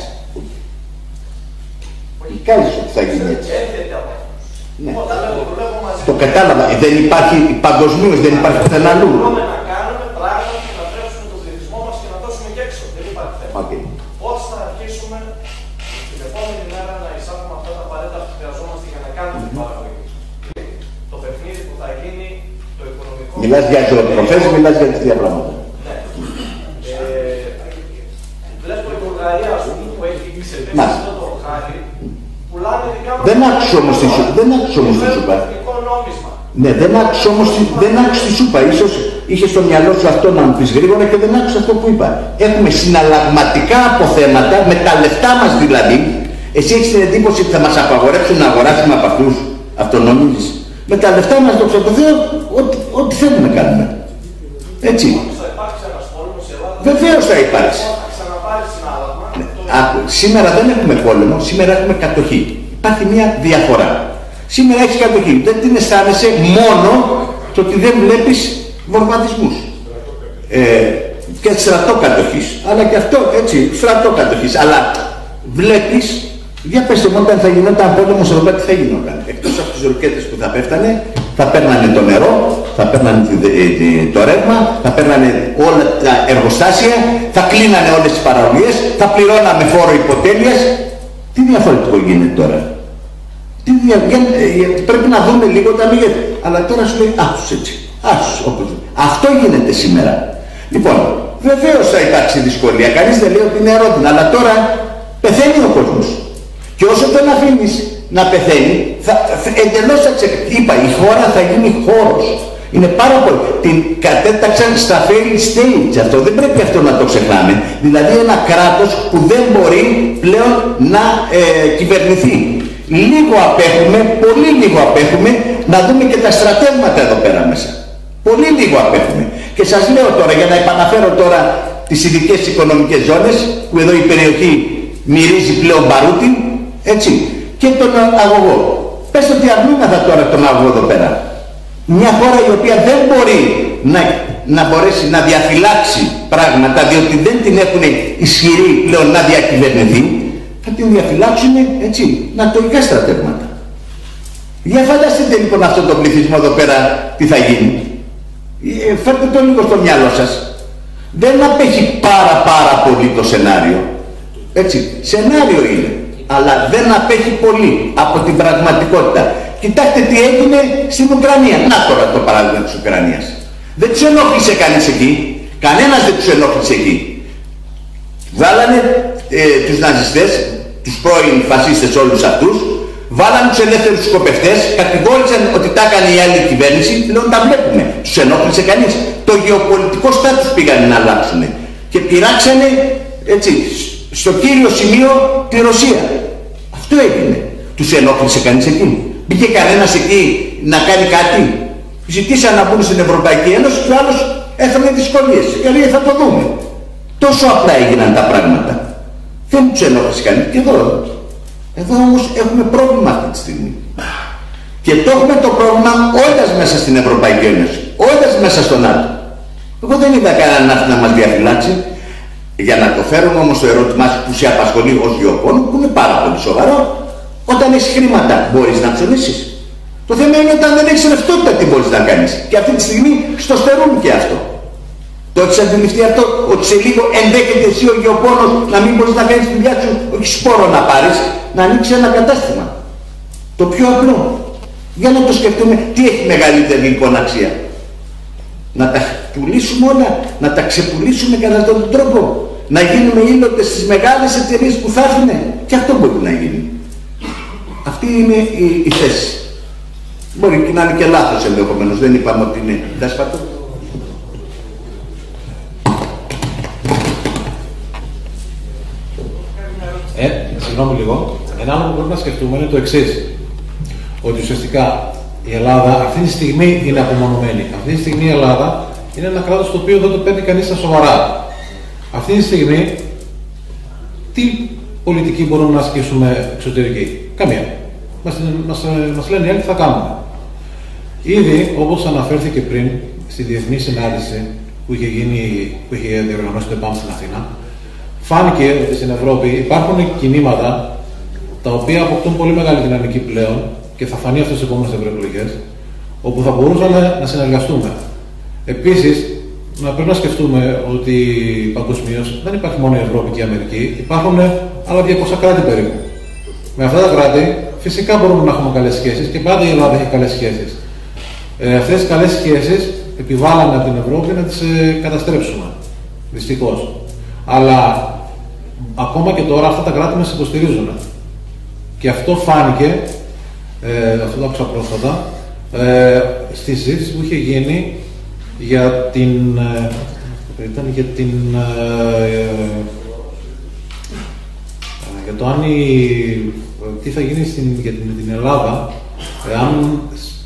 Εικάζεις ότι θα γίνει έτσι. Έρχεται από αυτούς. Ναι. Δουλεύω μαζί. Το κατάλαβα. Δεν υπάρχει παγκοσμίως, δεν υπάρχει πουθενά αλλού. Μπορούμε να κάνουμε πράγματα που να τρέψουμε τον πληθυσμό μας και να δώσουμε και έξω. Δεν υπάρχει θέμα. Okay. Πώς θα Μιλάς για ζωοτροφές, μιλάς για τέτοια πράγματα. Βλέπω η Βουλγαρία, ας πούμε, που έχει ξεπέσει το χάρι, πουλάνε δικά μας... Δεν άκουσα όμως τι σου είπα. Ναι, δεν άκουσα τι σου είπα. Ίσως είχε στο μυαλό σου αυτό να μου πεις γρήγορα και δεν άκουσα αυτό που είπα. Έχουμε συναλλαγματικά αποθέματα, με τα λεφτά μας δηλαδή. Εσύ έχεις την εντύπωση ότι θα μας απαγορέψουν να αγοράσουμε από αυτούς, αυτό νομίζεις? Με τα λεφτά μας, δόξα τω Θεώ, ό,τι θέλουμε κάνουμε. Έτσι. Βεβαίως θα υπάρξει. Σήμερα δεν έχουμε πόλεμο, σήμερα έχουμε κατοχή. Υπάρχει μια διαφορά. Σήμερα έχεις κατοχή. Δεν την αισθάνεσαι μόνο το ότι δεν βλέπεις βομβαρδισμούς. Και στρατό κατοχής. Αλλά και αυτό έτσι, στρατό κατοχής. Αλλά βλέπεις, για πέστε μου, όταν θα γινόταν πόλεμος εδώ τι θα γινόταν? Εκτός από τις ροκέτες που θα πέφτανε, θα παίρνανε το νερό, θα παίρνανε το ρεύμα, θα παίρνανε όλα τα εργοστάσια, θα κλείνανε όλες τις παραγωγές, θα πληρώναμε φόρο υποτέλειας. Τι διαφορετικό γίνεται τώρα? Πρέπει να δούμε λίγο τα μεγέθη. Αλλά τώρα σου λέει άσους έτσι. Άσους όπως. Αυτό γίνεται σήμερα. Λοιπόν, βεβαίως θα υπάρξει δυσκολία. Κανείς δεν λέει ότι είναι ερώτημα. Αλλά τώρα πεθαίνει ο κόσμος. Και όσο τον αφήνεις να πεθαίνει, εντελώς θα είπα, η χώρα θα γίνει χώρος. Είναι πάρα πολύ. Την κατέταξαν στα fail stage. Αυτό δεν πρέπει αυτό να το ξεχνάμε. Δηλαδή ένα κράτος που δεν μπορεί πλέον να κυβερνηθεί. Λίγο απέχουμε, πολύ λίγο απέχουμε, να δούμε και τα στρατεύματα εδώ πέρα μέσα. Πολύ λίγο απέχουμε. Και σας λέω τώρα, για να επαναφέρω τώρα τις ειδικές οικονομικές ζώνες, που εδώ η περιοχή μυρίζει πλέον μπαρούτι, έτσι, και τον αγωγό. Πες ότι αρνούμεθα τώρα τον αγωγό εδώ πέρα. Μια χώρα η οποία δεν μπορεί να μπορέσει να διαφυλάξει πράγματα, διότι δεν την έχουν ισχυρή πλέον να διακυβερνηθεί, θα την διαφυλάξουν έτσι, νατοικά στρατεύματα. Για φανταστείτε λοιπόν αυτόν τον πληθυσμό εδώ πέρα τι θα γίνει. Φέρτε το λίγο στο μυαλό σας. Δεν απέχει πάρα πολύ το σενάριο. Έτσι, σενάριο είναι. Αλλά δεν απέχει πολύ από την πραγματικότητα. Κοιτάξτε τι έγινε στην Ουκρανία. Να τώρα το παράδειγμα της Ουκρανίας. Δεν τους ενόχλησε κανείς εκεί. Κανένας δεν τους ενόχλησε εκεί. Βάλανε τους ναζιστές, τους πρώην φασίστες όλους αυτούς, βάλανε τους ελεύθερους σκοπευτές, κατηγόρησαν ότι τα έκανε η άλλη κυβέρνηση, πλέον τα βλέπουμε. Τους ενόχλησε κανείς. Το γεωπολιτικό στάτους πήγανε να αλλάξουν και πειράξανε έτσι, στο κύριο σημείο τη Ρωσία. Αυτό έγινε. Τους ενόχλησε κανείς εκεί? Μπήκε κανένας εκεί να κάνει κάτι? Ζητήσαν να μπουν στην Ευρωπαϊκή Ένωση και ο άλλος έφερε δυσκολίες. Και λέει θα το δούμε. Τόσο απλά έγιναν τα πράγματα. Δεν τους ενόχλησε κανείς. Και εδώ όμως έχουμε πρόβλημα αυτή τη στιγμή. Και το έχουμε το πρόβλημα όντας μέσα στην Ευρωπαϊκή Ένωση, όντας μέσα στο ΝΑΤΟ. Εγώ δεν είδα κανέναν να μας διαφυλάξει. Για να το φέρουμε όμως το ερώτημά σου που σε απασχολεί ως γεωπόνο, που είναι πάρα πολύ σοβαρό, όταν έχεις χρήματα μπορείς να ψωνίσεις. Το θέμα είναι όταν δεν έχεις ρευστότητα τι μπορείς να κάνεις. Και αυτή τη στιγμή στο στερούμε και αυτό. Το έχεις αντιληφθεί αυτό, ότι σε λίγο ενδέχεται εσύ ο γεωπόνος να μην μπορείς να κάνεις τη δουλειά σου, όχι σπόρο να πάρεις, να ανοίξεις ένα κατάστημα. Το πιο απλό. Για να το σκεφτούμε, τι έχει μεγαλύτερη λοιπόν αξία? Να τα πουλήσουμε όλα, να τα ξεπουλήσουμε κατά αυτόν τον τρόπο, να γίνουμε ήλωτες στις μεγάλες εταιρείες που θα έρθουν. Και αυτό μπορεί να γίνει. Αυτή είναι η θέση. Μπορεί και να είναι και λάθος ενδεχομένως, δεν είπαμε ότι είναι δέσπατο. Συγγνώμη λίγο. Ένα άλλο που πρέπει να σκεφτούμε είναι το εξής. Ότι ουσιαστικά η Ελλάδα αυτή τη στιγμή είναι απομονωμένη. Αυτή τη στιγμή η Ελλάδα είναι ένα κράτος το οποίο δεν το παίρνει κανείς στα σοβαρά. Αυτή τη στιγμή τι πολιτική μπορούμε να ασκήσουμε εξωτερική? Καμία. Μας λένε οι άλλοι τι θα κάνουμε. Ήδη, όπως αναφέρθηκε πριν, στη διεθνή συνάντηση που είχε διοργανώσει το ΕΠΑΜ στην Αθήνα, φάνηκε ότι στην Ευρώπη υπάρχουν κινήματα τα οποία αποκτούν πολύ μεγάλη δυναμική πλέον και θα φανεί αυτό στις επόμενες ευρωεκλογές, όπου θα μπορούσαμε να συνεργαστούμε. Επίσης, πρέπει να σκεφτούμε ότι παγκοσμίως δεν υπάρχει μόνο η Ευρώπη και η Αμερική, υπάρχουν άλλα 200 κράτη περίπου. Με αυτά τα κράτη φυσικά μπορούμε να έχουμε καλές σχέσεις και πάντα η Ελλάδα έχει καλές σχέσεις. Αυτές τις καλές σχέσεις επιβάλλανε από την Ευρώπη να τις καταστρέψουμε. Δυστυχώς. Αλλά ακόμα και τώρα αυτά τα κράτη μας υποστηρίζουν. Και αυτό φάνηκε, αυτό το άκουσα πρόσφατα, στη συζήτηση που είχε γίνει για την... για το αν τι θα γίνει με την Ελλάδα, εάν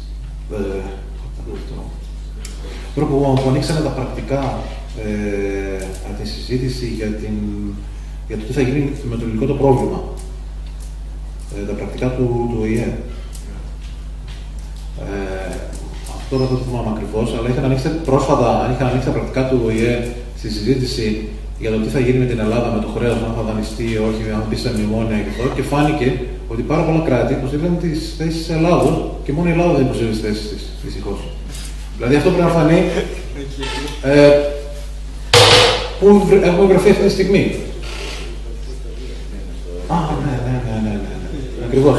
τώρα που ανοίξανε τα πρακτικά από τη συζήτηση για το τι θα γίνει με το ελληνικό το πρόβλημα, τα πρακτικά του ΟΗΕ. Αυτό δεν το θυμάμαι ακριβώς, αλλά είχαν ανοίξει τα πρακτικά του ΟΗΕ στη συζήτηση για το τι θα γίνει με την Ελλάδα, με το χρέος, αν θα δανειστεί ή όχι, αν πει σε μνημόνια και αυτό. Και φάνηκε ότι πάρα πολλά κράτη υποστήριζαν τις θέσεις της Ελλάδος και μόνο η Ελλάδα δεν υποστήριζε τις θέσεις της, δυστυχώς. Δηλαδή αυτό πρέπει να φανεί πού έχουμε βρεθεί αυτή τη στιγμή. Α, ναι. Ακριβώς.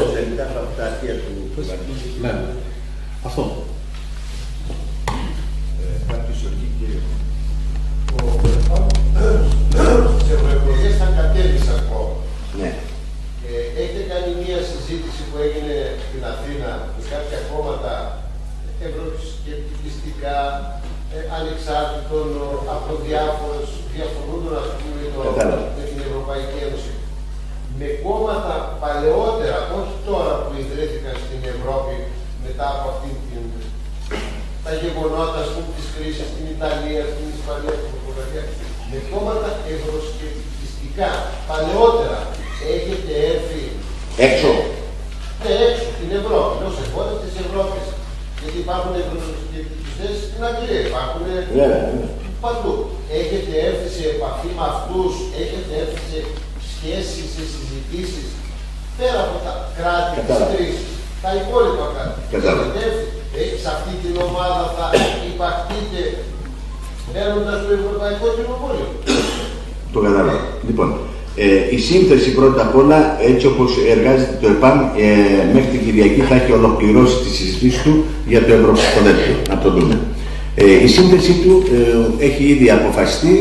Ναι. Αυτό. Τις ευρωεκλογές θα κατέβησαν ακόμα. Ναι. Έχετε κάνει μία συζήτηση που έγινε στην Αθήνα με κάποια κόμματα ευρωσκεπτικιστικά, ανεξάρτητων από διάφορους διαφορούντων, ας πούμε, με την Ευρωπαϊκή Ένωση. Με κόμματα παλαιότερα, όχι τώρα που ιδρύθηκαν στην Ευρώπη μετά από αυτήν τα γεγονότα, ας πούμε, της κρίσης στην Ιταλία, στην Ισπανία, στην Πορτογαλία. Με κόμματα ευρωσκεπτικιστικά παλαιότερα έχετε έρθει έξω. Ναι, έξω, την Ευρώπη, ως χώρες της Ευρώπης. Γιατί υπάρχουν ευρωσκεπτικιστές στην Αγγλία, υπάρχουν παντού. Έχετε έρθει σε επαφή με αυτούς, έχετε έρθει σε σχέσεις, σε συζητήσεις, πέρα από τα κράτη της κρίσης, τα υπόλοιπα κράτη. Έχετε έρθει. Σε αυτή την ομάδα θα υπαχτείτε παίρνοντας το Ευρωπαϊκό Κοινοβούλιο. Το κατάλαβα. Λοιπόν, η σύνθεση πρώτα απ' όλα, έτσι όπως εργάζεται το ΕΠΑΜ, μέχρι την Κυριακή θα έχει ολοκληρώσει τη συζήτηση του για το Ευρωψηφοδέλτιο. Να το δούμε. Η σύνθεση του έχει ήδη αποφασιστεί,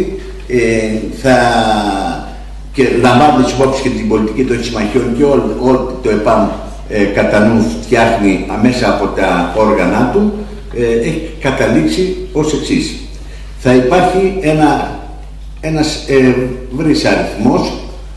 και λαμβάνοντας υπόψη και την πολιτική των συμμαχιών και όλο το ΕΠΑΜ κατά νου φτιάχνει αμέσα από τα όργανα του, έχει καταλήξει ως εξής. Θα υπάρχει ένας ευρύς αριθμός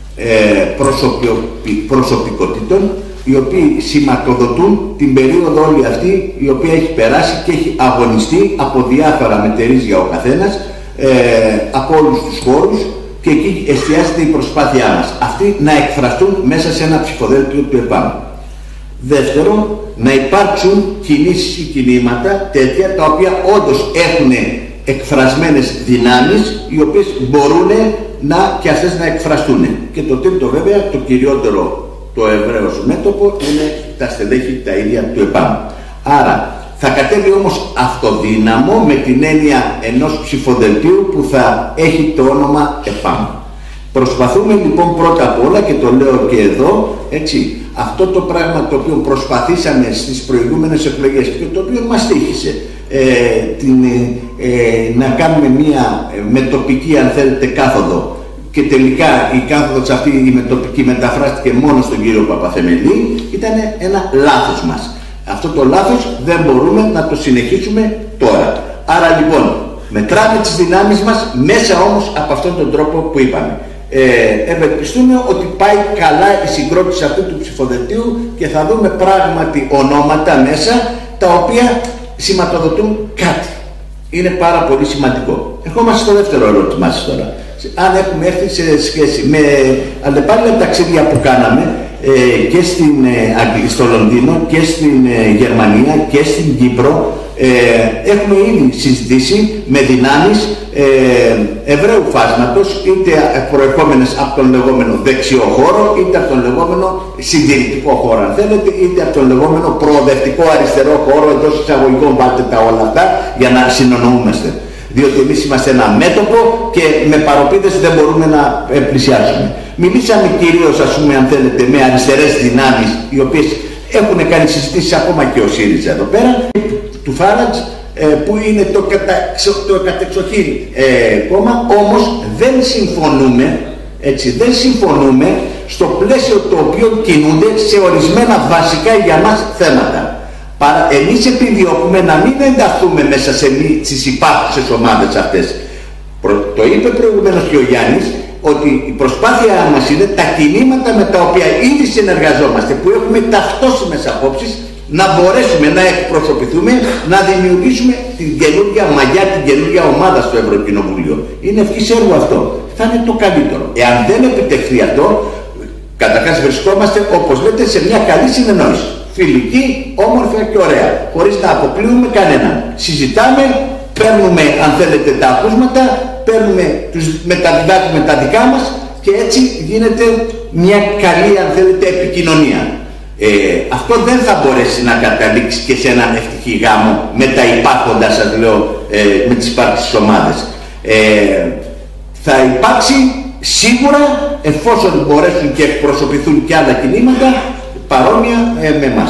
προσωπικότητων, οι οποίοι σηματοδοτούν την περίοδο όλη αυτή, η οποία έχει περάσει και έχει αγωνιστεί από διάφορα μετερίζια ο καθένας, από όλους τους χώρους, και εκεί εστιάζεται η προσπάθειά μας. Αυτοί να εκφραστούν μέσα σε ένα ψηφοδέλτιο του ΕΠΑΜ. Δεύτερον, να υπάρξουν κινήσεις ή κινήματα τέτοια τα οποία όντως έχουν εκφρασμένες δυνάμεις, οι οποίες μπορούν και αυτές να εκφραστούν. Και το τρίτο, βέβαια, το κυριότερο, το ευραίος μέτωπο, είναι τα στελέχη τα ίδια του ΕΠΑΜ. Άρα θα κατέβει όμως αυτοδύναμο με την έννοια ενός ψηφοδελτίου που θα έχει το όνομα ΕΠΑΜ. Προσπαθούμε λοιπόν πρώτα απ' όλα, και το λέω και εδώ, έτσι, αυτό το πράγμα το οποίο προσπαθήσαμε στις προηγούμενες εκλογές και το οποίο μας τύχησε, να κάνουμε μία μετοπική, αν θέλετε, κάθοδο, και τελικά η κάθοδος αυτή η μετοπική μεταφράστηκε μόνο στον κύριο Παπαθεμελή, ήταν ένα λάθος μας. Αυτό το λάθος δεν μπορούμε να το συνεχίσουμε τώρα. Άρα λοιπόν μετράμε τις δυνάμεις μας μέσα όμως από αυτόν τον τρόπο που είπαμε. Ευελπιστούμε ότι πάει καλά η συγκρότηση αυτού του ψηφοδελτίου και θα δούμε πράγματι ονόματα μέσα τα οποία σηματοδοτούν κάτι. Είναι πάρα πολύ σημαντικό. Ερχόμαστε στο δεύτερο ερώτημά σας τώρα. Αν έχουμε έρθει σε σχέση με αλλεπάλληλα ταξίδια που κάναμε και στο Λονδίνο και στην Γερμανία και στην Κύπρο, έχουμε ήδη συζητήσει με δυνάμεις ευραίου φάσματος, είτε προερχόμενες από τον λεγόμενο δεξιό χώρο, είτε από τον λεγόμενο συντηρητικό χώρο, αν θέλετε, είτε από τον λεγόμενο προοδευτικό αριστερό χώρο, εντός εισαγωγικών, βάλτε τα όλα αυτά για να συνονοούμαστε. Διότι εμείς είμαστε ένα μέτωπο και με παροπίδες δεν μπορούμε να πλησιάσουμε. Μιλήσαμε κυρίως, ας πούμε, αν θέλετε, με αριστερές δυνάμεις, οι οποίες έχουν κάνει συζητήσεις, ακόμα και ο ΣΥΡΙΖΑ εδώ πέρα, του Φάραντς, που είναι το κατεξοχήν κόμμα, όμως δεν συμφωνούμε στο πλαίσιο το οποίο κινούνται σε ορισμένα βασικά για μας θέματα. Εμείς επιδιώκουμε να μην ενταχθούμε μέσα στις υπάρχουσες ομάδες αυτές. Το είπε προηγουμένως και ο Γιάννης, ότι η προσπάθειά μας είναι τα κινήματα με τα οποία ήδη συνεργαζόμαστε, που έχουμε ταυτόσιμες απόψεις, να μπορέσουμε να εκπροσωπηθούμε, να δημιουργήσουμε την καινούργια μαγιά, την καινούργια ομάδα στο Ευρωκοινοβούλιο. Είναι ευχής έργου αυτό. Θα είναι το καλύτερο. Εάν δεν επιτευχθεί αυτό, καταρχάς βρισκόμαστε, όπως λέτε, σε μια καλή συνεννόηση. Φιλική, όμορφα και ωραία. Χωρίς να αποκλείουμε κανέναν. Συζητάμε, παίρνουμε, αν θέλετε, τα ακούσματα, μεταδιδάξουμε τα δικά μας και έτσι γίνεται μια καλή, αν θέλετε, επικοινωνία. Αυτό δεν θα μπορέσει να καταλήξει και σε έναν ευτυχή γάμο με τα υπάρχοντα, σας λέω, με τις υπάρχουσες ομάδες. Θα υπάρξει σίγουρα, εφόσον μπορέσουν και εκπροσωπηθούν και άλλα κινήματα παρόμοια με εμάς.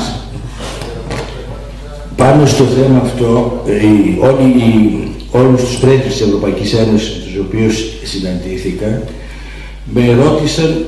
Πάνω στο θέμα αυτό, όλους τους πρέσβεις της Ευρωπαϊκής Ένωσης, τους οποίους συναντήθηκα, με ρώτησαν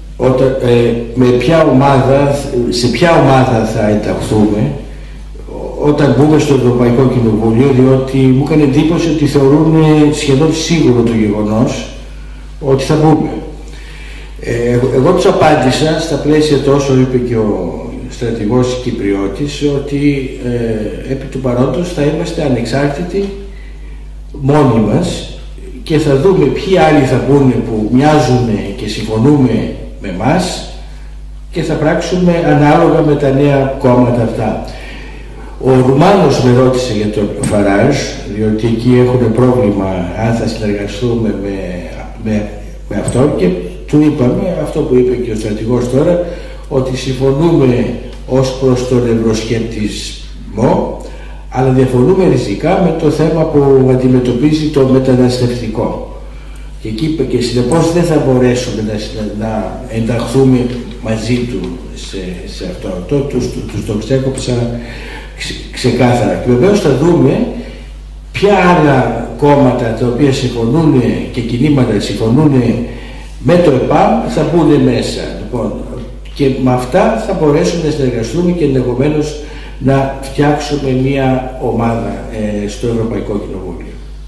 σε ποια ομάδα θα ενταχθούμε όταν μπούμε στο Ευρωπαϊκό Κοινοβούλιο, διότι μου έκανε εντύπωση ότι θεωρούν σχεδόν σίγουρο το γεγονός ότι θα μπούμε. Εγώ τους απάντησα στα πλαίσια τόσο είπε και ο στρατηγός Κυπριώτης, ότι επί του παρόντος θα είμαστε ανεξάρτητοι μόνοι μας και θα δούμε ποιοι άλλοι θα μπουν που μοιάζουν και συμφωνούμε με εμάς και θα πράξουμε ανάλογα με τα νέα κόμματα αυτά. Ο Ρουμάνος με ρώτησε για τον Φαράζ, διότι εκεί έχουν πρόβλημα αν θα συνεργαστούμε με αυτό, και του είπαμε αυτό που είπε και ο στρατηγός τώρα, ότι συμφωνούμε ως προς τον ευρωσκεπτισμό, αλλά διαφωνούμε ριζικά με το θέμα που αντιμετωπίζει το μεταναστευτικό. Και συνεπώς δεν θα μπορέσουμε να ενταχθούμε μαζί του σε αυτό. Τους το ξέκοψα ξεκάθαρα. Και βεβαίως θα δούμε ποια άλλα κόμματα τα οποία συμφωνούν και κινήματα συμφωνούν με το ΕΠΑΜ θα μπουν μέσα. Λοιπόν, και με αυτά θα μπορέσουμε να συνεργαστούμε και ενδεχομένως να φτιάξουμε μια ομάδα στο Ευρωπαϊκό Κοινοβούλιο.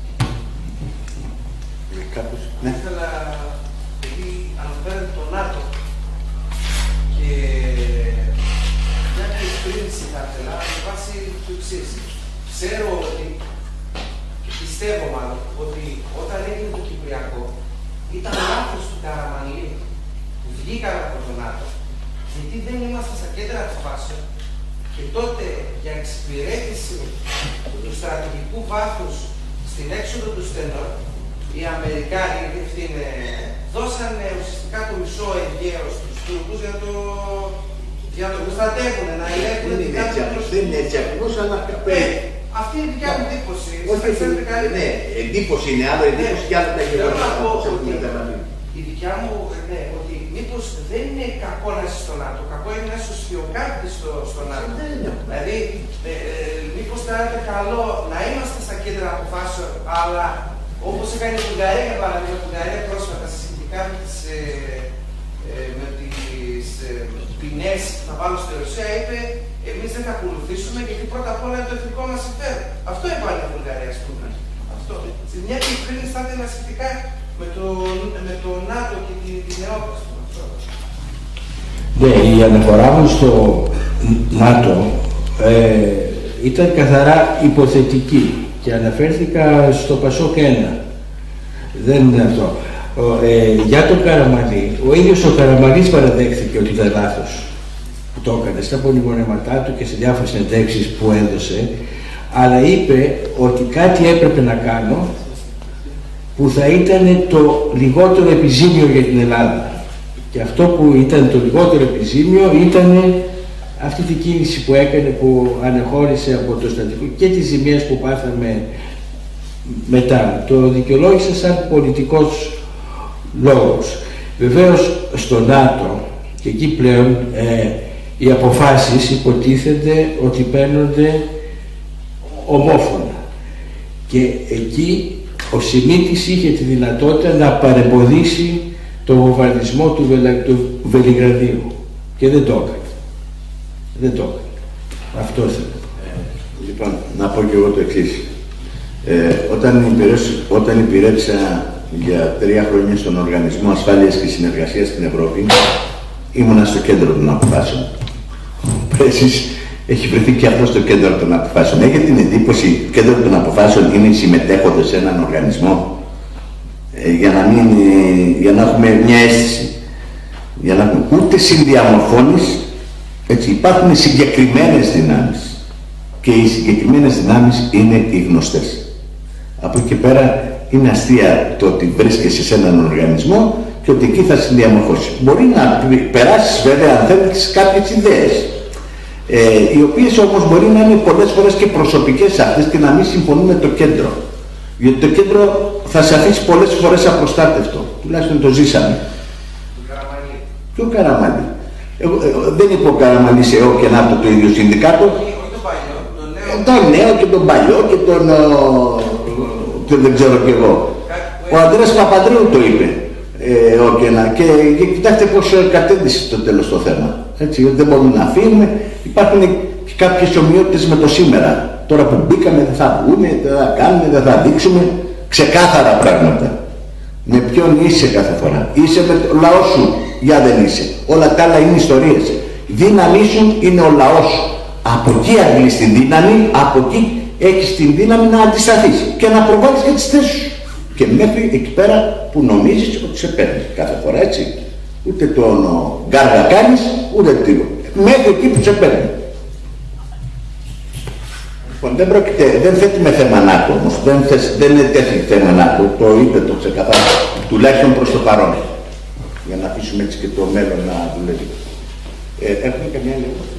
Ναι. Ήθελα, επειδή αναφέρεται το ΝΑΤΟ και μια διευκρίνηση θα ήθελα με βάση του εξής. Ξέρω ότι, πιστεύω μάλλον, ότι όταν έγινε το Κυπριακό ήταν λάθος του Καραμανλή που βγήκαν από το ΝΑΤΟ, γιατί δεν ήμασταν στα κέντρα αποφάσεων και τότε για εξυπηρέτηση του στρατηγικού βάθους στην έξοδο του στενών, οι Αμερικάνοι δώσανε ουσιαστικά το μισό εγκαίρος στους Τούρκους για το προστατεύουν, να ελέγχουν την κάθε τους. Δεν είναι έτσι ακριβώς, αλλά αυτή είναι η δικιά μου εντύπωση. Ναι, εντύπωση είναι άλλο, εντύπωση και άλλα τα γεγονότα. Η δικιά μου, ναι, ότι μήπως δεν είναι κακό να είσαι στο ΝΑΤΟ, κακό είναι να είσαι ουσιοκάρτης στο ΝΑΤΟ. Δηλαδή, μήπως θα είναι καλό να είμαστε στα κέντρα αποφάσεων, αλλά όπως έκανε η Βουλγαρία, για παράδειγμα, η Βουλγαρία πρόσφατα σχετικά με τις ποινές που θα βάλουν στη Ρωσία, είπε εμείς δεν θα ακολουθήσουμε γιατί πρώτα απ' όλα είναι το εθνικό μας συμφέρον. Αυτό είπαν η Βουλγαρία, ας πούμε. Αυτό. Στην μια διευκρίνηση θα ήταν σχετικά με το ΝΑΤΟ και την ΕΟΠΑ, ας πούμε. Ναι, η αναφορά μου στο ΝΑΤΟ ήταν καθαρά υποθετική και αναφέρθηκα στο Πασόκ 1. Δεν είναι αυτό. Για τον Καραμανλή, ο ίδιος ο Καραμανλής παραδέχθηκε ότι ήταν λάθος που το έκανε στα πολυμονέματά του και σε διάφορες συνεντεύξεις που έδωσε, αλλά είπε ότι κάτι έπρεπε να κάνω που θα ήταν το λιγότερο επιζήμιο για την Ελλάδα. Και αυτό που ήταν το λιγότερο επιζήμιο ήταν αυτή την κίνηση που έκανε, που ανεχώρησε από το στρατικό και τις ζημίες που πάθαμε μετά. Το δικαιολόγησε σαν πολιτικός λόγος. Βεβαίως στο ΝΑΤΟ και εκεί πλέον οι αποφάσεις υποτίθεται ότι παίρνονται ομόφωνα. Και εκεί ο Σιμίτης είχε τη δυνατότητα να παρεμποδίσει το βομβαρδισμό του Βελιγραδίου και δεν το έκανε. Δεν το έκανε. Αυτό θέλω. Λοιπόν, να πω και εγώ το εξής. Όταν υπηρέτησα για 3 χρόνια στον Οργανισμό Ασφάλειας και Συνεργασίας στην Ευρώπη, ήμουνα στο κέντρο των αποφάσεων. Ο Πρέσης έχει βρεθεί και αυτό στο κέντρο των αποφάσεων. Έχετε την εντύπωση το κέντρο των αποφάσεων είναι οι συμμετέχοντες σε έναν οργανισμό, για να έχουμε μια αίσθηση. Για να έχουμε ούτε συνδιαμορφώνεις, έτσι, υπάρχουν συγκεκριμένες δυνάμεις. Και οι συγκεκριμένες δυνάμεις είναι οι γνωστές. Από εκεί και πέρα είναι αστεία το ότι βρίσκεσαι σε έναν οργανισμό και ότι εκεί θα συνδιαμορφώσει. Μπορεί να περάσεις βέβαια αν θέλεις κάποιες ιδέες, οι οποίες όμως μπορεί να είναι πολλές φορές και προσωπικές αυτές και να μην συμφωνούν με το κέντρο. Γιατί το κέντρο θα σε αφήσει πολλές φορές απροστάτευτο. Τουλάχιστον το ζήσαμε. Και ο Καραμανλή. Δεν είπε ο Καραμανλής και να το ίδιο συνδικάτο. Τον νέο και τον παλιό και τον δεν ξέρω κι εγώ. Ο Ανδρέας Παπανδρέου το είπε. Και κοιτάξτε πώς κατέντησε στο τέλος το θέμα. Έτσι, δεν μπορούμε να αφήνουμε. Υπάρχουν και κάποιες ομοιότητες με το σήμερα. Τώρα που μπήκαμε δεν θα βγούμε, δεν θα κάνουμε, δεν θα δείξουμε. Ξεκάθαρα πράγματα. Με ποιον είσαι κάθε φορά. Είσαι με το λαό σου. Για δεν είσαι. Όλα τα άλλα είναι ιστορίες. Δύναμή σου είναι ο λαός σου. Από εκεί αγγλείς την δύναμη, από εκεί έχεις την δύναμη να αντισταθείς και να προβάλλεις και τις θέσεις σου. Και μέχρι εκεί πέρα που νομίζεις ότι σε παίρνει κάθε φορά, έτσι. Ούτε τον γκάργα κάνεις, ούτε τίποτα. Μέχρι εκεί που σε παίρνει. Λοιπόν, δεν θέτει με θέμα ΝΑΤΟ όμως. Δεν είναι τέτοιο θέμα ΝΑΤΟ. Το είπε το ξεκαθαρά. Τουλάχιστον προς το παρόν. Για να αφήσουμε έτσι και το μέλλον να δουλεύει. Έχουμε καμιά άλλη ερώτηση?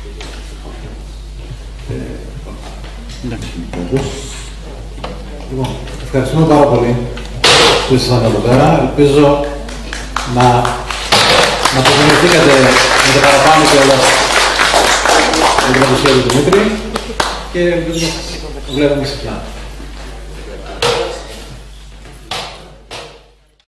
Λοιπόν, ευχαριστούμε πάρα πολύ που ήσασταν εδώ πέρα. Ελπίζω να αποδομηθήκατε με το παραπάνω και όλα με την παρουσία του Δημήτρη και ελπίζω να βλέπουμε συχνά.